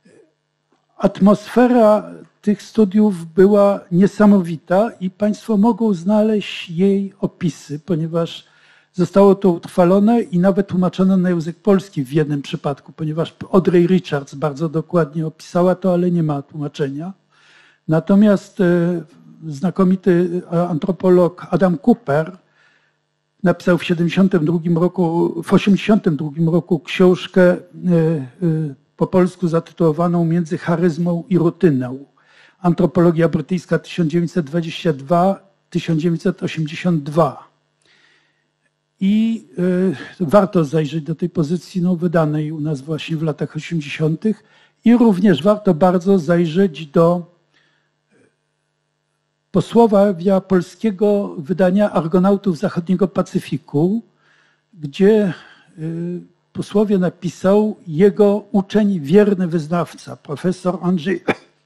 Atmosfera tych studiów była niesamowita i Państwo mogą znaleźć jej opisy, ponieważ zostało to utrwalone i nawet tłumaczone na język polski w jednym przypadku, ponieważ Audrey Richards bardzo dokładnie opisała to, ale nie ma tłumaczenia. Natomiast znakomity antropolog Adam Cooper napisał w siedemdziesiątym drugim roku, w osiemdziesiątym drugim roku książkę po polsku zatytułowaną Między charyzmą i rutyną. Antropologia brytyjska tysiąc dziewięćset dwadzieścia dwa do tysiąc dziewięćset osiemdziesiąt dwa. I y, warto zajrzeć do tej pozycji no, wydanej u nas właśnie w latach osiemdziesiątych. I również warto bardzo zajrzeć do posłowia polskiego wydania Argonautów Zachodniego Pacyfiku, gdzie y, posłowie napisał jego uczeń, wierny wyznawca, profesor Andrzej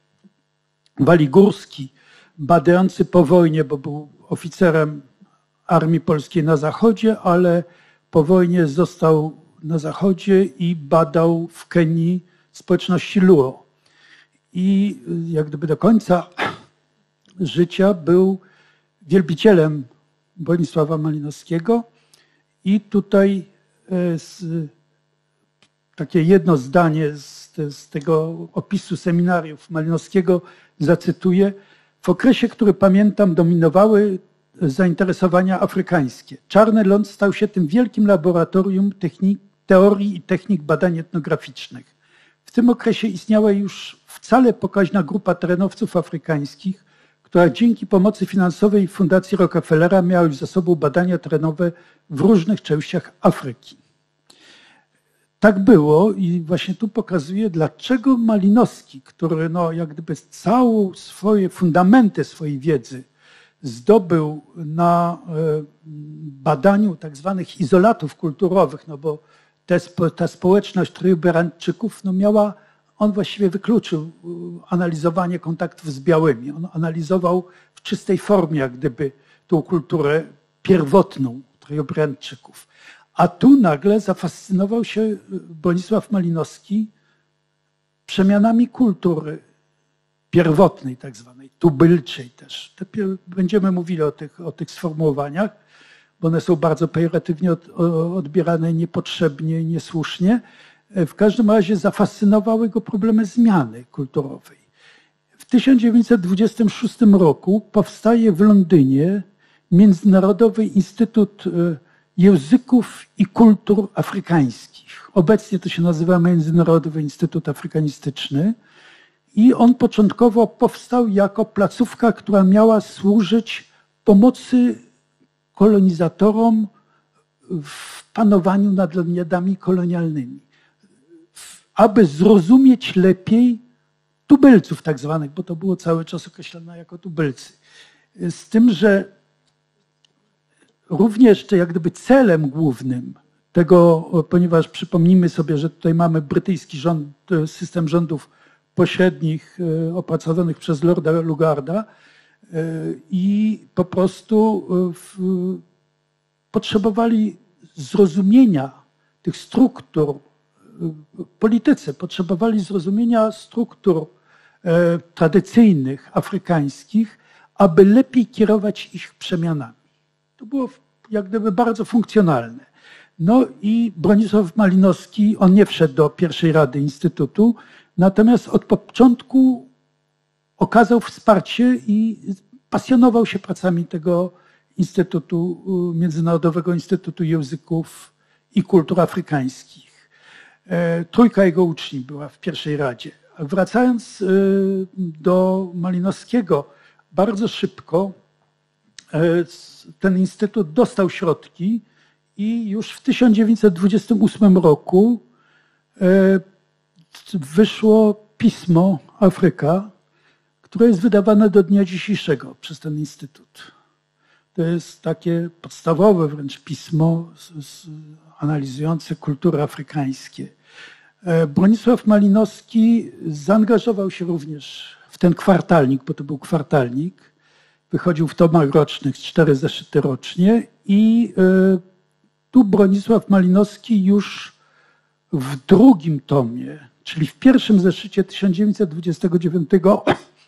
Waligórski, badający po wojnie, bo był oficerem Armii Polskiej na Zachodzie, ale po wojnie został na Zachodzie i badał w Kenii społeczności Luo. I jak gdyby do końca życia był wielbicielem Bronisława Malinowskiego i tutaj z, takie jedno zdanie z, z tego opisu seminariów Malinowskiego zacytuję. W okresie, który pamiętam, dominowały zainteresowania afrykańskie. Czarny Ląd stał się tym wielkim laboratorium technik, teorii i technik badań etnograficznych. W tym okresie istniała już wcale pokaźna grupa terenowców afrykańskich, która dzięki pomocy finansowej Fundacji Rockefellera miała już za sobą badania terenowe w różnych częściach Afryki. Tak było i właśnie tu pokazuje, dlaczego Malinowski, który no, jak gdyby całą swoje fundamenty swojej wiedzy zdobył na badaniu tak zwanych izolatów kulturowych, no bo te, ta społeczność Trojuberańczyków no miała, on właściwie wykluczył analizowanie kontaktów z białymi. On analizował w czystej formie jak gdyby tą kulturę pierwotną Trojuberańczyków. A tu nagle zafascynował się Bronisław Malinowski przemianami kultury pierwotnej, tak zwanej, tubylczej też. Będziemy mówili o tych, o tych sformułowaniach, bo one są bardzo pejoratywnie od, odbierane niepotrzebnie i niesłusznie. W każdym razie zafascynowały go problemy zmiany kulturowej. W tysiąc dziewięćset dwudziestym szóstym roku powstaje w Londynie Międzynarodowy Instytut Języków i Kultur Afrykańskich. Obecnie to się nazywa Międzynarodowy Instytut Afrykanistyczny. I on początkowo powstał jako placówka, która miała służyć pomocy kolonizatorom w panowaniu nad lądami kolonialnymi, aby zrozumieć lepiej tubylców tak zwanych, bo to było cały czas określane jako tubylcy. Z tym, że również to jak gdyby celem głównym tego, ponieważ przypomnijmy sobie, że tutaj mamy brytyjski rząd, system rządów pośrednich opracowanych przez Lorda Lugarda i po prostu potrzebowali zrozumienia tych struktur, politycy potrzebowali zrozumienia struktur tradycyjnych, afrykańskich, aby lepiej kierować ich przemianami. To było jak gdyby bardzo funkcjonalne. No i Bronisław Malinowski, on nie wszedł do pierwszej rady Instytutu, natomiast od początku okazał wsparcie i pasjonował się pracami tego Instytutu, Międzynarodowego Instytutu Języków i Kultur Afrykańskich. Trójka jego uczniów była w pierwszej radzie. Wracając do Malinowskiego, bardzo szybko ten instytut dostał środki i już w tysiąc dziewięćset dwudziestym ósmym roku wyszło pismo Afryka, które jest wydawane do dnia dzisiejszego przez ten instytut. To jest takie podstawowe wręcz pismo z, z, analizujące kultury afrykańskie. Bronisław Malinowski zaangażował się również w ten kwartalnik, bo to był kwartalnik. Wychodził w tomach rocznych, cztery zeszyty rocznie i tu Bronisław Malinowski już w drugim tomie, czyli w pierwszym zeszycie tysiąc dziewięćset dwudziestego dziewiątego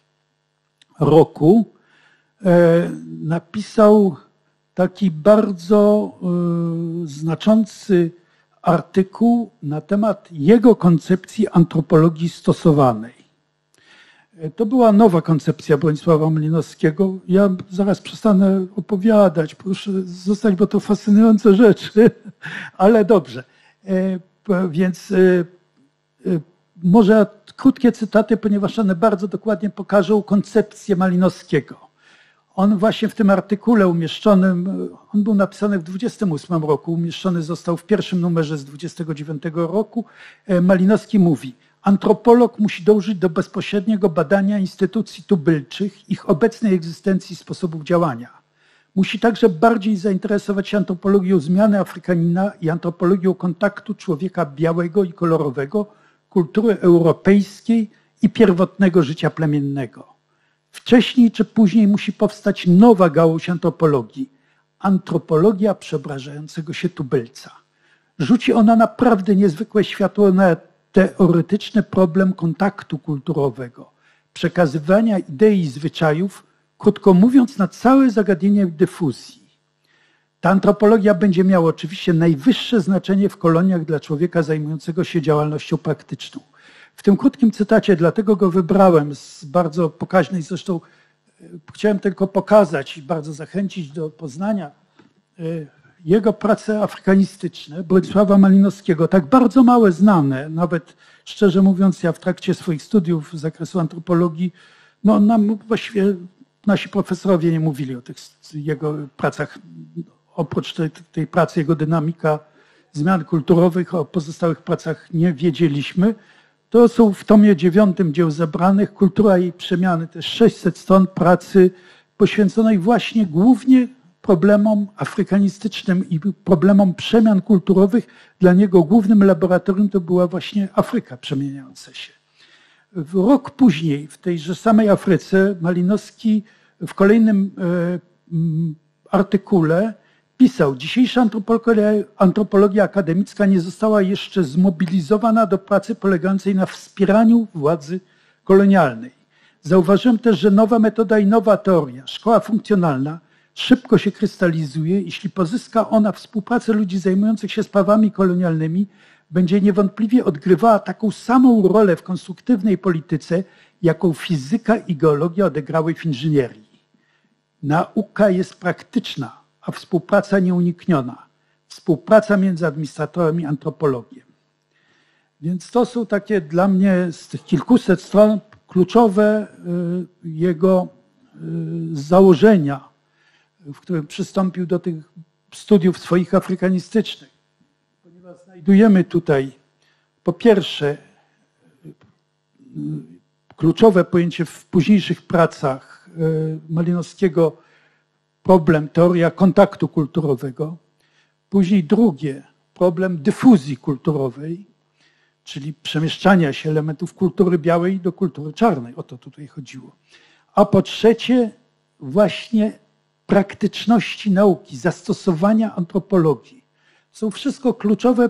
roku napisał taki bardzo znaczący artykuł na temat jego koncepcji antropologii stosowanej. To była nowa koncepcja Bronisława Malinowskiego. Ja zaraz przestanę opowiadać, proszę zostać, bo to fascynujące rzeczy, ale dobrze. Więc może krótkie cytaty, ponieważ one bardzo dokładnie pokażą koncepcję Malinowskiego. On właśnie w tym artykule umieszczonym, on był napisany w dwudziestym ósmym roku, umieszczony został w pierwszym numerze z dwudziestego dziewiątego roku. Malinowski mówi: antropolog musi dążyć do bezpośredniego badania instytucji tubylczych, ich obecnej egzystencji i sposobów działania. Musi także bardziej zainteresować się antropologią zmiany Afrykanina i antropologią kontaktu człowieka białego i kolorowego, kultury europejskiej i pierwotnego życia plemiennego. Wcześniej czy później musi powstać nowa gałąź antropologii, antropologia przeobrażającego się tubylca. Rzuci ona naprawdę niezwykłe światło na teoretyczny problem kontaktu kulturowego, przekazywania idei i zwyczajów, krótko mówiąc, na całe zagadnienie dyfuzji. Ta antropologia będzie miała oczywiście najwyższe znaczenie w koloniach dla człowieka zajmującego się działalnością praktyczną. W tym krótkim cytacie, dlatego go wybrałem z bardzo pokaźnej, zresztą chciałem tylko pokazać i bardzo zachęcić do poznania jego prace afrykanistyczne, Bronisława Malinowskiego, tak bardzo małe znane, nawet szczerze mówiąc, ja w trakcie swoich studiów z zakresu antropologii, no nam właściwie nasi profesorowie nie mówili o tych jego pracach, oprócz tej, tej pracy, jego dynamika zmian kulturowych, o pozostałych pracach nie wiedzieliśmy. To są w tomie dziewiątym dzieł zebranych, Kultura i przemiany, też sześćset stron pracy poświęconej właśnie głównie problemom afrykanistycznym i problemom przemian kulturowych. Dla niego głównym laboratorium to była właśnie Afryka przemieniająca się. Rok później w tejże samej Afryce Malinowski w kolejnym artykule pisał: dzisiejsza antropologia, antropologia akademicka nie została jeszcze zmobilizowana do pracy polegającej na wspieraniu władzy kolonialnej. Zauważyłem też, że nowa metoda i nowa teoria, szkoła funkcjonalna, szybko się krystalizuje. Jeśli pozyska ona współpracę ludzi zajmujących się sprawami kolonialnymi, będzie niewątpliwie odgrywała taką samą rolę w konstruktywnej polityce, jaką fizyka i geologia odegrały w inżynierii. Nauka jest praktyczna, a współpraca nieunikniona. Współpraca między administratorem i antropologiem. Więc to są takie dla mnie z tych kilkuset stron kluczowe jego założenia, w którym przystąpił do tych studiów swoich afrykanistycznych. Ponieważ znajdujemy tutaj po pierwsze kluczowe pojęcie w późniejszych pracach Malinowskiego, problem, teoria kontaktu kulturowego. Później drugie, problem dyfuzji kulturowej, czyli przemieszczania się elementów kultury białej do kultury czarnej. O to tutaj chodziło. A po trzecie właśnie praktyczności nauki, zastosowania antropologii. Są wszystko kluczowe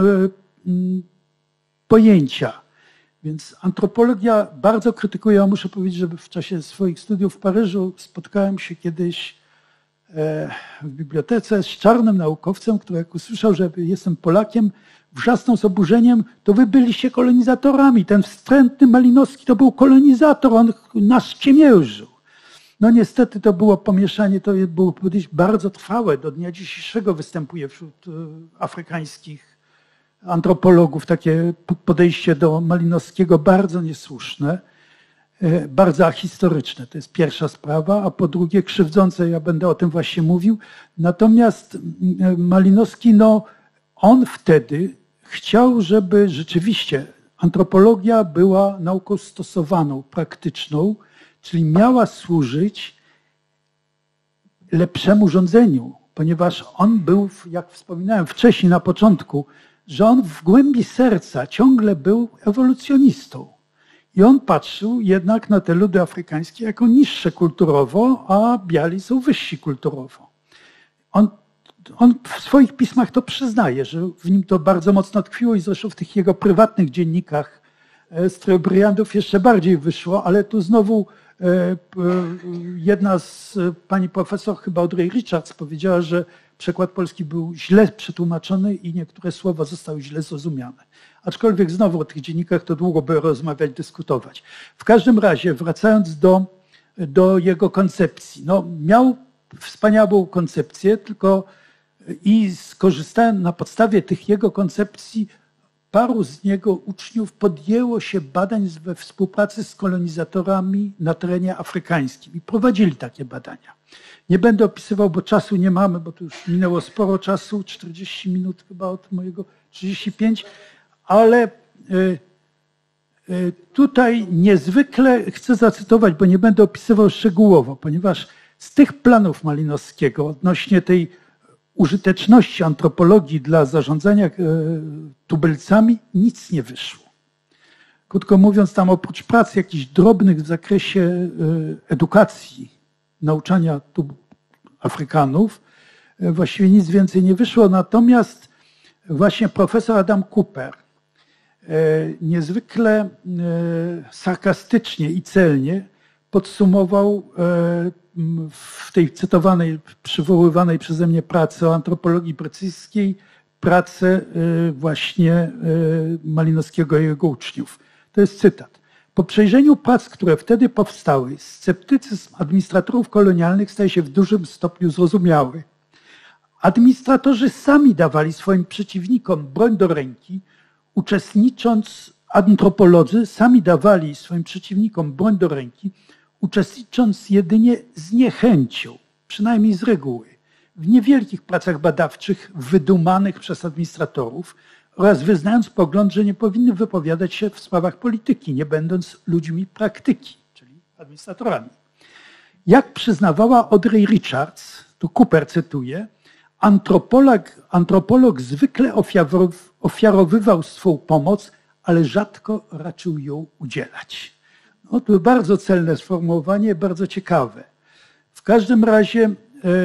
pojęcia. Więc antropologia bardzo krytykuje. Ja muszę powiedzieć, że w czasie swoich studiów w Paryżu spotkałem się kiedyś w bibliotece z czarnym naukowcem, który jak usłyszał, że jestem Polakiem, wrzasnął z oburzeniem: to wy byliście kolonizatorami. Ten wstrętny Malinowski to był kolonizator, on nas ciemiężył. No niestety to było pomieszanie, to było bardzo trwałe. Do dnia dzisiejszego występuje wśród afrykańskich antropologów takie podejście do Malinowskiego bardzo niesłuszne. bardzo ahistoryczne. To jest pierwsza sprawa, a po drugie krzywdzące, ja będę o tym właśnie mówił. Natomiast Malinowski, no on wtedy chciał, żeby rzeczywiście antropologia była nauką stosowaną, praktyczną, czyli miała służyć lepszemu rządzeniu, ponieważ on był, jak wspominałem wcześniej na początku, że on w głębi serca ciągle był ewolucjonistą. I on patrzył jednak na te ludy afrykańskie jako niższe kulturowo, a biali są wyżsi kulturowo. On, on w swoich pismach to przyznaje, że w nim to bardzo mocno tkwiło i zresztą w tych jego prywatnych dziennikach z Trobriandów jeszcze bardziej wyszło, ale tu znowu jedna z pani profesor, chyba Audrey Richards, powiedziała, że przekład polski był źle przetłumaczony i niektóre słowa zostały źle zrozumiane. Aczkolwiek znowu o tych dziennikach to długo by rozmawiać, dyskutować. W każdym razie, wracając do, do jego koncepcji. No, miał wspaniałą koncepcję, tylko i skorzystałem na podstawie tych jego koncepcji. Paru z niego uczniów podjęło się badań we współpracy z kolonizatorami na terenie afrykańskim i prowadzili takie badania. Nie będę opisywał, bo czasu nie mamy, bo tu już minęło sporo czasu, czterdzieści minut chyba od mojego, trzydzieści pięć, ale tutaj niezwykle chcę zacytować, bo nie będę opisywał szczegółowo, ponieważ z tych planów Malinowskiego odnośnie tej użyteczności antropologii dla zarządzania tubylcami nic nie wyszło. Krótko mówiąc, tam oprócz prac jakichś drobnych w zakresie edukacji, nauczania Afrykanów, właściwie nic więcej nie wyszło. Natomiast właśnie profesor Adam Cooper niezwykle sarkastycznie i celnie podsumował w tej cytowanej, przywoływanej przeze mnie pracy o antropologii brytyjskiej pracę właśnie Malinowskiego i jego uczniów. To jest cytat. Po przejrzeniu prac, które wtedy powstały, sceptycyzm administratorów kolonialnych staje się w dużym stopniu zrozumiały. Administratorzy sami dawali swoim przeciwnikom broń do ręki, uczestnicząc, antropolodzy sami dawali swoim przeciwnikom broń do ręki, uczestnicząc jedynie z niechęcią, przynajmniej z reguły, w niewielkich pracach badawczych wydumanych przez administratorów oraz wyznając pogląd, że nie powinny wypowiadać się w sprawach polityki, nie będąc ludźmi praktyki, czyli administratorami. Jak przyznawała Audrey Richards, tu Cooper cytuje, antropolog, antropolog zwykle ofiarowywał swą pomoc, ale rzadko raczył ją udzielać. No, to bardzo celne sformułowanie, bardzo ciekawe. W każdym razie e,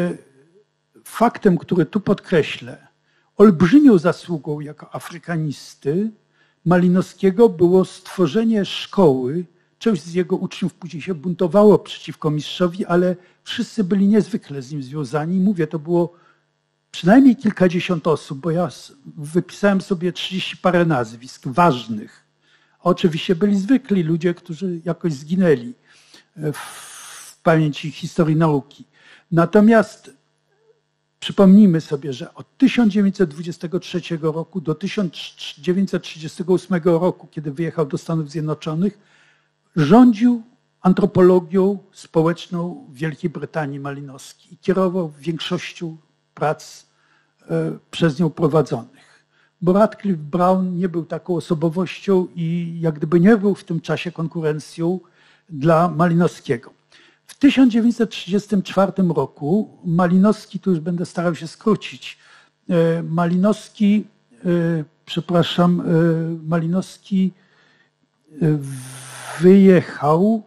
faktem, który tu podkreślę, olbrzymią zasługą jako afrykanisty Malinowskiego było stworzenie szkoły. Część z jego uczniów później się buntowało przeciwko mistrzowi, ale wszyscy byli niezwykle z nim związani. Mówię, to było przynajmniej kilkadziesiąt osób, bo ja wypisałem sobie trzydzieści parę nazwisk ważnych. Oczywiście byli zwykli ludzie, którzy jakoś zginęli w pamięci historii nauki. Natomiast przypomnijmy sobie, że od tysiąc dziewięćset dwudziestego trzeciego roku do tysiąc dziewięćset trzydziestego ósmego roku, kiedy wyjechał do Stanów Zjednoczonych, rządził antropologią społeczną w Wielkiej Brytanii Malinowski i kierował większością prac przez nią prowadzonych. Bo Radcliffe Brown nie był taką osobowością i jak gdyby nie był w tym czasie konkurencją dla Malinowskiego. W tysiąc dziewięćset trzydziestym czwartym roku Malinowski, tu już będę starał się skrócić, Malinowski, przepraszam, Malinowski wyjechał,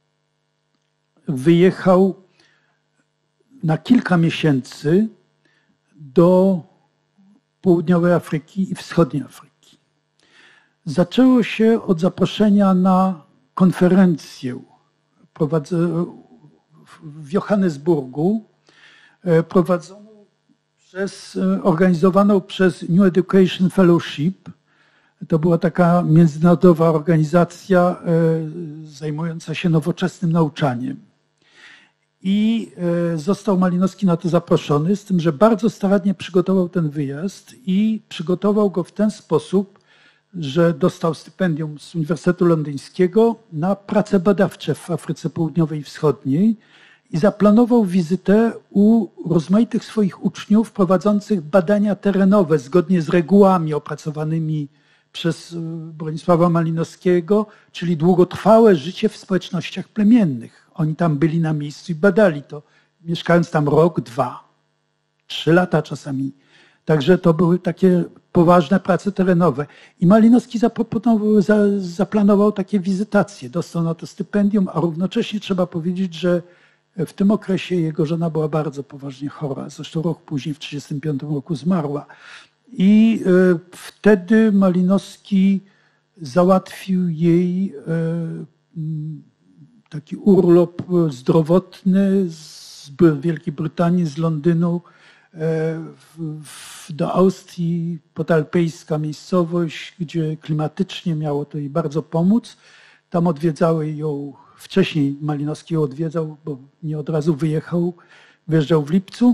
wyjechał na kilka miesięcy do południowej Afryki i wschodniej Afryki. Zaczęło się od zaproszenia na konferencję w Johannesburgu, prowadzoną przez, organizowaną przez New Education Fellowship. To była taka międzynarodowa organizacja zajmująca się nowoczesnym nauczaniem. I został Malinowski na to zaproszony, z tym, że bardzo starannie przygotował ten wyjazd i przygotował go w ten sposób, że dostał stypendium z Uniwersytetu Londyńskiego na prace badawcze w Afryce Południowej i Wschodniej i zaplanował wizytę u rozmaitych swoich uczniów prowadzących badania terenowe zgodnie z regułami opracowanymi przez Bronisława Malinowskiego, czyli długotrwałe życie w społecznościach plemiennych. Oni tam byli na miejscu i badali to, mieszkając tam rok, dwa, trzy lata czasami. Także to były takie poważne prace terenowe. I Malinowski zaproponował, za, zaplanował takie wizytacje. Dostał na to stypendium, a równocześnie trzeba powiedzieć, że w tym okresie jego żona była bardzo poważnie chora. Zresztą rok później, w tysiąc dziewięćset trzydziestym piątym roku zmarła. I wtedy Malinowski załatwił jej taki urlop zdrowotny z Wielkiej Brytanii, z Londynu do Austrii, podalpejska miejscowość, gdzie klimatycznie miało to jej bardzo pomóc. Tam odwiedzały ją, wcześniej Malinowski ją odwiedzał, bo nie od razu wyjechał, wyjeżdżał w lipcu.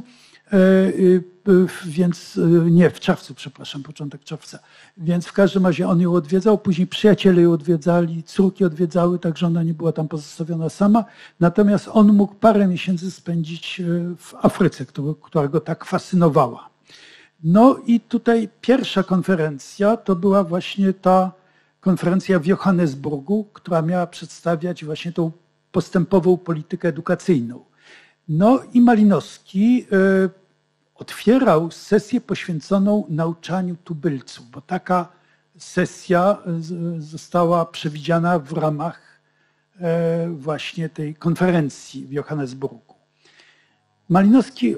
Więc nie, w czerwcu, przepraszam, początek czerwca. Więc w każdym razie on ją odwiedzał, później przyjaciele ją odwiedzali, córki odwiedzały, także ona nie była tam pozostawiona sama. Natomiast on mógł parę miesięcy spędzić w Afryce, która go tak fascynowała. No i tutaj pierwsza konferencja to była właśnie ta konferencja w Johannesburgu, która miała przedstawiać właśnie tą postępową politykę edukacyjną. No i Malinowski otwierał sesję poświęconą nauczaniu tubylców, bo taka sesja została przewidziana w ramach właśnie tej konferencji w Johannesburgu. Malinowski,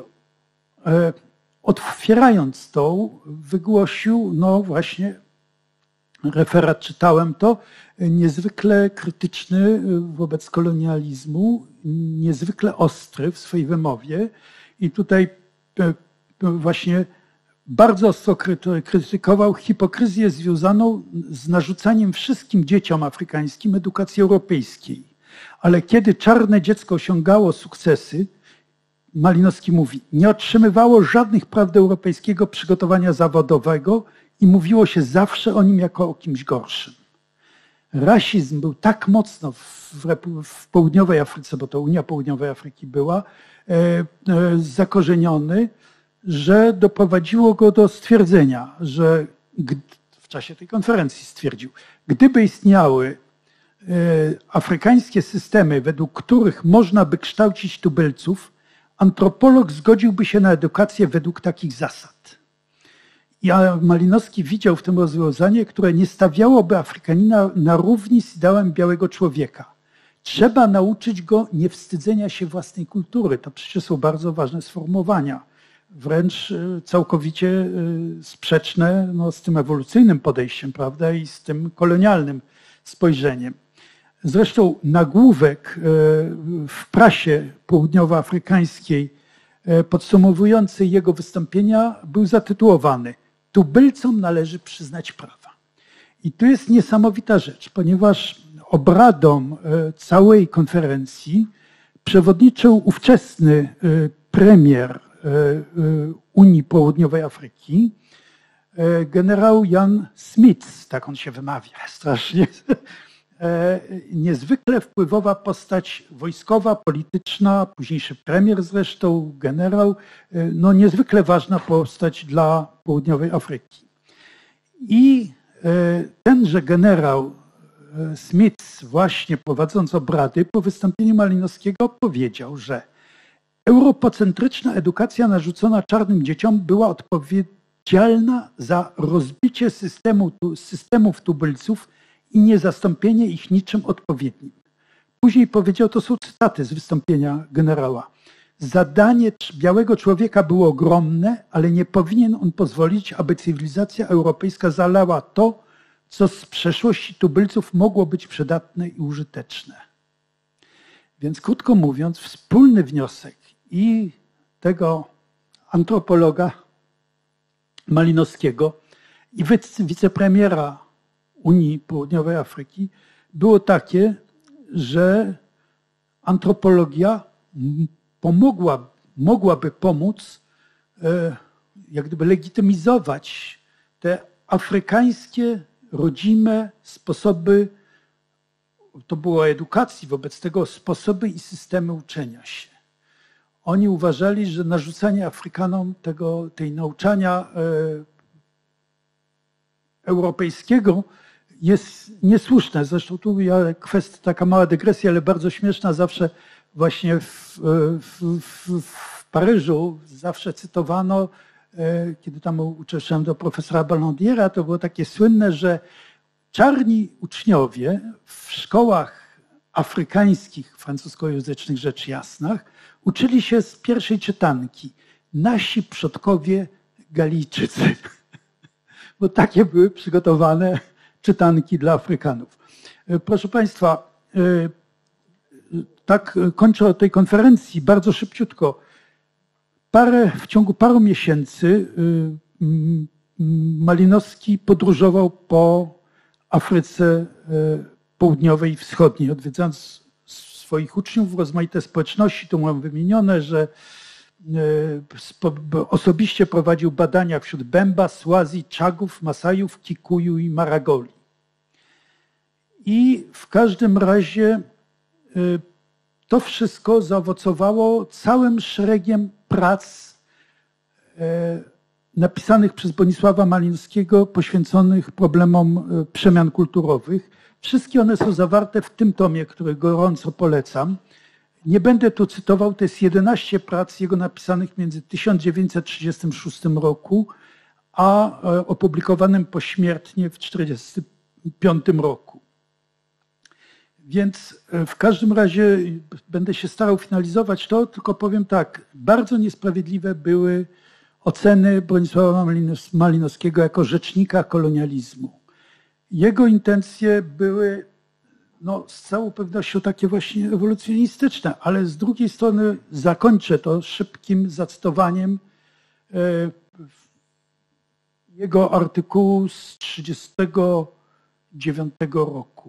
otwierając to, wygłosił, no właśnie, referat, czytałem to, niezwykle krytyczny wobec kolonializmu, niezwykle ostry w swojej wymowie i tutaj właśnie bardzo ostro krytykował hipokryzję związaną z narzucaniem wszystkim dzieciom afrykańskim edukacji europejskiej. Ale kiedy czarne dziecko osiągało sukcesy, Malinowski mówi, nie otrzymywało żadnych praw do europejskiego przygotowania zawodowego i mówiło się zawsze o nim jako o kimś gorszym. Rasizm był tak mocno w, w południowej Afryce, bo to Unia Południowej Afryki była, e, e, zakorzeniony, że doprowadziło go do stwierdzenia, że w czasie tej konferencji stwierdził, gdyby istniały e, afrykańskie systemy, według których można by kształcić tubylców, antropolog zgodziłby się na edukację według takich zasad. I Malinowski widział w tym rozwiązanie, które nie stawiałoby Afrykanina na równi z ideałem białego człowieka. Trzeba nauczyć go niewstydzenia się własnej kultury. To przecież są bardzo ważne sformułowania, wręcz całkowicie sprzeczne no, z tym ewolucyjnym podejściem, prawda, i z tym kolonialnym spojrzeniem. Zresztą nagłówek w prasie południowoafrykańskiej podsumowujący jego wystąpienia był zatytułowany Tubylcom należy przyznać prawa. I tu jest niesamowita rzecz, ponieważ obradom całej konferencji przewodniczył ówczesny premier Unii Południowej Afryki, generał Jan Smith, tak on się wymawia strasznie, niezwykle wpływowa postać wojskowa, polityczna, późniejszy premier zresztą, generał, no niezwykle ważna postać dla południowej Afryki. I tenże generał Smith, właśnie prowadząc obrady, po wystąpieniu Malinowskiego powiedział, że europocentryczna edukacja narzucona czarnym dzieciom była odpowiedzialna za rozbicie systemu, systemów tubylców i niezastąpienie ich niczym odpowiednim. Później powiedział, to są cytaty z wystąpienia generała. Zadanie białego człowieka było ogromne, ale nie powinien on pozwolić, aby cywilizacja europejska zalała to, co z przeszłości tubylców mogło być przydatne i użyteczne. Więc krótko mówiąc, wspólny wniosek i tego antropologa Malinowskiego i wicepremiera Unii Południowej Afryki było takie, że antropologia pomogła, mogłaby pomóc jak gdyby legitymizować te afrykańskie rodzime sposoby, to było o edukacji, wobec tego sposoby i systemy uczenia się. Oni uważali, że narzucanie Afrykanom tego, tej nauczania e, europejskiego jest niesłuszne. Zresztą tu ja, kwestia, taka mała dygresja, ale bardzo śmieszna, zawsze właśnie w, w, w, w Paryżu zawsze cytowano, e, kiedy tam uczęszczałem do profesora Ballandiera, to było takie słynne, że czarni uczniowie w szkołach afrykańskich, francuskojęzycznych rzecz jasna, uczyli się z pierwszej czytanki. Nasi przodkowie Galijczycy. Bo takie były przygotowane czytanki dla Afrykanów. Proszę Państwa, tak kończę o tej konferencji bardzo szybciutko. Parę, w ciągu paru miesięcy Malinowski podróżował po Afryce Południowej i Wschodniej, odwiedzając swoich uczniów, rozmaite społeczności. Tu mam wymienione, że osobiście prowadził badania wśród Bemba, Swazi, Czagów, Masajów, Kikuju i Maragoli. I w każdym razie to wszystko zaowocowało całym szeregiem prac napisanych przez Bronisława Malinowskiego, poświęconych problemom przemian kulturowych. Wszystkie one są zawarte w tym tomie, który gorąco polecam. Nie będę tu cytował, to jest jedenaście prac jego napisanych między tysiąc dziewięćset trzydziestym szóstym roku, a opublikowanym pośmiertnie w tysiąc dziewięćset czterdziestym piątym roku. Więc w każdym razie będę się starał finalizować to, tylko powiem tak, bardzo niesprawiedliwe były oceny Bronisława Malinowskiego jako rzecznika kolonializmu. Jego intencje były no, z całą pewnością takie właśnie ewolucjonistyczne, ale z drugiej strony zakończę to szybkim zacytowaniem jego artykułu z trzydziestego dziewiątego roku.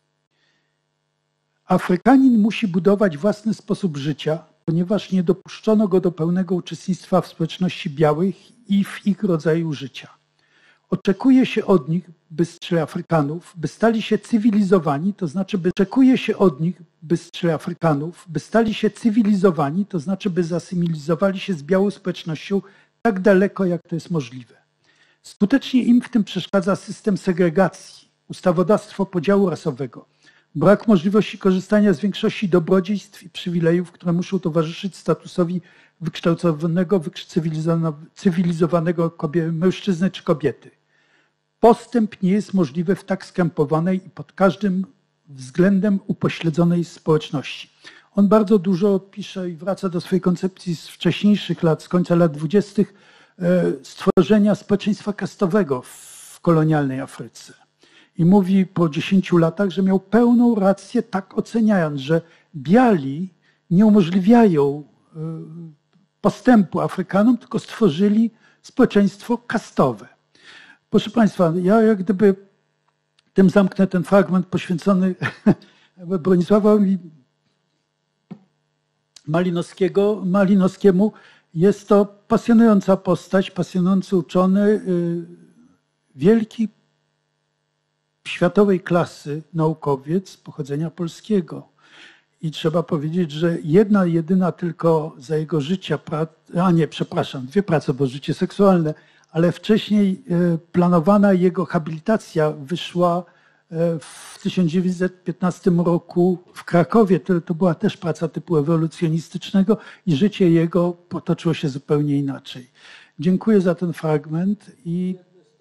Afrykanin musi budować własny sposób życia, ponieważ nie dopuszczono go do pełnego uczestnictwa w społeczności białych i w ich rodzaju życia. Oczekuje się od nich, by, czyli Afrykanów, by stali się cywilizowani, to znaczy, by oczekuje się od nich, by, czyli Afrykanów, by stali się cywilizowani, to znaczy, by zasymilizowali się z białą społecznością tak daleko, jak to jest możliwe. Skutecznie im w tym przeszkadza system segregacji, ustawodawstwo podziału rasowego, brak możliwości korzystania z większości dobrodziejstw i przywilejów, które muszą towarzyszyć statusowi wykształconego, cywilizowanego mężczyzny czy kobiety. Postęp nie jest możliwy w tak skrępowanej i pod każdym względem upośledzonej społeczności. On bardzo dużo pisze i wraca do swojej koncepcji z wcześniejszych lat, z końca lat dwudziestych, stworzenia społeczeństwa kastowego w kolonialnej Afryce. I mówi po dziesięciu latach, że miał pełną rację, tak oceniając, że biali nie umożliwiają postępu Afrykanom, tylko stworzyli społeczeństwo kastowe. Proszę Państwa, ja jak gdyby tym zamknę ten fragment poświęcony Bronisławowi Malinowskiego, Malinowskiemu. Jest to pasjonująca postać, pasjonujący uczony, wielki światowej klasy naukowiec pochodzenia polskiego. I trzeba powiedzieć, że jedna, jedyna tylko za jego życia, a nie, przepraszam, dwie prace, bo życie seksualne, ale wcześniej planowana jego habilitacja wyszła w tysiąc dziewięćset piętnastym roku w Krakowie. To, to była też praca typu ewolucjonistycznego i życie jego potoczyło się zupełnie inaczej. Dziękuję za ten fragment i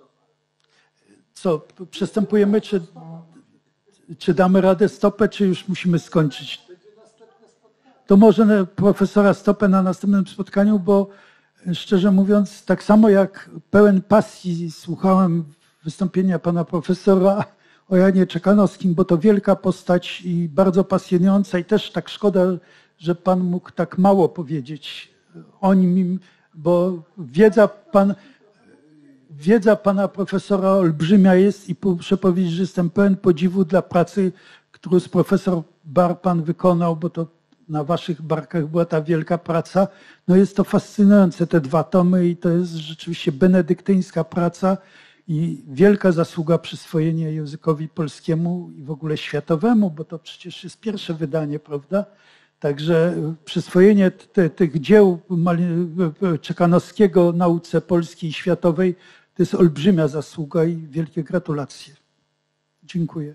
co, przystępujemy, czy, czy damy radę Stopę, czy już musimy skończyć? To może profesora Stopę na następnym spotkaniu, bo szczerze mówiąc, tak samo jak pełen pasji słuchałem wystąpienia pana profesora o Janie Czekanowskim, bo to wielka postać i bardzo pasjonująca i też tak szkoda, że pan mógł tak mało powiedzieć o nim, bo wiedza, pan, wiedza pana profesora olbrzymia jest i muszę powiedzieć, że jestem pełen podziwu dla pracy, którą z profesor Bar pan wykonał, bo to na waszych barkach była ta wielka praca. No jest to fascynujące, te dwa tomy i to jest rzeczywiście benedyktyńska praca, I wielka zasługa przyswojenia językowi polskiemu i w ogóle światowemu, bo to przecież jest pierwsze wydanie, prawda? Także przyswojenie te, tych dzieł Czekanowskiego nauce polskiej i światowej to jest olbrzymia zasługa i wielkie gratulacje. Dziękuję.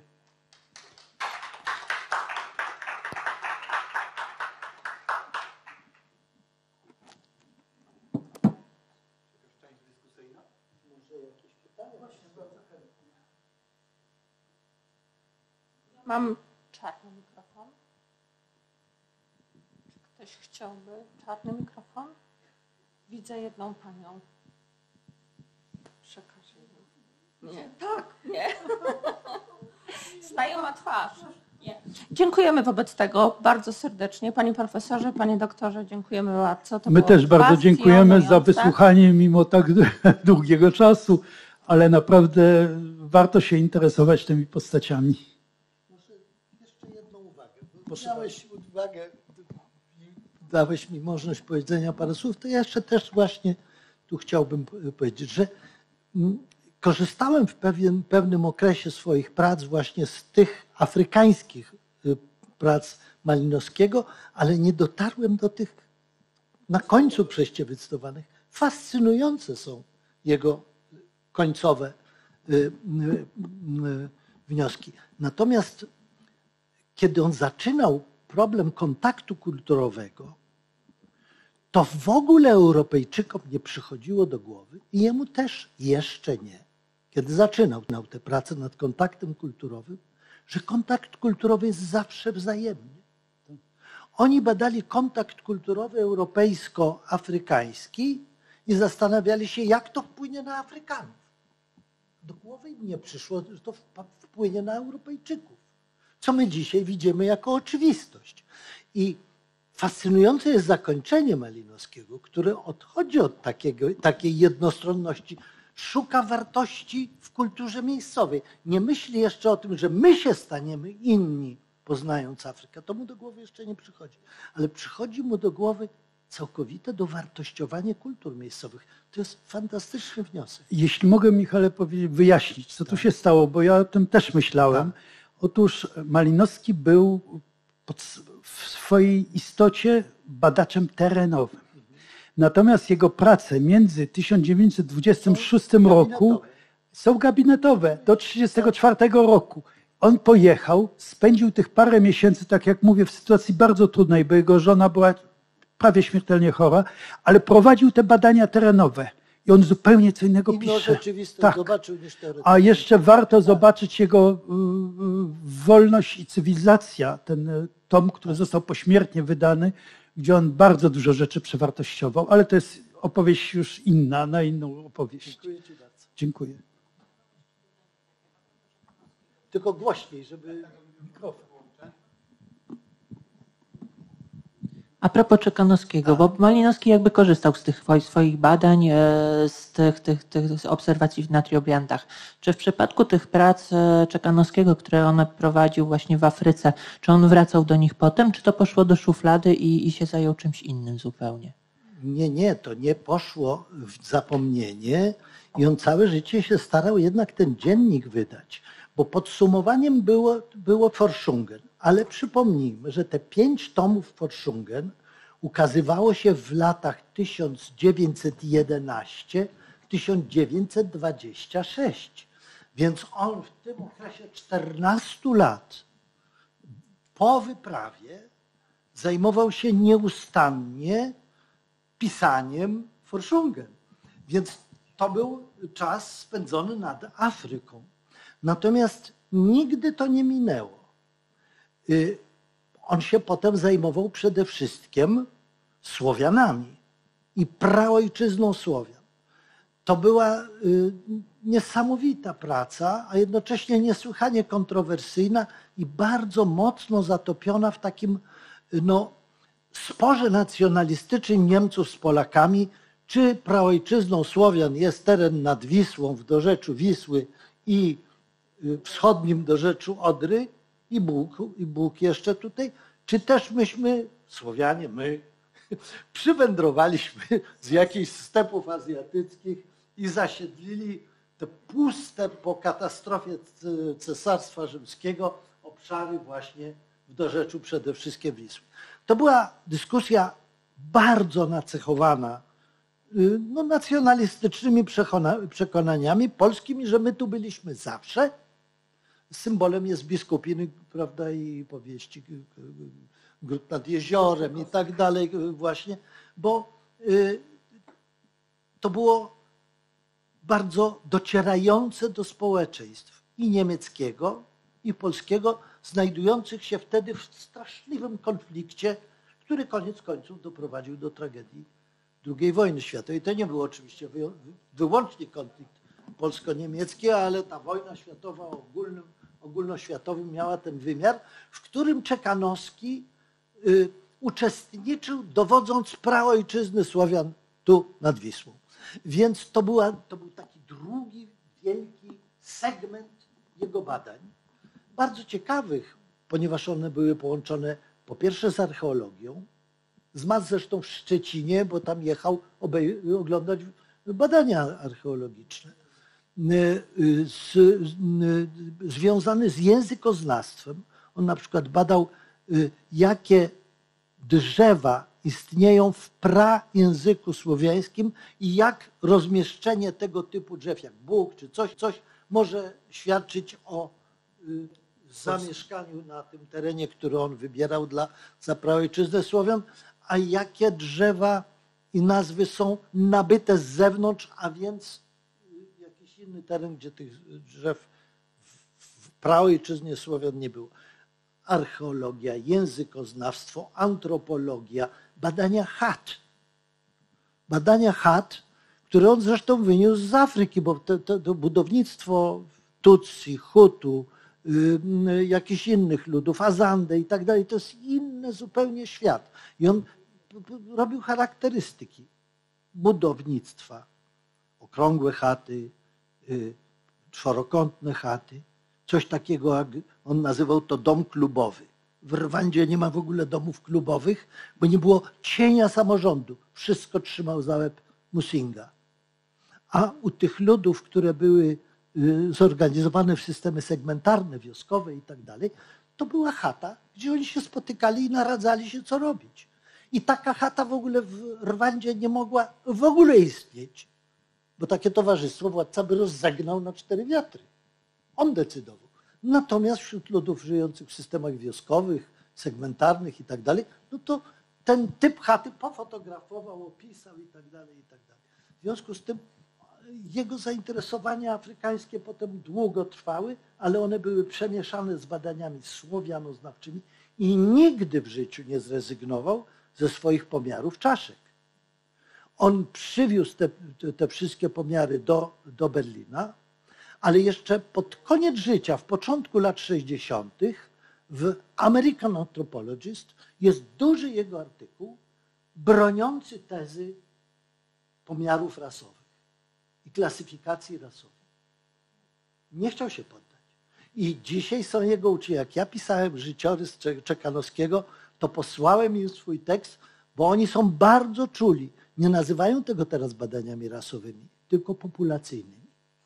Mam czarny mikrofon. Czy ktoś chciałby czarny mikrofon? Widzę jedną panią. Przekażę jej. Nie, tak, nie. Stają ma twarz. Nie. Dziękujemy wobec tego bardzo serdecznie. Panie profesorze, panie doktorze, dziękujemy bardzo. To My też bardzo dziękujemy za wysłuchanie mimo tak długiego czasu, ale naprawdę warto się interesować tymi postaciami. Jeszcze jedną uwagę. Dałeś uwagę, dałeś mi możliwość powiedzenia parę słów, to ja jeszcze też właśnie tu chciałbym powiedzieć, że korzystałem w pewien, pewnym okresie swoich prac właśnie z tych afrykańskich prac Malinowskiego, ale nie dotarłem do tych na końcu prześciewyctowanych. Fascynujące są jego końcowe wnioski. Natomiast kiedy on zaczynał problem kontaktu kulturowego, to w ogóle Europejczykom nie przychodziło do głowy i jemu też jeszcze nie, kiedy zaczynał tę pracę nad kontaktem kulturowym, że kontakt kulturowy jest zawsze wzajemny. Oni badali kontakt kulturowy europejsko-afrykański i zastanawiali się, jak to wpłynie na Afrykanów. Do głowy im nie przyszło, że to wpłynie na Europejczyków, co my dzisiaj widzimy jako oczywistość. I fascynujące jest zakończenie Malinowskiego, który odchodzi od takiego, takiej jednostronności, szuka wartości w kulturze miejscowej. Nie myśli jeszcze o tym, że my się staniemy inni, poznając Afrykę. To mu do głowy jeszcze nie przychodzi. Ale przychodzi mu do głowy całkowite dowartościowanie kultur miejscowych. To jest fantastyczny wniosek. Jeśli mogę, Michale, wyjaśnić, co tu się stało, bo ja o tym też myślałem. Otóż Malinowski był w swojej istocie badaczem terenowym. Natomiast jego prace między tysiąc dziewięćset dwudziestym szóstym roku są gabinetowe do trzydziestego czwartego roku. On pojechał, spędził tych parę miesięcy, tak jak mówię, w sytuacji bardzo trudnej, bo jego żona była prawie śmiertelnie chora, ale prowadził te badania terenowe. I on zupełnie co innego pisze. Tak. Zobaczył niż A jeszcze warto zobaczyć jego Wolność i cywilizacja, ten tom, który został pośmiertnie wydany, gdzie on bardzo dużo rzeczy przewartościował, ale to jest opowieść już inna, na inną opowieść. Dziękuję ci bardzo. Dziękuję. Tylko głośniej, żeby mikrofon. A propos Czekanowskiego, bo Malinowski jakby korzystał z tych swoich badań, z tych, tych, tych obserwacji na triobiantach. Czy w przypadku tych prac Czekanowskiego, które on prowadził właśnie w Afryce, czy on wracał do nich potem, czy to poszło do szuflady i, i się zajął czymś innym zupełnie? Nie, nie, to nie poszło w zapomnienie i on całe życie się starał jednak ten dziennik wydać, bo podsumowaniem było, było Forschungen. Ale przypomnijmy, że te pięć tomów Forschungen ukazywało się w latach tysiąc dziewięćset jedenaście do tysiąc dziewięćset dwadzieścia sześć. Więc on w tym okresie czternastu lat po wyprawie zajmował się nieustannie pisaniem Forschungen. Więc to był czas spędzony nad Afryką. Natomiast nigdy to nie minęło. On się potem zajmował przede wszystkim Słowianami i praojczyzną Słowian. To była niesamowita praca, a jednocześnie niesłychanie kontrowersyjna i bardzo mocno zatopiona w takim no, sporze nacjonalistycznym Niemców z Polakami, czy praojczyzną Słowian jest teren nad Wisłą, w dorzeczu Wisły i wschodnim dorzeczu Odry, i Bóg, i Bóg jeszcze tutaj, czy też myśmy, Słowianie, my, przywędrowaliśmy z jakichś stepów azjatyckich i zasiedlili te puste po katastrofie Cesarstwa Rzymskiego obszary właśnie w dorzeczu przede wszystkim Wisły. To była dyskusja bardzo nacechowana no, nacjonalistycznymi przekonaniami polskimi, że my tu byliśmy zawsze. Symbolem jest biskupiny, prawda, i powieści Gród nad jeziorem i tak dalej właśnie, bo to było bardzo docierające do społeczeństw i niemieckiego, i polskiego, znajdujących się wtedy w straszliwym konflikcie, który koniec końców doprowadził do tragedii drugiej wojny światowej. To nie był oczywiście wyłącznie konflikt polsko-niemiecki, ale ta wojna światowa ogólnym, ogólnoświatowym miała ten wymiar, w którym Czekanowski y, uczestniczył, dowodząc praojczyzny Słowian tu nad Wisłą. Więc to, była, to był taki drugi wielki segment jego badań, bardzo ciekawych, ponieważ one były połączone po pierwsze z archeologią, zmarł zresztą w Szczecinie, bo tam jechał obej- oglądać badania archeologiczne, z, z, związany z językoznawstwem. On na przykład badał, jakie drzewa istnieją w prajęzyku słowiańskim i jak rozmieszczenie tego typu drzew, jak Bóg czy coś, coś może świadczyć o zamieszkaniu na tym terenie, który on wybierał dla, za praojczyznę Słowian, a jakie drzewa i nazwy są nabyte z zewnątrz, a więc jakiś inny teren, gdzie tych drzew w praojczyznie Słowian nie było. Archeologia, językoznawstwo, antropologia, badania chat. Badania chat, które on zresztą wyniósł z Afryki, bo to, to, to budownictwo Tutsi, Hutu, y, jakichś innych ludów, Azandę i tak dalej, to jest inny zupełnie świat. I on robił charakterystyki budownictwa. Okrągłe chaty, y, czworokątne chaty. Coś takiego, jak on nazywał to dom klubowy. W Rwandzie nie ma w ogóle domów klubowych, bo nie było cienia samorządu. Wszystko trzymał za łeb Musinga. A u tych ludów, które były zorganizowane w systemy segmentarne, wioskowe i tak dalej, to była chata, gdzie oni się spotykali i naradzali się, co robić. I taka chata w ogóle w Rwandzie nie mogła w ogóle istnieć, bo takie towarzystwo władca by rozegnał na cztery wiatry. On decydował. Natomiast wśród ludów żyjących w systemach wioskowych, segmentarnych i tak dalej, no to ten typ chaty pofotografował, opisał i tak dalej, i tak dalej. W związku z tym jego zainteresowania afrykańskie potem długo trwały, ale one były przemieszane z badaniami słowianoznawczymi i nigdy w życiu nie zrezygnował ze swoich pomiarów czaszek. On przywiózł te, te wszystkie pomiary do, do Berlina, ale jeszcze pod koniec życia, w początku lat sześćdziesiątych w American Anthropologist jest duży jego artykuł broniący tezy pomiarów rasowych i klasyfikacji rasowej. Nie chciał się poddać. I dzisiaj są jego uczeni. Jak ja pisałem życiorys Czekanowskiego, to posłałem im swój tekst, bo oni są bardzo czuli. Nie nazywają tego teraz badaniami rasowymi, tylko populacyjnymi.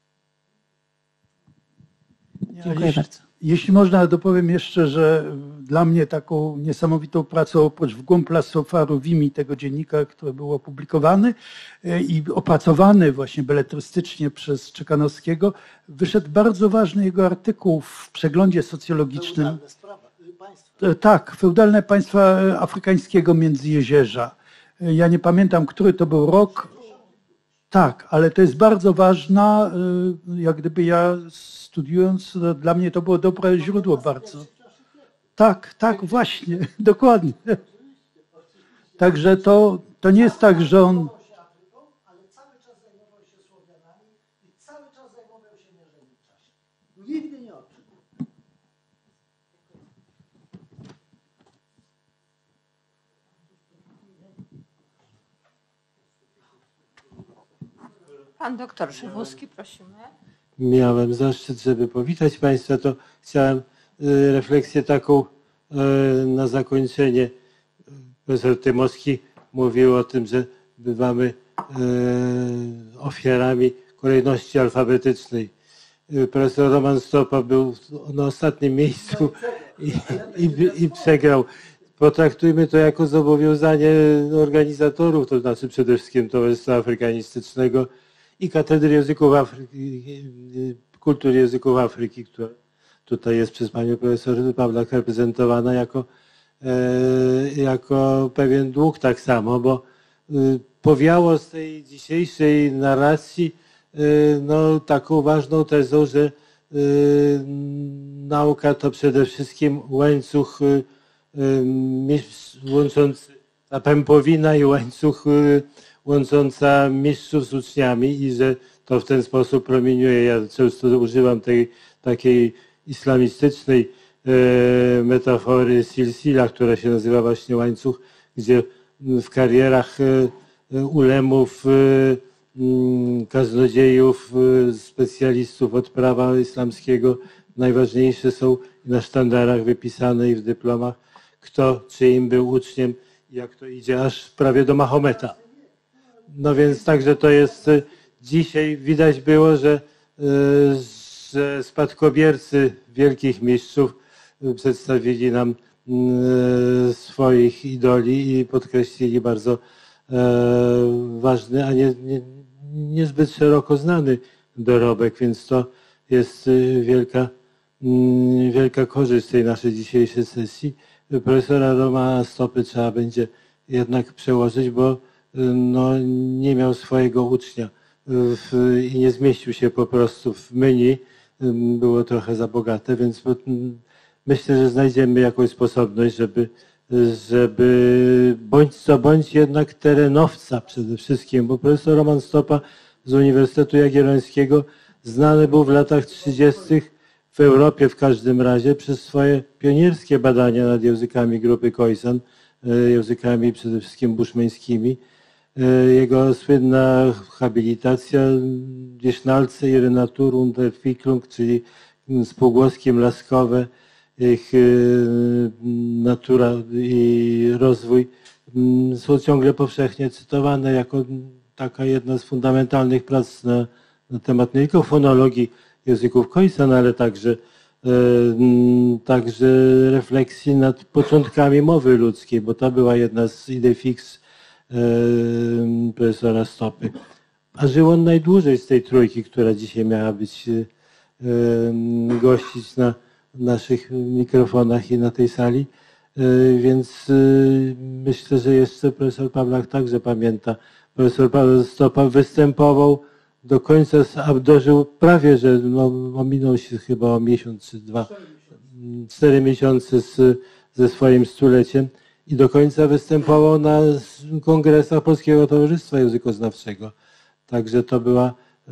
Dziękuję jeśli, bardzo. Jeśli można, dopowiem jeszcze, że dla mnie taką niesamowitą pracą, oprócz w głąb lasu Farowimi tego dziennika, który był opublikowany i opracowany właśnie beletrystycznie przez Czekanowskiego, wyszedł bardzo ważny jego artykuł w przeglądzie socjologicznym. Feudalne sprawa, państwa. Tak, feudalne państwa afrykańskiego Międzyjezierza. Ja nie pamiętam, który to był rok. Tak, ale to jest bardzo ważna, jak gdyby ja studiując, dla mnie to było dobre źródło bardzo. Tak, tak, właśnie, dokładnie. Także to, to nie jest tak, że on... Ale cały czas zajmował się Słowianami i cały czas zajmował się mierzeniem czasu. Nigdy nie odszedł. Pan doktor Szywuski, prosimy. Miałem zaszczyt, żeby powitać Państwa, to chciałem y, refleksję taką y, na zakończenie. Profesor Tymowski mówił o tym, że bywamy y, ofiarami kolejności alfabetycznej. Profesor Roman Stopa był na ostatnim miejscu i, i, i przegrał. Potraktujmy to jako zobowiązanie organizatorów, to znaczy przede wszystkim Towarzystwa Afrykanistycznego i Katedry Języków Afryki, Kultury Języków Afryki, która tutaj jest przez panią profesor Pawlak reprezentowana jako, e, jako pewien dług tak samo, bo e, powiało z tej dzisiejszej narracji e, no, taką ważną tezą, że e, nauka to przede wszystkim łańcuch e, łączący, ta pępowina i łańcuch łącząca mistrzów z uczniami i że to w ten sposób promieniuje. Ja często używam tej takiej islamistycznej e, metafory silsila, która się nazywa właśnie łańcuch, gdzie w karierach e, ulemów, e, kaznodziejów, e, specjalistów od prawa islamskiego najważniejsze są na sztandarach wypisane i w dyplomach, kto czyim był uczniem, jak to idzie aż prawie do Mahometa. No więc także to jest, dzisiaj widać było, że, że spadkobiercy wielkich mistrzów przedstawili nam swoich idoli i podkreślili bardzo ważny, a nie, nie, niezbyt szeroko znany dorobek, więc to jest wielka, wielka korzyść tej naszej dzisiejszej sesji. Profesora Romana Stopy trzeba będzie jednak przełożyć, bo no, nie miał swojego ucznia w, i nie zmieścił się po prostu w menu. Było trochę za bogate, więc myślę, że znajdziemy jakąś sposobność, żeby, żeby bądź co bądź jednak terenowca przede wszystkim, bo profesor Roman Stopa z Uniwersytetu Jagiellońskiego znany był w latach trzydziestych w Europie w każdym razie przez swoje pionierskie badania nad językami grupy Khoisan, językami przede wszystkim buszmeńskimi. Jego słynna habilitacja Die Schnalze ihre Natur und Entwicklung, czyli spółgłoski mlaskowe, ich natura i rozwój są ciągle powszechnie cytowane jako taka jedna z fundamentalnych prac na, na temat nie tylko fonologii języków Khoisan, ale także, e, także refleksji nad początkami mowy ludzkiej, bo to była jedna z idei fix e, profesora Stopy. A żył on najdłużej z tej trójki, która dzisiaj miała być e, gościć na naszych mikrofonach i na tej sali, e, więc e, myślę, że jeszcze profesor Pawlak także pamięta. Profesor Paweł Stopa występował do końca, dożył prawie, że no, ominął się chyba o miesiąc czy dwa, cztery miesiące z, ze swoim stuleciem i do końca występował na kongresach Polskiego Towarzystwa Językoznawczego. Także to była y,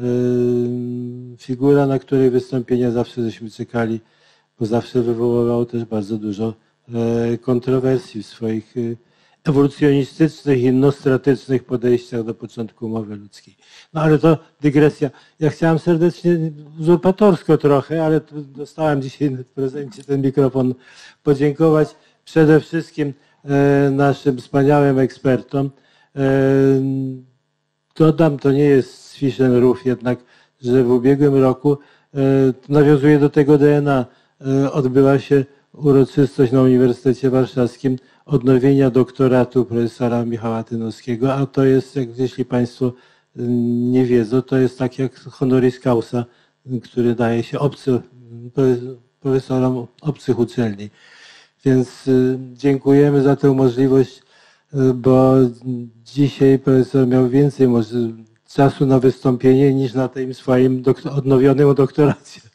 figura, na której wystąpienia zawsze żeśmy czekali, bo zawsze wywoływał też bardzo dużo y, kontrowersji w swoich y, ewolucjonistycznych i nostratycznych podejściach do początku mowy ludzkiej. No ale to dygresja. Ja chciałem serdecznie, uzurpatorsko trochę, ale dostałem dzisiaj w prezencie ten mikrofon, podziękować przede wszystkim e, naszym wspaniałym ekspertom. E, dodam, to nie jest z Fish and Roof jednak, że w ubiegłym roku, e, nawiązuje do tego D N A, e, odbyła się uroczystość na Uniwersytecie Warszawskim odnowienia doktoratu profesora Michała Tynowskiego, a to jest, jak jeśli Państwo nie wiedzą, to jest tak jak honoris causa, który daje się obcy, profesorom obcych uczelni. Więc dziękujemy za tę możliwość, bo dzisiaj profesor miał więcej może czasu na wystąpienie niż na tym swoim doktor, odnowionym doktoracie.